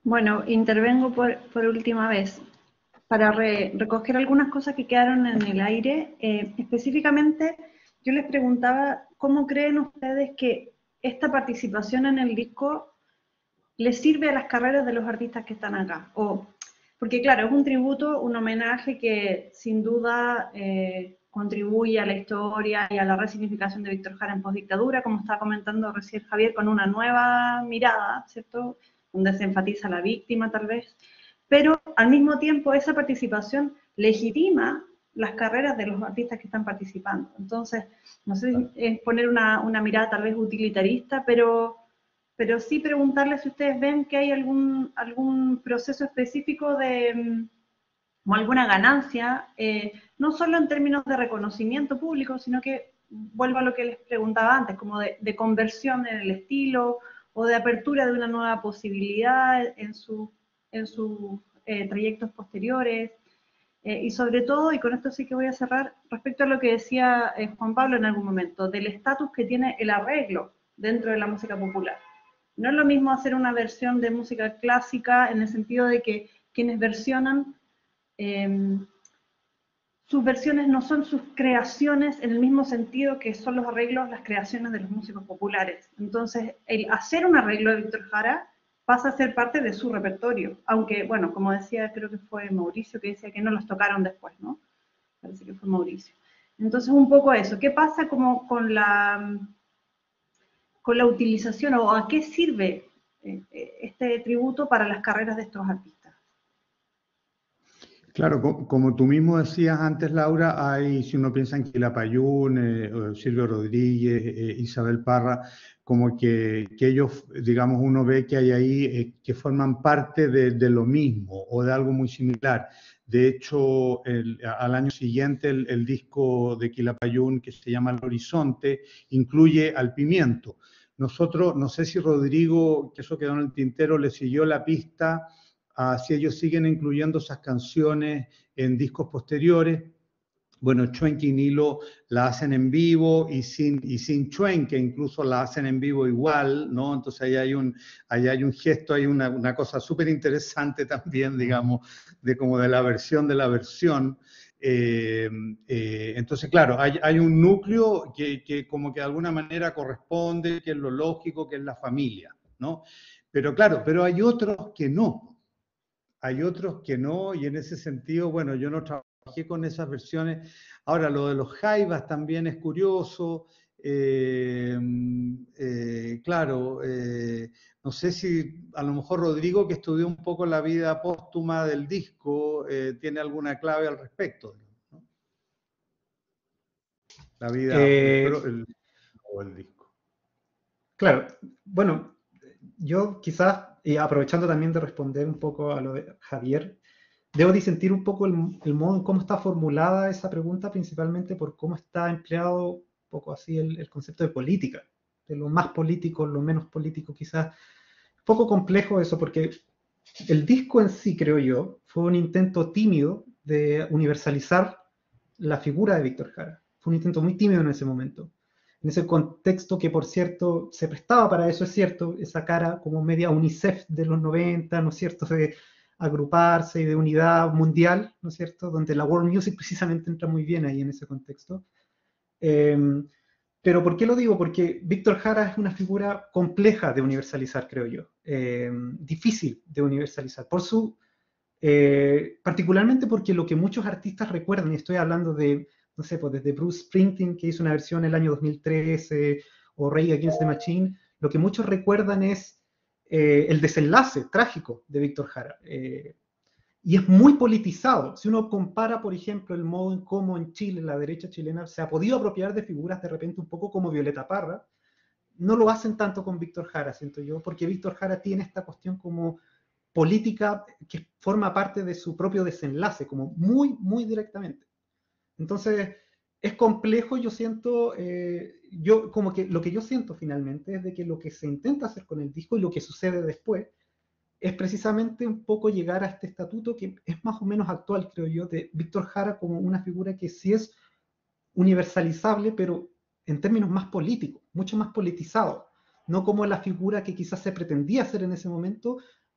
Bueno, intervengo por última vez para recoger algunas cosas que quedaron en el aire. Específicamente, yo les preguntaba cómo creen ustedes que esta participación en el disco les sirve a las carreras de los artistas que están acá. Porque claro, es un tributo, un homenaje que sin duda contribuye a la historia y a la resignificación de Víctor Jara en postdictadura, como estaba comentando recién Javier, con una nueva mirada, ¿cierto?, donde se enfatiza la víctima tal vez, pero al mismo tiempo esa participación legitima las carreras de los artistas que están participando. Entonces, no sé si es poner una mirada tal vez utilitarista, pero sí preguntarles si ustedes ven que hay algún proceso específico o alguna ganancia, no solo en términos de reconocimiento público, sino que, vuelvo a lo que les preguntaba antes, como de conversión en el estilo, o de apertura de una nueva posibilidad en sus trayectos posteriores, y sobre todo, y con esto sí que voy a cerrar, respecto a lo que decía Juan Pablo en algún momento, del estatus que tiene el arreglo dentro de la música popular. No es lo mismo hacer una versión de música clásica en el sentido de que quienes versionan, sus versiones no son sus creaciones en el mismo sentido que son los arreglos, las creaciones de los músicos populares. Entonces, el hacer un arreglo de Víctor Jara pasa a ser parte de su repertorio, aunque, bueno, como decía, creo que fue Mauricio que decía que no los tocaron después, ¿no? Parece que fue Mauricio. Entonces, un poco eso. ¿Qué pasa como con la utilización, o a qué sirve este tributo para las carreras de estos artistas?
Claro, como tú mismo decías antes, Laura, si uno piensa en Quilapayún, Silvio Rodríguez, Isabel Parra, como que ellos, digamos, uno ve que hay ahí que forman parte de lo mismo o de algo muy similar. De hecho, al año siguiente el disco de Quilapayún, que se llama El Horizonte, incluye al Pimiento. Nosotros, no sé si Rodrigo, que eso quedó en el tintero, le siguió la pista si ellos siguen incluyendo esas canciones en discos posteriores. Bueno, Chuenque y Nilo la hacen en vivo y sin Chuenque incluso la hacen en vivo igual, ¿no? Entonces ahí hay un gesto, hay una cosa súper interesante también, digamos, de la versión de la versión. Entonces, claro, hay un núcleo que como que de alguna manera corresponde, que es lo lógico, que es la familia, ¿no? Pero claro, pero hay otros que no. Hay otros que no, y en ese sentido, bueno, yo no trabajé con esas versiones. Ahora, lo de los jaivas también es curioso. Claro, no sé si a lo mejor Rodrigo, que estudió un poco la vida póstuma del disco, tiene alguna clave al respecto, ¿no? La vida del disco.
Claro, bueno, yo quizás, y aprovechando también de responder un poco a lo de Javier, debo disentir un poco el modo en cómo está formulada esa pregunta, principalmente por cómo está empleado un poco así el concepto de política, de lo más político, lo menos político, quizás. Un poco complejo eso, porque el disco en sí, creo yo, fue un intento tímido de universalizar la figura de Víctor Jara. Fue un intento muy tímido en ese momento. En ese contexto que, por cierto, se prestaba para eso, es cierto, esa cara como media UNICEF de los 90, ¿no es cierto?, de agruparse y de unidad mundial, ¿no es cierto?, donde la world music precisamente entra muy bien ahí en ese contexto. Pero ¿por qué lo digo? Porque Víctor Jara es una figura compleja de universalizar, creo yo, difícil de universalizar, particularmente porque lo que muchos artistas recuerdan, y estoy hablando de, no sé, pues desde Bruce Springsteen, que hizo una versión en el año 2013, o Rage Against the Machine, lo que muchos recuerdan es el desenlace trágico de Víctor Jara. Y es muy politizado. Si uno compara, por ejemplo, el modo en cómo en Chile, la derecha chilena, se ha podido apropiar de figuras de repente un poco como Violeta Parra, no lo hacen tanto con Víctor Jara, siento yo, porque Víctor Jara tiene esta cuestión como política que forma parte de su propio desenlace, como muy, muy directamente. Entonces, es complejo, yo siento, como que lo que yo siento finalmente es de que lo que se intenta hacer con el disco y lo que sucede después es precisamente un poco llegar a este estatuto que es más o menos actual, creo yo, de Víctor Jara como una figura que sí es universalizable, pero en términos más políticos, mucho más politizado, no como la figura que quizás se pretendía hacer en ese momento,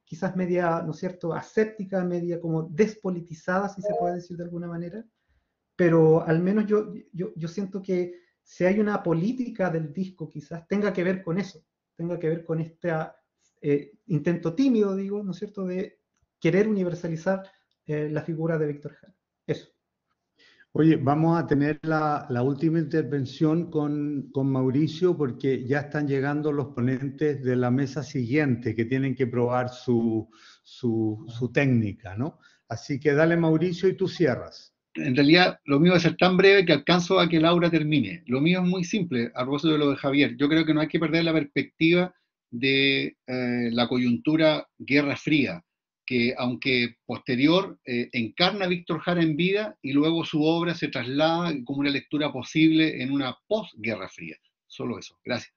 quizás media, ¿no es cierto?, aséptica, media como despolitizada, si se puede decir de alguna manera, pero al menos yo siento que si hay una política del disco, quizás tenga que ver con eso, tenga que ver con este intento tímido, digo, ¿no es cierto?, de querer universalizar la figura de Víctor Jara. Eso.
Oye, vamos a tener la última intervención con Mauricio porque ya están llegando los ponentes de la mesa siguiente que tienen que probar su técnica, ¿no? Así que dale, Mauricio, y tú cierras.
En realidad, lo mío va a ser tan breve que alcanzo a que Laura termine. Lo mío es muy simple, a propósito de lo de Javier. Yo creo que no hay que perder la perspectiva de la coyuntura Guerra Fría, que aunque posterior encarna a Víctor Jara en vida y luego su obra se traslada como una lectura posible en una post-Guerra Fría. Solo eso. Gracias.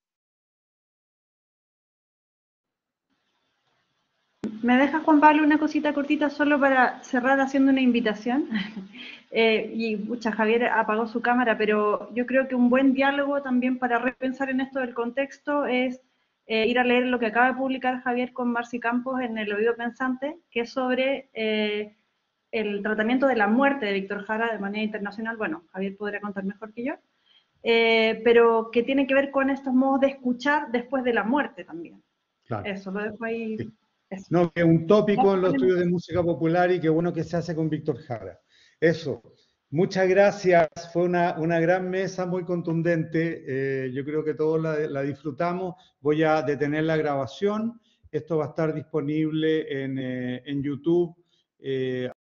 ¿Me deja, Juan Pablo, una cosita cortita solo para cerrar haciendo una invitación? Javier apagó su cámara, pero yo creo que un buen diálogo también para repensar en esto del contexto es ir a leer lo que acaba de publicar Javier con Marci Campos en El Oído Pensante, que es sobre el tratamiento de la muerte de Víctor Jara de manera internacional. Bueno, Javier podría contar mejor que yo, pero que tiene que ver con estos modos de escuchar después de la muerte también. Claro. Eso, lo dejo ahí.
Sí. No, que es un tópico en los estudios de música popular y que bueno que se hace con Víctor Jara. Eso. Muchas gracias. Fue una gran mesa, muy contundente. Yo creo que todos la disfrutamos. Voy a detener la grabación. Esto va a estar disponible en YouTube.